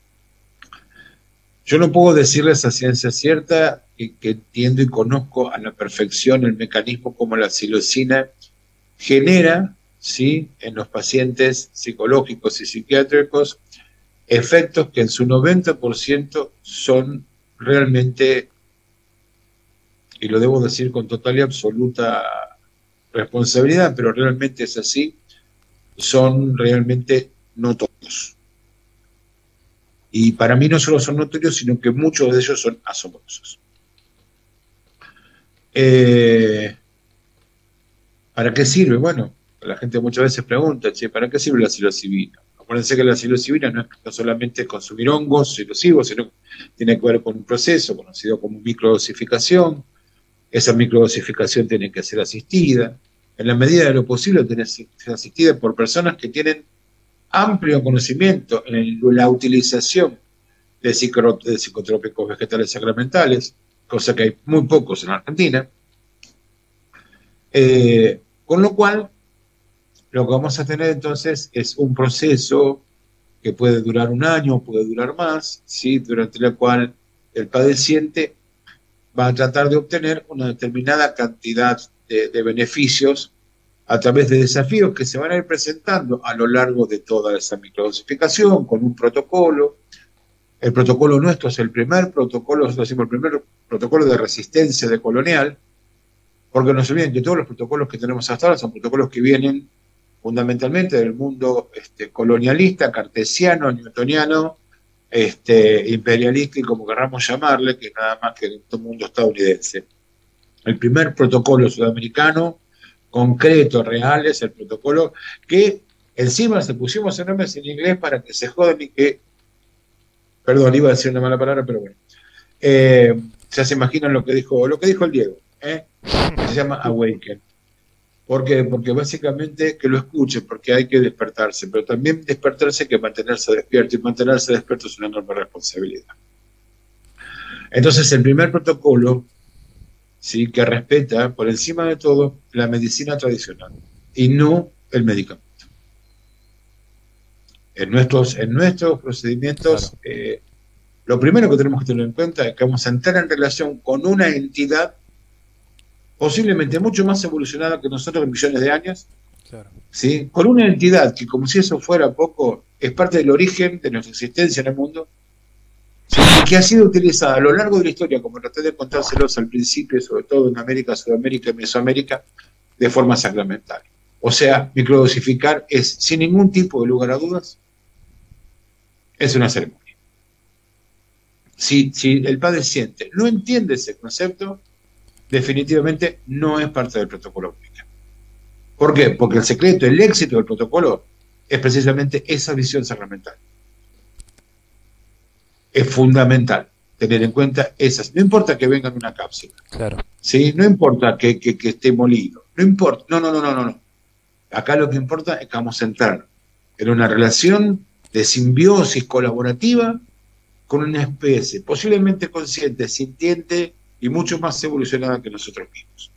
Yo no puedo decirles a ciencia cierta que, que entiendo y conozco a la perfección el mecanismo como la psilocina genera, ¿sí?, en los pacientes psicológicos y psiquiátricos efectos que en su noventa por ciento son realmente, y lo debo decir con total y absoluta responsabilidad, pero realmente es así, son realmente notorios. Y para mí no solo son notorios, sino que muchos de ellos son asombrosos. Eh, ¿Para qué sirve? Bueno, la gente muchas veces pregunta, che, ¿para qué sirve la psilocibina? Acuérdense que la psilocibina no es no solamente consumir hongos psilocibos, sino que tiene que ver con un proceso conocido como microdosificación. Esa microdosificación tiene que ser asistida. En la medida de lo posible, tiene que ser asistida por personas que tienen amplio conocimiento en la utilización de, psico, de psicotrópicos vegetales sacramentales, cosa que hay muy pocos en Argentina. Eh, con lo cual, lo que vamos a tener entonces es un proceso que puede durar un año, puede durar más, ¿sí?, durante el cual el padeciente va a tratar de obtener una determinada cantidad de, de beneficios a través de desafíos que se van a ir presentando a lo largo de toda esa microdosificación, con un protocolo. El protocolo nuestro es el primer protocolo, nosotros decimos el primer protocolo de resistencia de colonial, porque no se olviden que todos los protocolos que tenemos hasta ahora son protocolos que vienen fundamentalmente del mundo este, colonialista, cartesiano, newtoniano, este, imperialista y como querramos llamarle, que nada más que en todo el mundo estadounidense. El primer protocolo sudamericano concreto, real, es el protocolo que encima se pusimos en nombres en inglés para que se jodan y que, perdón, iba a decir una mala palabra, pero bueno, Eh, ya se imaginan lo que dijo, lo que dijo el Diego, ¿eh? Se llama Awaken. ¿Por qué? Porque básicamente que lo escuche, porque hay que despertarse, pero también despertarse hay que mantenerse despierto, y mantenerse despierto es una enorme responsabilidad. Entonces, el primer protocolo, ¿sí?, que respeta por encima de todo la medicina tradicional y no el medicamento. En nuestros, en nuestros procedimientos, claro. eh, lo primero que tenemos que tener en cuenta es que vamos a entrar en relación con una entidad posiblemente mucho más evolucionada que nosotros en millones de años, claro. ¿Sí?, con una entidad que, como si eso fuera poco, es parte del origen de nuestra existencia en el mundo, ¿sí?, y que ha sido utilizada a lo largo de la historia, como traté de contárselos al principio, sobre todo en América, Sudamérica y Mesoamérica, de forma sacramental. O sea, microdosificar es, sin ningún tipo de lugar a dudas, es una ceremonia. Si, si el padeciente no entiende ese concepto, definitivamente no es parte del protocolo Wicca. ¿Por qué? Porque el secreto, el éxito del protocolo es precisamente esa visión sacramental. Es fundamental tener en cuenta esas. No importa que venga en una cápsula. Claro. ¿Sí? No importa que, que, que esté molido. No importa. No, no, no, no, no. Acá lo que importa es que vamos a entrar en una relación de simbiosis colaborativa con una especie posiblemente consciente, sintiente y mucho más evolucionada que nosotros mismos.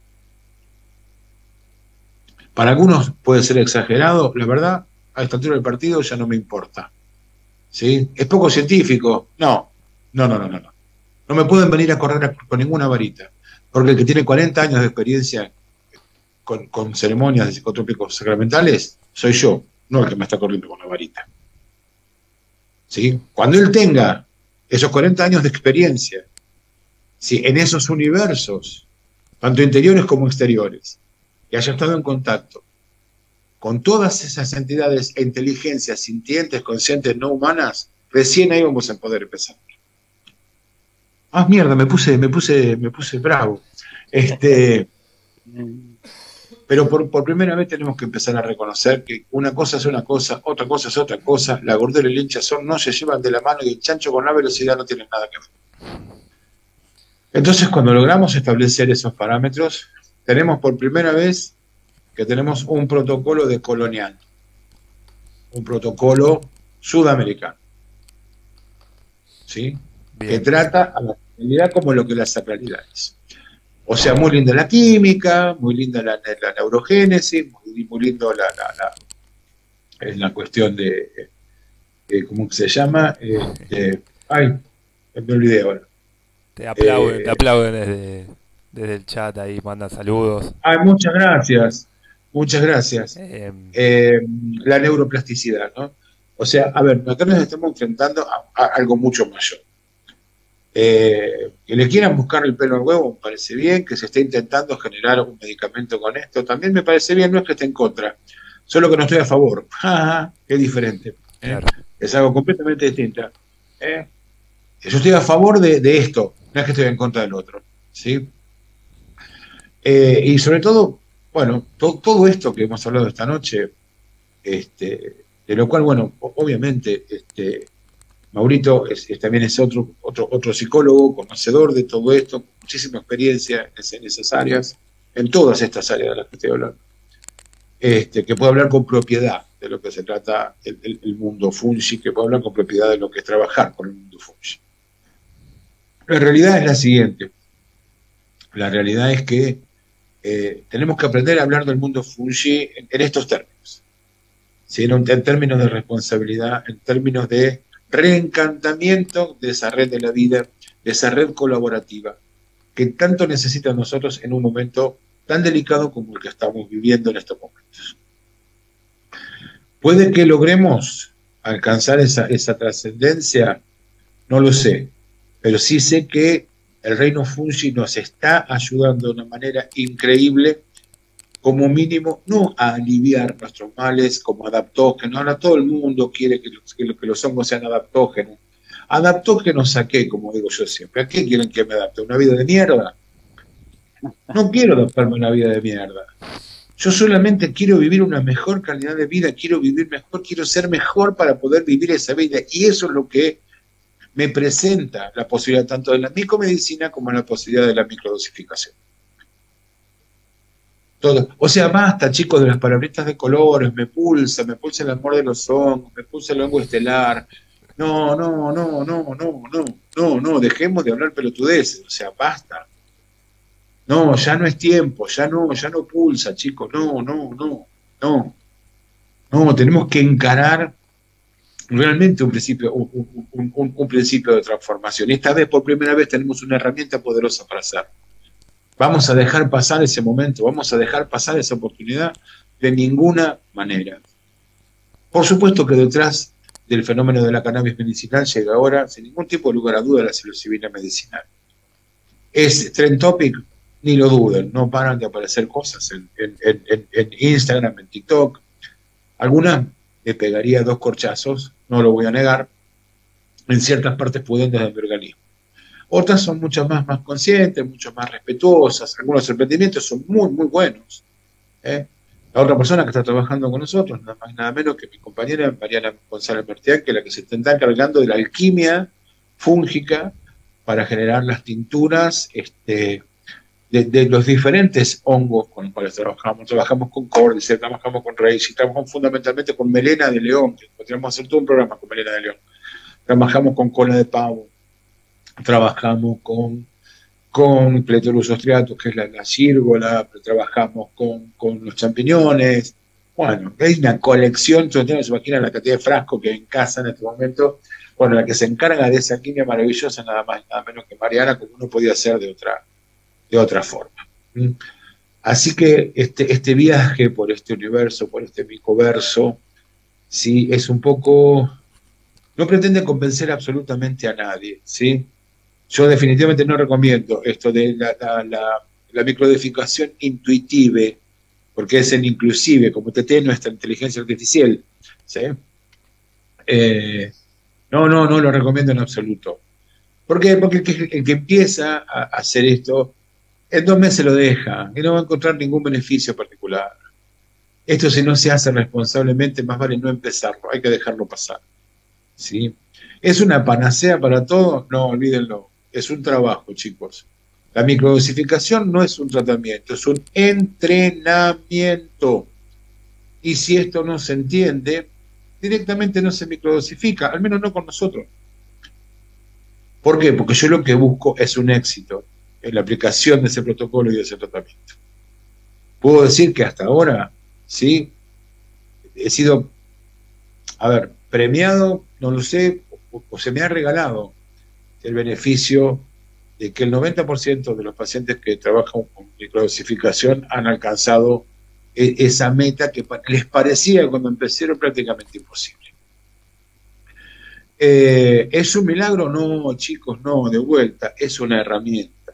Para algunos puede ser exagerado, la verdad, a esta altura del partido ya no me importa. ¿Sí? ¿Es poco científico? No, no, no, no, no. No me pueden venir a correr con ninguna varita, porque el que tiene cuarenta años de experiencia con, con ceremonias de psicotrópicos sacramentales soy yo, no el que me está corriendo con la varita. ¿Sí? Cuando él tenga esos cuarenta años de experiencia, ¿sí?, en esos universos, tanto interiores como exteriores, que haya estado en contacto con todas esas entidades e inteligencias sintientes, conscientes, no humanas, recién ahí vamos a poder empezar. Ah, mierda, me puse, me puse, me puse bravo. Este, pero por, por primera vez tenemos que empezar a reconocer que una cosa es una cosa, otra cosa es otra cosa, la gordura y el hinchazón no se llevan de la mano y el chancho con la velocidad no tienen nada que ver. Entonces, cuando logramos establecer esos parámetros, tenemos por primera vez que tenemos un protocolo de colonial, un protocolo sudamericano, ¿sí?, que trata a la sacralidad como lo que la sacralidad es. O sea, muy linda la química, muy linda la, la neurogénesis, muy, muy lindo la, la, la, la cuestión de, de, ¿cómo se llama? Eh, de, ay, me olvidé ahora. Te aplauden, eh, te aplauden desde, desde el chat ahí, mandan saludos. Ay, muchas gracias, muchas gracias. Eh, eh, la neuroplasticidad, ¿no? O sea, a ver, acá nos estamos enfrentando a, a algo mucho mayor. Eh, que le quieran buscar el pelo al huevo me parece bien, que se esté intentando generar un medicamento con esto también me parece bien, no es que esté en contra, solo que no estoy a favor. Ah, qué diferente, ¿eh? Claro. Es algo completamente distinto. ¿eh? Yo estoy a favor de, de esto, no es que estoy en contra del otro, ¿sí? Eh, y sobre todo, bueno, to, todo esto que hemos hablado esta noche, este, de lo cual, bueno, obviamente, este, Maurito es, es, también es otro, otro, otro psicólogo, conocedor de todo esto, con muchísima experiencia en esas áreas, en todas estas áreas de las que estoy hablando, este, que puede hablar con propiedad de lo que se trata el, el, el mundo fungi, que puede hablar con propiedad de lo que es trabajar con el mundo fungi. La realidad es la siguiente, la realidad es que eh, tenemos que aprender a hablar del mundo fungi en, en estos términos, ¿sí? en, en términos de responsabilidad, en términos de reencantamiento de esa red de la vida, de esa red colaborativa, que tanto necesita nosotros en un momento tan delicado como el que estamos viviendo en estos momentos. ¿Puede que logremos alcanzar esa, esa trascendencia? No lo sé, pero sí sé que el reino fungi nos está ayudando de una manera increíble, como mínimo, no a aliviar nuestros males como adaptógenos. Ahora todo el mundo quiere que los, que, que los hongos sean adaptógenos. ¿Adaptógenos a qué? Como digo yo siempre. ¿A qué quieren que me adapte? ¿Una vida de mierda? No quiero adaptarme a una vida de mierda. Yo solamente quiero vivir una mejor calidad de vida, quiero vivir mejor, quiero ser mejor para poder vivir esa vida. Y eso es lo que me presenta la posibilidad tanto de la micomedicina como la posibilidad de la microdosificación. Todo. O sea, basta, chicos, de las palabritas de colores, me pulsa, me pulsa el amor de los hongos, me pulsa el hongo estelar. No, no, no, no, no, no, no, no, dejemos de hablar pelotudeces, o sea, basta. No, ya no es tiempo, ya no, ya no pulsa, chicos, no, no, no, no. No, tenemos que encarar realmente un principio, un, un, un, un principio de transformación. Y esta vez, por primera vez, tenemos una herramienta poderosa para hacerlo. Vamos a dejar pasar ese momento, vamos a dejar pasar esa oportunidad de ninguna manera. Por supuesto que detrás del fenómeno de la cannabis medicinal llega ahora, sin ningún tipo de lugar a duda, la psilocibina medicinal. ¿Es trend topic? Ni lo duden, no paran de aparecer cosas en, en, en, en Instagram, en TikTok. Algunas le pegaría dos corchazos, no lo voy a negar, en ciertas partes pudentes de mi organismo. Otras son mucho más, más conscientes, mucho más respetuosas. Algunos emprendimientos son muy, muy buenos. ¿eh? La otra persona que está trabajando con nosotros, nada más nada menos que mi compañera Mariana González Martián, que es la que se está encargando de la alquimia fúngica para generar las tinturas este, de, de los diferentes hongos con los cuales trabajamos. Trabajamos con córdice, trabajamos con reishi, trabajamos fundamentalmente con melena de león, que podríamos hacer todo un programa con melena de león. Trabajamos con cola de pavo. Trabajamos con, con Cletourus striatus, que es la, la círgola, trabajamos con, con los champiñones. Bueno, hay una colección, ustedes no se imaginan la cantidad de frascos que hay en casa en este momento. Bueno, la que se encarga de esa alquimia maravillosa, nada más nada menos que Mariana, como uno podía hacer de otra, de otra forma. ¿Mm? Así que este, este viaje por este universo, por este micoverso, sí, es un poco... No pretende convencer absolutamente a nadie, ¿sí? Yo definitivamente no recomiendo esto de la, la, la, la microdosificación intuitiva, porque es el inclusive, como T T nuestra inteligencia artificial, ¿sí? Eh, no, no, no lo recomiendo en absoluto. ¿Por qué? Porque el que, el que empieza a hacer esto, en dos meses lo deja y no va a encontrar ningún beneficio particular. Esto, si no se hace responsablemente, más vale no empezarlo, hay que dejarlo pasar. ¿Sí? ¿Es una panacea para todo? No, olvídenlo. Es un trabajo, chicos. La microdosificación no es un tratamiento, es un entrenamiento. Y si esto no se entiende, directamente no se microdosifica, al menos no con nosotros. ¿Por qué? Porque yo lo que busco es un éxito en la aplicación de ese protocolo y de ese tratamiento. Puedo decir que hasta ahora, ¿sí? He sido, a ver, premiado, no lo sé, o, o se me ha regalado el beneficio de que el noventa por ciento de los pacientes que trabajan con microdosificación han alcanzado e, esa meta que les parecía cuando empezaron prácticamente imposible. Eh, ¿Es un milagro? No, chicos, no, de vuelta, es una herramienta.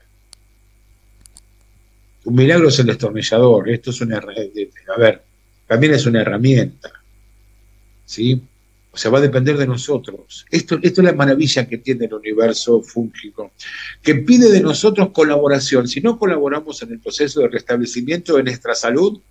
Un milagro es el destornillador, esto es una herramienta, a ver, también es una herramienta, ¿sí? O sea, va a depender de nosotros. Esto, esto es la maravilla que tiene el universo fúngico, que pide de nosotros colaboración. Si no colaboramos en el proceso de restablecimiento de nuestra salud,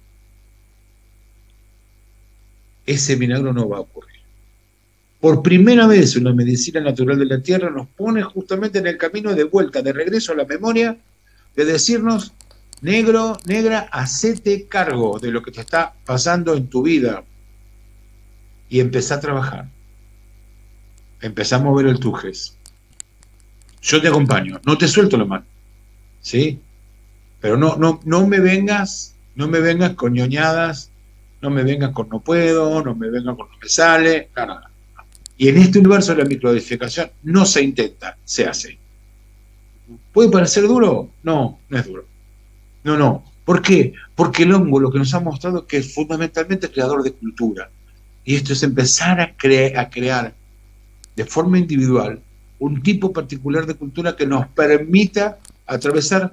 ese milagro no va a ocurrir. Por primera vez una medicina natural de la Tierra nos pone justamente en el camino de vuelta, de regreso a la memoria, de decirnos, negro, negra, hacete cargo de lo que te está pasando en tu vida. Y empezá a trabajar. Empezá a mover el tujes. Yo te acompaño, no te suelto la mano, ¿sí? Pero no, no, no me vengas, no me vengas con ñoñadas, no me vengas con no puedo, no me vengas con no me sale, no, no, no. Y en este universo de la microdosificación no se intenta, se hace. ¿Puede parecer duro? No, no es duro. No, no. ¿Por qué? Porque el hongo lo que nos ha mostrado es que es fundamentalmente creador de cultura. Y esto es empezar a, cre a crear de forma individual un tipo particular de cultura que nos permita atravesar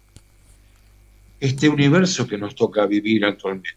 este universo que nos toca vivir actualmente.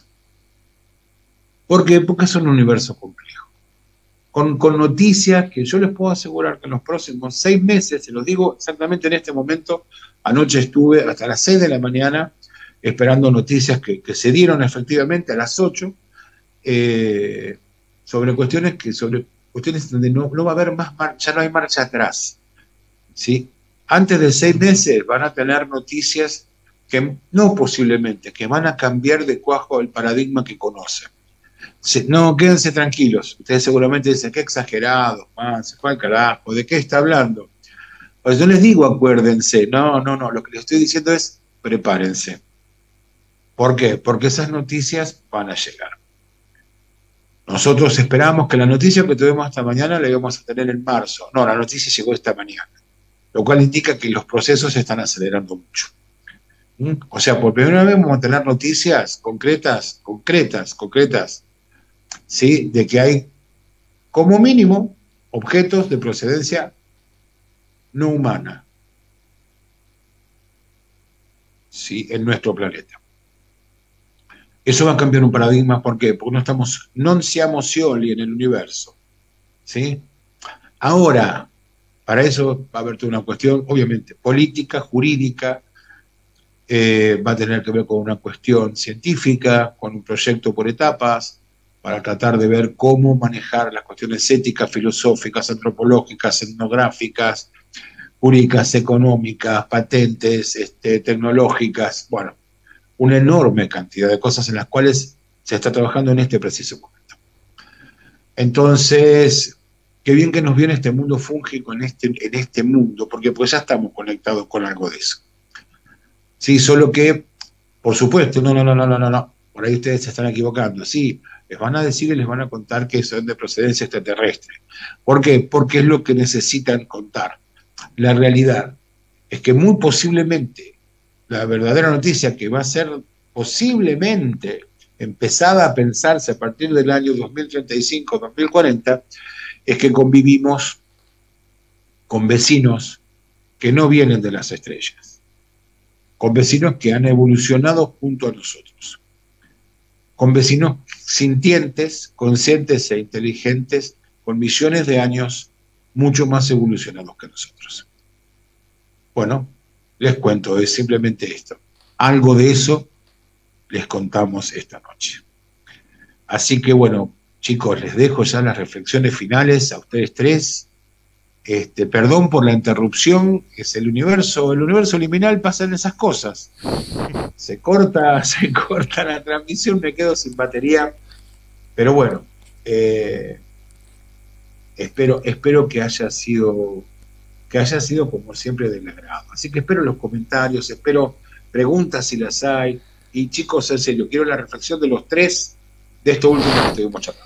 ¿Por qué? Porque es un universo complejo. Con, con noticias que yo les puedo asegurar que en los próximos seis meses, se los digo exactamente en este momento, anoche estuve hasta las seis de la mañana esperando noticias que, que se dieron efectivamente a las ocho, Eh, sobre cuestiones que sobre cuestiones donde no, no va a haber más marcha, ya no hay marcha atrás, ¿sí? Antes de seis meses van a tener noticias que, no posiblemente, que van a cambiar de cuajo el paradigma que conocen. Sí, no, quédense tranquilos. Ustedes seguramente dicen, qué exagerado, man, se fue al carajo, ¿de qué está hablando? Pues yo les digo, acuérdense, no, no, no, lo que les estoy diciendo es, prepárense. ¿Por qué? Porque esas noticias van a llegar. Nosotros esperamos que la noticia que tuvimos esta mañana la íbamos a tener en marzo. No, la noticia llegó esta mañana, lo cual indica que los procesos se están acelerando mucho. ¿Mm? O sea, por primera vez vamos a tener noticias concretas, concretas, concretas, ¿sí? De que hay, como mínimo, objetos de procedencia no humana, ¿sí? En nuestro planeta. Eso va a cambiar un paradigma, ¿por qué? Porque no estamos, non siamo soli en el universo, ¿sí? Ahora, para eso va a haber toda una cuestión, obviamente, política, jurídica, eh, va a tener que ver con una cuestión científica, con un proyecto por etapas, para tratar de ver cómo manejar las cuestiones éticas, filosóficas, antropológicas, etnográficas, jurídicas, económicas, patentes, este, tecnológicas, bueno, una enorme cantidad de cosas en las cuales se está trabajando en este preciso momento. Entonces, qué bien que nos viene este mundo fúngico en este, en este mundo, porque pues ya estamos conectados con algo de eso. Sí, solo que, por supuesto, no, no, no, no, no, no, no, por ahí ustedes se están equivocando, sí, les van a decir y les van a contar que son de procedencia extraterrestre. ¿Por qué? Porque es lo que necesitan contar. La realidad es que muy posiblemente la verdadera noticia que va a ser posiblemente empezada a pensarse a partir del año dos mil treinta y cinco, dos mil cuarenta, es que convivimos con vecinos que no vienen de las estrellas, con vecinos que han evolucionado junto a nosotros, con vecinos sintientes, conscientes e inteligentes, con millones de años mucho más evolucionados que nosotros. Bueno, les cuento, es simplemente esto. Algo de eso les contamos esta noche. Así que bueno, chicos, les dejo ya las reflexiones finales a ustedes tres. Este, perdón por la interrupción, es el universo, el universo liminal pasan esas cosas. Se corta, se corta la transmisión, me quedo sin batería. Pero bueno, eh, espero, espero que haya sido... que haya sido como siempre del agrado. Así que espero los comentarios, espero preguntas si las hay. Y chicos, en serio, quiero la reflexión de los tres de esto último que estuvimos charlando.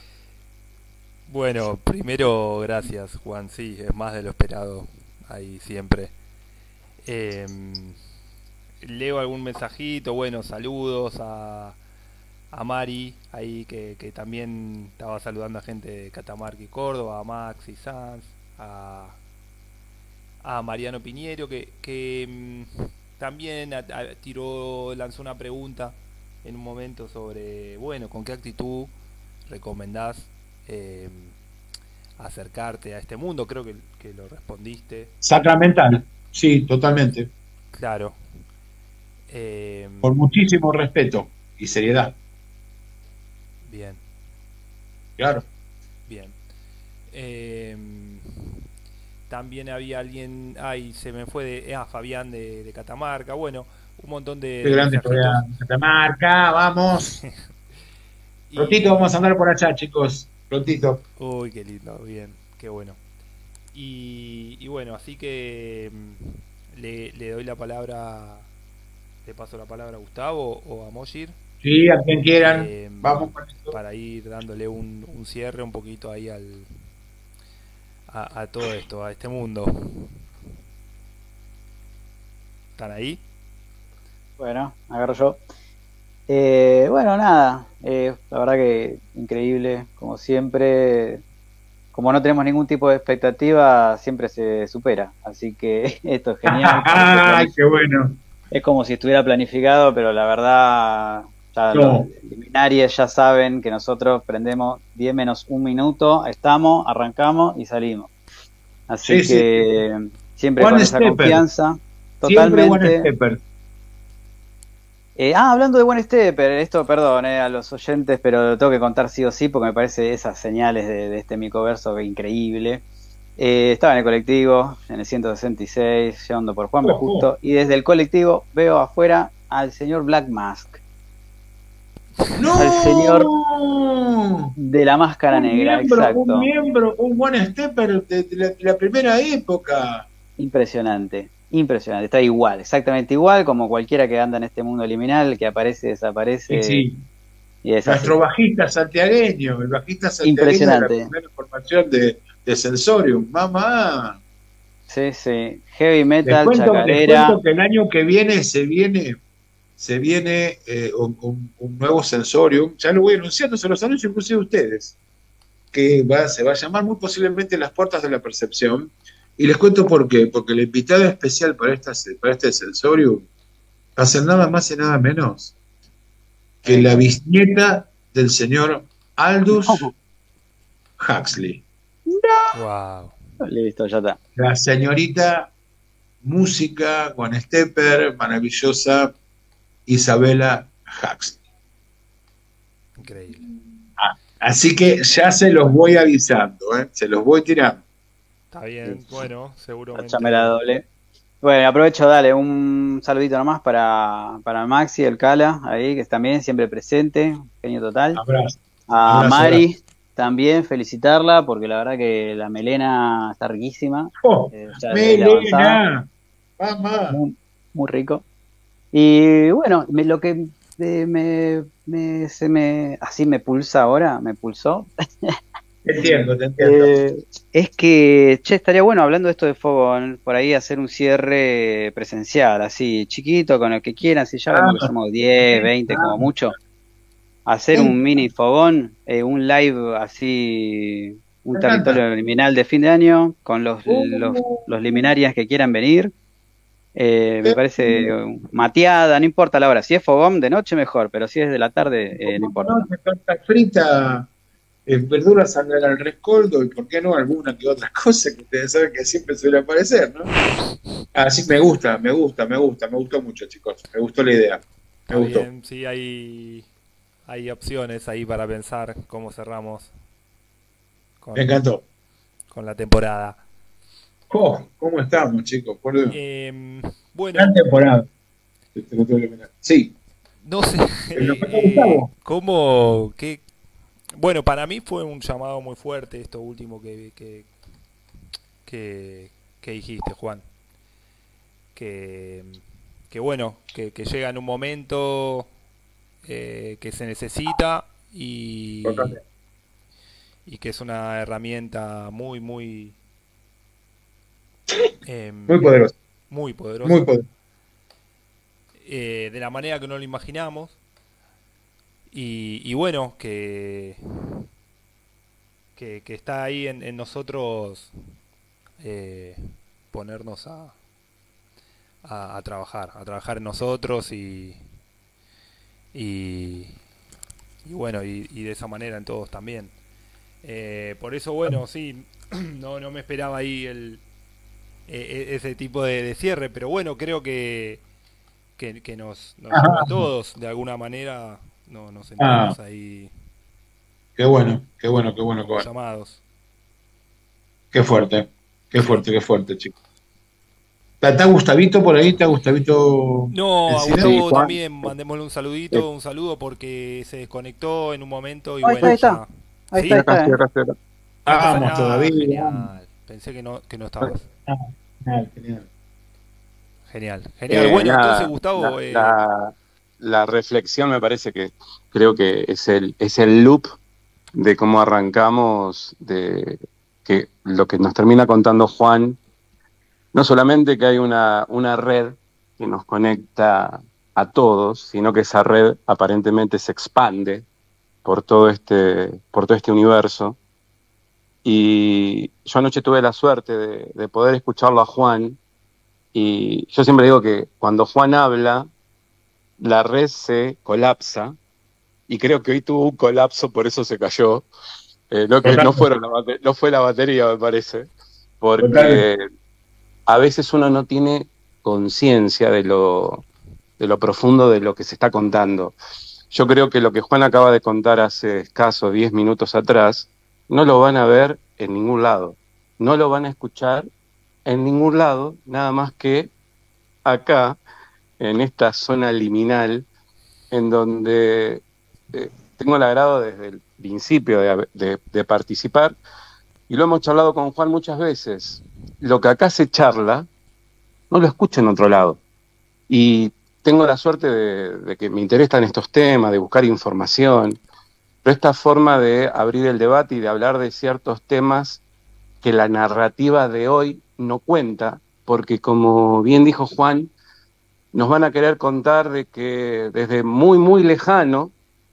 Bueno, primero, gracias, Juan. Sí, es más de lo esperado ahí siempre. Eh, leo algún mensajito, bueno, saludos a, a Mari, ahí que, que también estaba saludando a gente de Catamarca y Córdoba, a Max y Sanz, a... a Mariano Piñero, que, que mmm, también a, a, tiró, lanzó una pregunta en un momento sobre, bueno, con qué actitud recomendás eh, acercarte a este mundo. Creo que, que lo respondiste. Sacramental, sí, totalmente. Claro. Eh, Con muchísimo respeto y seriedad. Bien. Claro. Bien. Eh, También había alguien, ay, se me fue de, ah, Fabián de, de Catamarca, bueno, un montón de... Qué grande Fabián, Catamarca, vamos. y... Prontito vamos a andar por allá, chicos, prontito. Uy, qué lindo, bien, qué bueno. Y, y bueno, así que le, le doy la palabra, le paso la palabra a Gustavo o a Mojir. Sí, a quien quieran, eh, vamos con esto. Para ir dándole un, un cierre un poquito ahí al... A, a todo esto, a este mundo. ¿Están ahí? Bueno, agarro yo. Eh, bueno, nada, eh, la verdad que increíble, como siempre. Como no tenemos ningún tipo de expectativa, siempre se supera. Así que esto es genial. ¡Ay, qué bueno! Es como si estuviera planificado, pero la verdad... Ya no. Los liminaries ya saben que nosotros prendemos diez menos un minuto, estamos, arrancamos y salimos. Así sí, que sí. Siempre one con esa stepper. Confianza. Totalmente. Eh, ah, hablando de buen Stepper, esto, perdón, eh, a los oyentes, pero lo tengo que contar sí o sí porque me parece esas señales de, de este micoverso increíble. Eh, estaba en el colectivo, en el ciento sesenta y seis, llevando por Juan B. Oh, oh. Justo, y desde el colectivo veo afuera al señor Black Mask, ¡No! al señor de la máscara Un negra, miembro, exacto. un miembro, un buen stepper de, de la, de la primera época. Impresionante, impresionante, está igual, exactamente igual como cualquiera que anda en este mundo liminal, que aparece, desaparece, Sí, sí. y es así. Nuestro bajista santiagueño, el bajista santiagueño Impresionante. de la primera formación de, de Sensorium, mamá. Sí, sí, heavy Les metal, cuento, les chacarera, cuento que el año que viene se viene, se viene eh, un, un- un nuevo Sensorium, ya lo voy anunciando, se los anuncio inclusive a ustedes, que va, se va a llamar muy posiblemente Las Puertas de la Percepción. Y les cuento por qué, porque la invitada especial para, esta, para este Sensorium va a ser nada más y nada menos que la bisnieta del señor Aldous Huxley, Wow. listo, ya está. la señorita música con stepper maravillosa Isabella Huxley. Increíble. Así que ya se los voy avisando, ¿eh? Se los voy tirando. Está bien, bueno, seguramente. Échame la doble. Bueno, aprovecho, dale, un saludito nomás para, para Maxi, el Cala, ahí, que es también siempre presente, genio total. Abrazo. A abrazo, Mari, abrazo. también felicitarla, porque la verdad que la melena está riquísima. ¡Oh, eh, ya desde avanzada, Melena! ¡Mamá! muy, muy rico. Y bueno, me- lo que eh, me, me- se me, así me pulsa ahora, me pulsó, Te entiendo, te entiendo. Eh, es que, che, estaría bueno hablando de esto de Fogón, por ahí hacer un cierre presencial, así, chiquito, con el que quieran, si ya vemos que somos diez, veinte como mucho, hacer un mini Fogón, eh, un live así, un Me encanta. territorio liminal de fin de año, con los, los, los liminarias que quieran venir. Eh, me parece eh, mateada, no importa la hora, si es Fogón de noche mejor, pero si es de la tarde, eh, no importa. No, torta frita, eh, verduras al, al rescoldo y por qué no alguna que otra cosa que ustedes saben que siempre suele aparecer, ¿no? Así me gusta, me gusta, me gusta, me gustó mucho, chicos. Me gustó la idea. Me Está gustó. bien, sí, hay, hay opciones ahí para pensar cómo cerramos con, Me encantó. con la temporada. Oh, ¿cómo estamos, chicos? Por Dios. Em, bueno, Gran temporada. Te lo tengo que mirar. Sí. no sé Pero, eh, Gustavo. cómo, qué, bueno, para mí fue un llamado muy fuerte esto último que, que, que, que dijiste, Juan. Que, que bueno, que, que llega en un momento eh, que se necesita y, Totalmente. y que es una herramienta muy, muy, em, Muy poderoso. muy poderosa. Muy poderoso. eh, de la manera que no lo imaginamos. Y, y bueno, que, que, que está ahí en, en nosotros eh, ponernos a, a, a trabajar, a trabajar en nosotros y, y, y bueno, y, y de esa manera en todos también. Eh, por eso, bueno, sí, no, no me esperaba ahí el, e- e- ese tipo de, de cierre, pero bueno, creo que, que, que nos, nos lleva a todos, de alguna manera, no, nos sentimos ahí Qué bueno, qué bueno, qué bueno, qué bueno. llamados. Qué fuerte, qué fuerte, qué fuerte, chicos. ¿Está está Gustavito por ahí? ¿Está Gustavito? No, a Encina? Gustavo Sí, Juan. también mandémosle un saludito, un saludo porque se desconectó en un momento y Ahí bueno, está, ahí ya. Ahí ¿Sí? está, ahí Acá está. estoy, acá estoy, acá. Vamos Ah, todavía. genial. Pensé que no, que no estabas. Genial, genial. Genial, genial. Eh, Bueno, nada, entonces Gustavo, la, eh, la- la reflexión me parece que creo que es el, es el loop de cómo arrancamos, de que lo que nos termina contando Juan, no solamente que hay una, una red que nos conecta a todos, sino que esa red aparentemente se expande por todo este, por todo este universo. Y yo anoche tuve la suerte de, de poder escucharlo a Juan, y yo siempre digo que cuando Juan habla, la red se colapsa, y creo que hoy tuvo un colapso, por eso se cayó. Eh, no, que no, fueron la bate- no fue la batería, me parece, porque a veces uno no tiene conciencia de lo, de lo profundo de lo que se está contando. Yo creo que lo que Juan acaba de contar hace escasos diez minutos atrás, no lo van a ver en ningún lado, no lo van a escuchar en ningún lado, nada más que acá, en esta zona liminal, en donde eh, tengo el agrado desde el principio de, de, de participar, y lo hemos charlado con Juan muchas veces. Lo que acá se charla, no lo escucho en otro lado. Y tengo la suerte de, de que me interesan estos temas, de buscar información, pero esta forma de abrir el debate y de hablar de ciertos temas que la narrativa de hoy no cuenta, porque como bien dijo Juan, nos van a querer contar de que desde muy, muy lejano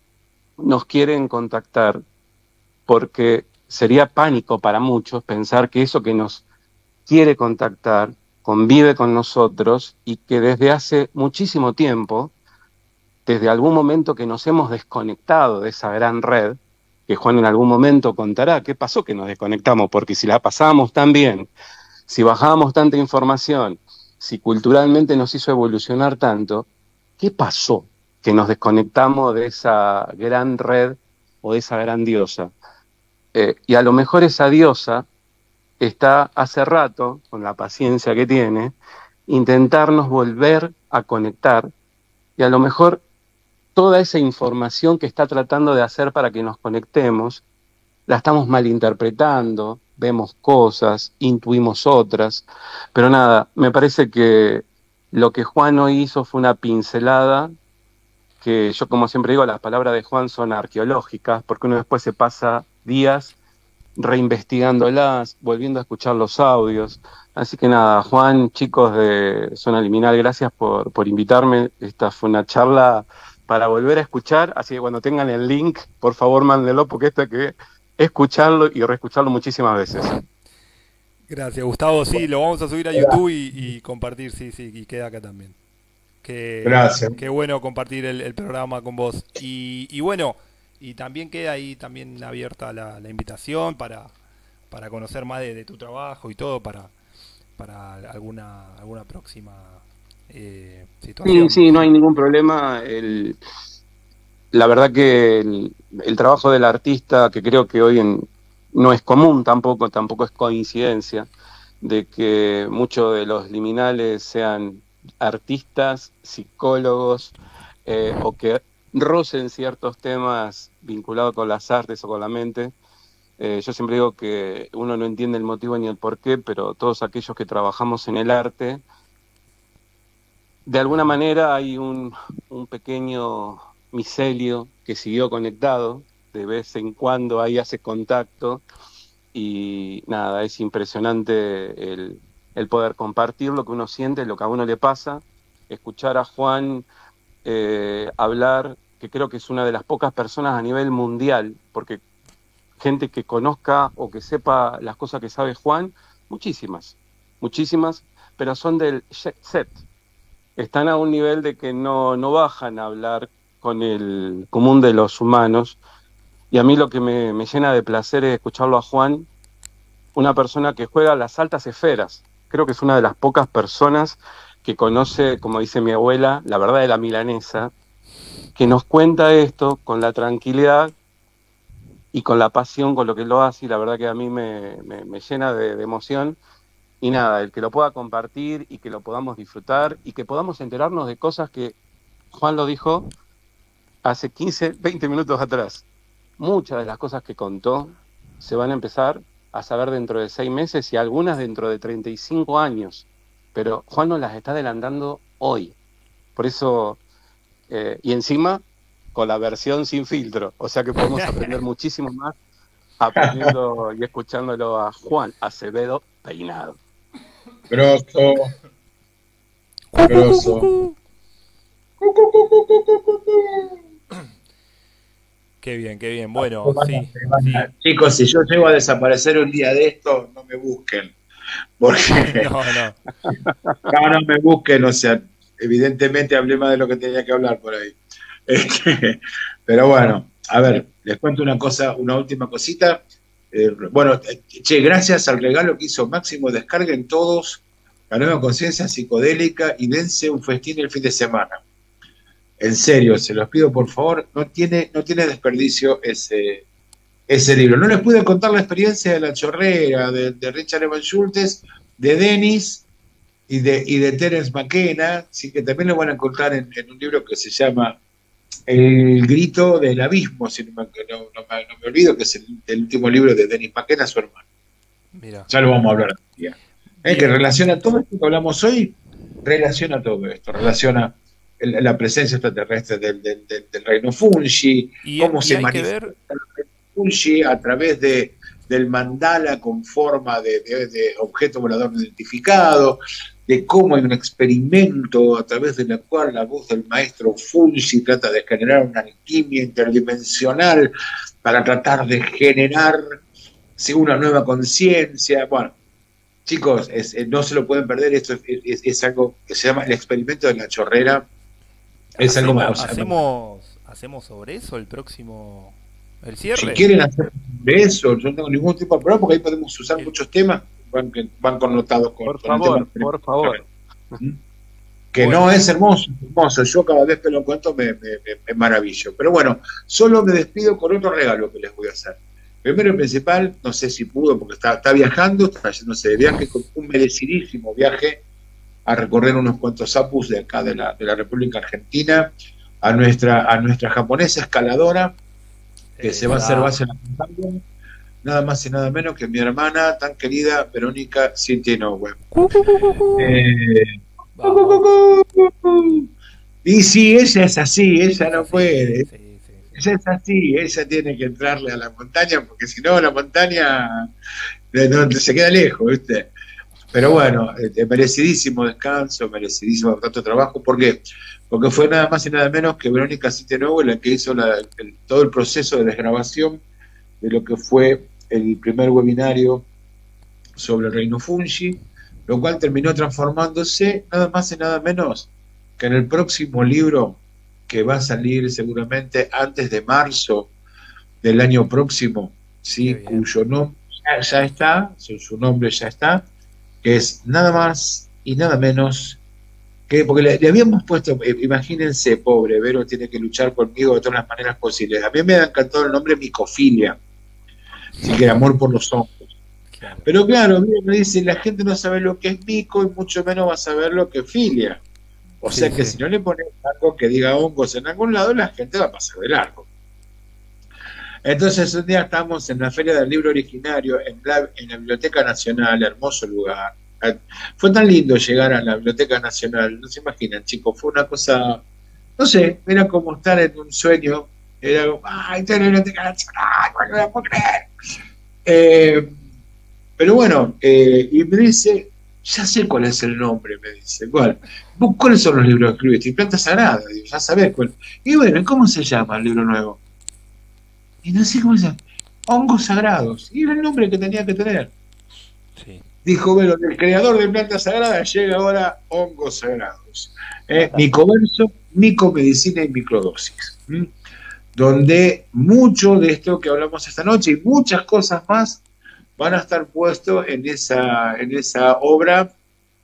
nos quieren contactar, porque sería pánico para muchos pensar que eso que nos quiere contactar convive con nosotros y que desde hace muchísimo tiempo, desde algún momento que nos hemos desconectado de esa gran red, que Juan en algún momento contará qué pasó que nos desconectamos, porque si la pasábamos tan bien, si bajábamos tanta información, si culturalmente nos hizo evolucionar tanto, ¿qué pasó que nos desconectamos de esa gran red o de esa gran diosa? Eh, y a lo mejor esa diosa está hace rato, con la paciencia que tiene, intentarnos volver a conectar, y a lo mejor toda esa información que está tratando de hacer para que nos conectemos, la estamos malinterpretando, vemos cosas, intuimos otras, pero nada, me parece que lo que Juan hoy hizo fue una pincelada, que yo como siempre digo, las palabras de Juan son arqueológicas, porque uno después se pasa días reinvestigándolas, volviendo a escuchar los audios. Así que nada, Juan, chicos de Zona Liminal, gracias por, por invitarme. Esta fue una charla para volver a escuchar, así que cuando tengan el link, por favor mándenlo, porque esto hay que escucharlo y reescucharlo muchísimas veces. Gracias, Gustavo. Sí, lo vamos a subir a YouTube y, y compartir, sí, sí, y queda acá también. Qué, Gracias. Qué bueno compartir el, el programa con vos. Y, y bueno, y también queda ahí también abierta la, la invitación para, para conocer más de, de tu trabajo y todo, para, para alguna, alguna próxima eh, situación. Sí, sí, no hay ningún problema. El, la verdad que el, el trabajo del artista, que creo que hoy en, no es común tampoco, tampoco es coincidencia, de que muchos de los liminales sean artistas, psicólogos, eh, o que rocen ciertos temas vinculados con las artes o con la mente. Eh, yo siempre digo que uno no entiende el motivo ni el porqué, pero todos aquellos que trabajamos en el arte, de alguna manera hay un, un pequeño micelio que siguió conectado, de vez en cuando ahí hace contacto, y nada, es impresionante el, el poder compartir lo que uno siente, lo que a uno le pasa, escuchar a Juan eh, hablar, que creo que es una de las pocas personas a nivel mundial, porque gente que conozca o que sepa las cosas que sabe Juan, muchísimas, muchísimas, pero son del jet set. Están a un nivel de que no, no bajan a hablar con el común de los humanos, y a mí lo que me, me llena de placer es escucharlo a Juan, una persona que juega las altas esferas. Creo que es una de las pocas personas que conoce, como dice mi abuela, la verdad de la milanesa, que nos cuenta esto con la tranquilidad y con la pasión con lo que lo hace, y la verdad que a mí me, me, me llena de, de emoción. Y nada, el que lo pueda compartir y que lo podamos disfrutar y que podamos enterarnos de cosas que Juan lo dijo hace quince, veinte minutos atrás. Muchas de las cosas que contó se van a empezar a saber dentro de seis meses y algunas dentro de treinta y cinco años. Pero Juan nos las está adelantando hoy. Por eso, eh, y encima, con la versión sin filtro. O sea que podemos aprender muchísimo más aprendiendo y escuchándolo a Juan Acevedo Peinado. Grosso. Grosso. Qué bien, qué bien. Bueno, sí, sí. Chicos, si yo llego a desaparecer un día de esto, no me busquen. Porque No, no. no, no me busquen, o sea, evidentemente hablé más de lo que tenía que hablar por ahí. Este, pero bueno, a ver, les cuento una cosa, una última cosita. Eh, bueno, che, gracias al regalo que hizo Máximo, descarguen todos la nueva conciencia psicodélica y dense un festín el fin de semana. En serio, se los pido por favor, no tiene, no tiene desperdicio ese, ese libro. No les pude contar la experiencia de La Chorrera, de, de Richard Evans Schultes, de Dennis y de, y de Terence McKenna, así que también lo van a encontrar en, en un libro que se llama El grito del abismo, si no me, no, no me, no me olvido, que es el, el último libro de Dennis McKenna, su hermano. Mira. Ya lo vamos a hablar aquí. ¿Eh? Que relaciona todo esto que hablamos hoy, relaciona todo esto, relaciona el, la presencia extraterrestre del, del, del, del reino Fungi, Y, cómo y se hay que manifiesta ver, el reino Fungi a través de, del mandala con forma de, de, de objeto volador no identificado, de cómo hay un experimento a través de la cual la voz del maestro Fungi trata de generar una alquimia interdimensional para tratar de generar sí, una nueva conciencia. Bueno, chicos, es, no se lo pueden perder, esto es, es, es algo que se llama el experimento de La Chorrera. Es hacemos, algo, o sea, hacemos, hacemos sobre eso el próximo, el cierre. si quieren hacer eso, yo no tengo ningún tipo de problema, porque ahí podemos usar El- muchos temas van, que van connotados con, Por con el favor, tema. por favor. Que Bueno. no es hermoso, hermoso. Yo cada vez que lo cuento me, me, me, me maravillo. Pero bueno, solo me despido con otro regalo que les voy a hacer. Primero y principal, no sé si pudo, porque está, está viajando, está yéndose de viaje, con un merecidísimo viaje a recorrer unos cuantos apus de acá de la, de la República Argentina, a nuestra, a nuestra japonesa escaladora, que se va a hacer base en la montaña, nada más y nada menos que mi hermana tan querida Verónica Cintia Inoue. Eh, Vamos. y sí, ella es así, ella no Sí, puede. sí, sí, sí. Ella es así, ella tiene que entrarle a la montaña, porque si no, la montaña de donde se queda lejos, ¿viste? Pero bueno, eh, merecidísimo descanso, merecidísimo tanto trabajo. ¿Por qué? Porque fue nada más y nada menos que Verónica Citenovo la que hizo la, el, todo el proceso de desgrabación de lo que fue el primer webinario sobre el reino Fungi, lo cual terminó transformándose nada más y nada menos que en el próximo libro que va a salir seguramente antes de marzo del año próximo, ¿sí? Cuyo nombre ya, ya está, su, su nombre ya está, que es nada más y nada menos que, porque le, le habíamos puesto, eh, imagínense, pobre, Vero tiene que luchar conmigo de todas las maneras posibles. A mí me ha encantado el nombre micofilia, así que amor por los hongos. Claro. Pero claro, me dice, la gente no sabe lo que es mico y mucho menos va a saber lo que es filia. O Sí, sea que sí. si no le pones algo que diga hongos en algún lado, la gente va a pasar de largo. Entonces un día estábamos en la Feria del Libro Originario, en la, en la Biblioteca Nacional, hermoso lugar. Fue tan lindo llegar a la Biblioteca Nacional, no se imaginan, chicos, fue una cosa, no sé, era como estar en un sueño, era como, ¡ay, estoy en la Biblioteca Nacional! ¡No lo puedo creer! Eh, pero bueno, eh, y me dice, ya sé cuál es el nombre, me dice, ¿cuál? ¿Vos cuáles son los libros que escribiste? Y Planta Sagrada, digo, ya sabés cuál. Y bueno, ¿cómo se llama el libro nuevo? Y no sé cómo se llama. Hongos Sagrados. Y era el nombre que tenía que tener. Sí. Dijo, bueno, el creador de Plantas Sagradas llega ahora Hongos Sagrados. Eh, Micoverso, Micomedicina y Microdosis. ¿Mm? Donde mucho de esto que hablamos esta noche y muchas cosas más van a estar puestos en esa, en esa obra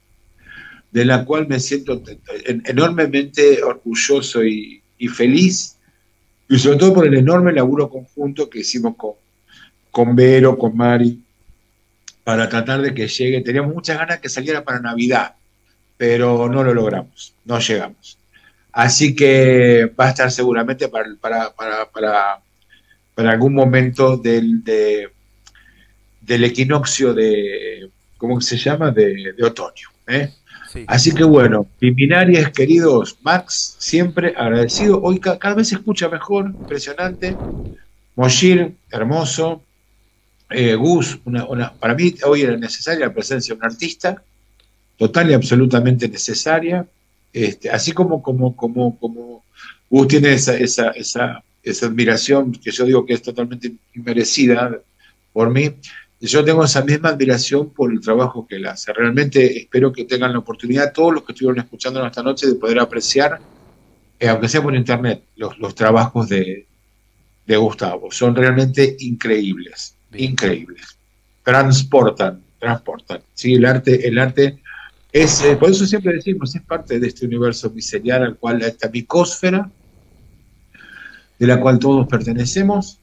de la cual me siento enormemente orgulloso y, y feliz, y sobre todo por el enorme laburo conjunto que hicimos con, con Vero, con Mari, para tratar de que llegue. Teníamos muchas ganas que saliera para Navidad, pero no lo logramos, no llegamos. Así que va a estar seguramente para, para, para, para, para algún momento del, de, del equinoccio de, ¿cómo se llama?, de, de otoño, ¿eh? Sí. Así que bueno, Piminaries, queridos, Max, siempre agradecido. Hoy ca cada vez se escucha mejor, impresionante. Moshir, hermoso. Eh, Gus, una, una, para mí hoy era necesaria la presencia de un artista, total y absolutamente necesaria. Este, así como, como, como, como Gus tiene esa, esa, esa, esa admiración que yo digo que es totalmente inmerecida por mí, yo tengo esa misma admiración por el trabajo que él hace. Realmente espero que tengan la oportunidad, todos los que estuvieron escuchando esta noche, de poder apreciar, eh, aunque sea por internet, los, los trabajos de, de Gustavo. Son realmente increíbles, Bien. increíbles. Transportan, transportan. ¿Sí? El arte, el arte Es, eh, por eso siempre decimos, es parte de este universo micelial al cual, esta micósfera, de la cual todos pertenecemos.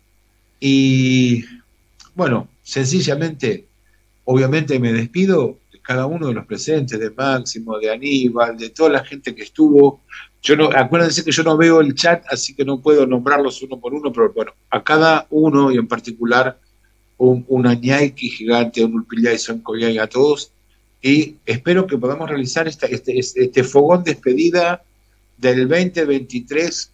Y bueno, sencillamente, obviamente me despido de cada uno de los presentes, de Máximo, de Aníbal, de toda la gente que estuvo. Yo no, acuérdense que yo no veo el chat, así que no puedo nombrarlos uno por uno, pero bueno, a cada uno y en particular un, un Añaiki gigante, un Ulpillay, son Coyay, a todos. Y espero que podamos realizar esta, este, este fogón despedida del veinte veintitrés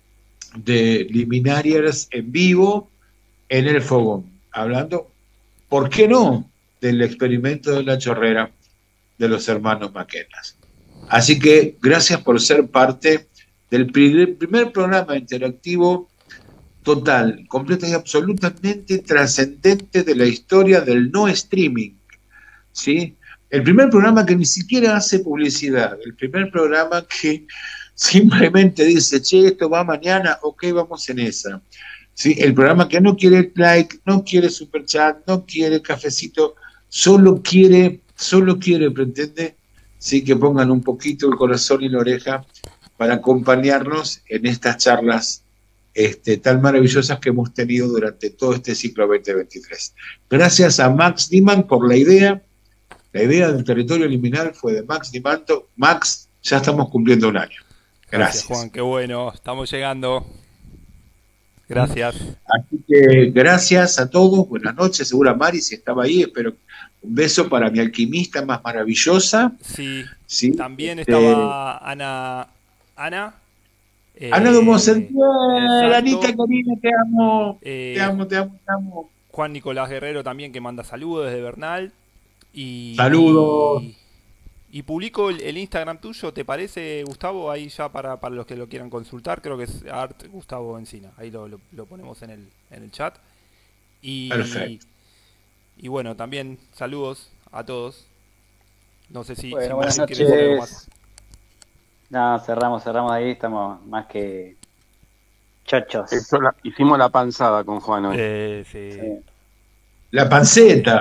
de Liminarias en vivo en el fogón, hablando, ¿por qué no?, del experimento de la chorrera de los hermanos Maquenas. Así que gracias por ser parte del primer, primer programa interactivo total, completo y absolutamente trascendente de la historia del no streaming, ¿sí? El primer programa que ni siquiera hace publicidad, el primer programa que simplemente dice, che, esto va mañana, ok, vamos en esa. ¿Sí? El programa que no quiere like, no quiere superchat, no quiere cafecito, solo quiere, solo quiere, pretende, sí, que pongan un poquito el corazón y la oreja para acompañarnos en estas charlas este, tan maravillosas que hemos tenido durante todo este ciclo veinte veintitrés. Gracias a Max Diman por la idea. La idea del territorio liminal fue de Max Dimanto. Max, ya estamos cumpliendo un año. Gracias. Gracias, Juan, qué bueno. Estamos llegando. Gracias. Así que gracias a todos. Buenas noches. Segura Mari, si estaba ahí, espero. Un beso para mi alquimista más maravillosa. Sí. ¿Sí? También este... estaba Ana. Ana. Eh, Ana Domocentiel, exacto. Anita querida, te amo. Eh, te amo, te amo, te amo. Juan Nicolás Guerrero también, que manda saludos desde Bernal. Y, Saludos. Y, y publico el, el Instagram tuyo, ¿te parece, Gustavo? Ahí ya para, para los que lo quieran consultar, creo que es Art Gustavo Encina. Ahí lo, lo, lo ponemos en el, en el chat. Y, Perfecto. Y bueno, también saludos a todos. No sé si, Bueno, si buenas Maxi quiere decir algo noches. más. No, cerramos, cerramos ahí, estamos más que chochos. Eso la- hicimos la panzada con Juan hoy. Eh, sí. Sí. La panceta.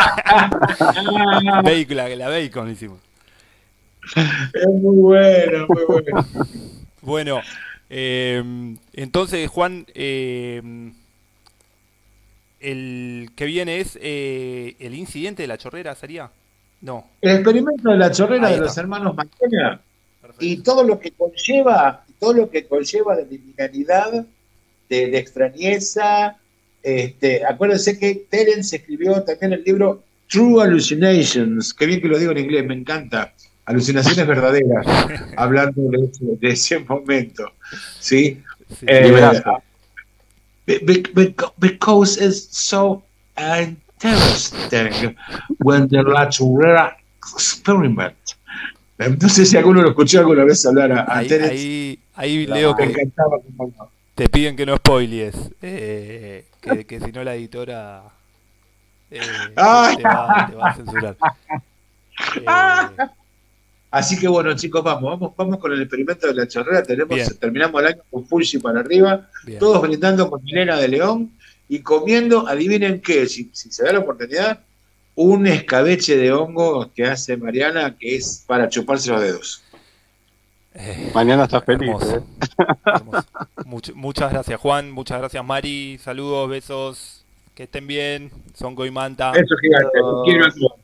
Bacon, la, la bacon hicimos. Es muy bueno, muy bueno. Bueno, eh, entonces, Juan, eh, el que viene es eh, el incidente de la chorrera, ¿sería? No. El experimento de la chorrera Ahí de está. los hermanos Maquena Perfecto. y todo lo que conlleva, todo lo que conlleva de liminalidad, de, de extrañeza. Este, acuérdense que Terence escribió también el libro True Hallucinations, qué bien que lo digo en inglés, me encanta, alucinaciones verdaderas, hablando de ese, de ese momento, ¿sí? Sí. Eh, Librazo. be- be- be- because it's so interesting when the La Chorrera experiment. No sé si alguno lo escuchó alguna vez hablar a, a Ahí, Terence, ahí, ahí La leo me que encantaba como no. te piden que no spoilies, eh, que, que si no la editora eh, Ay. te, va, te va a censurar. Eh, Así que bueno, chicos, vamos, vamos, vamos con el experimento de la chorrera. Tenemos, Bien. terminamos el año con Fulgi para arriba, bien. todos brindando con Milena de León y comiendo, adivinen qué, si, si se da la oportunidad, un escabeche de hongo que hace Mariana, que es para chuparse los dedos. Eh, Mañana estás feliz. hermoso, ¿eh? hermoso. Much- muchas gracias, Juan. Muchas gracias, Mari. Saludos, besos. Que estén bien. Son Goimanta. Eso gigante, los quiero a todos.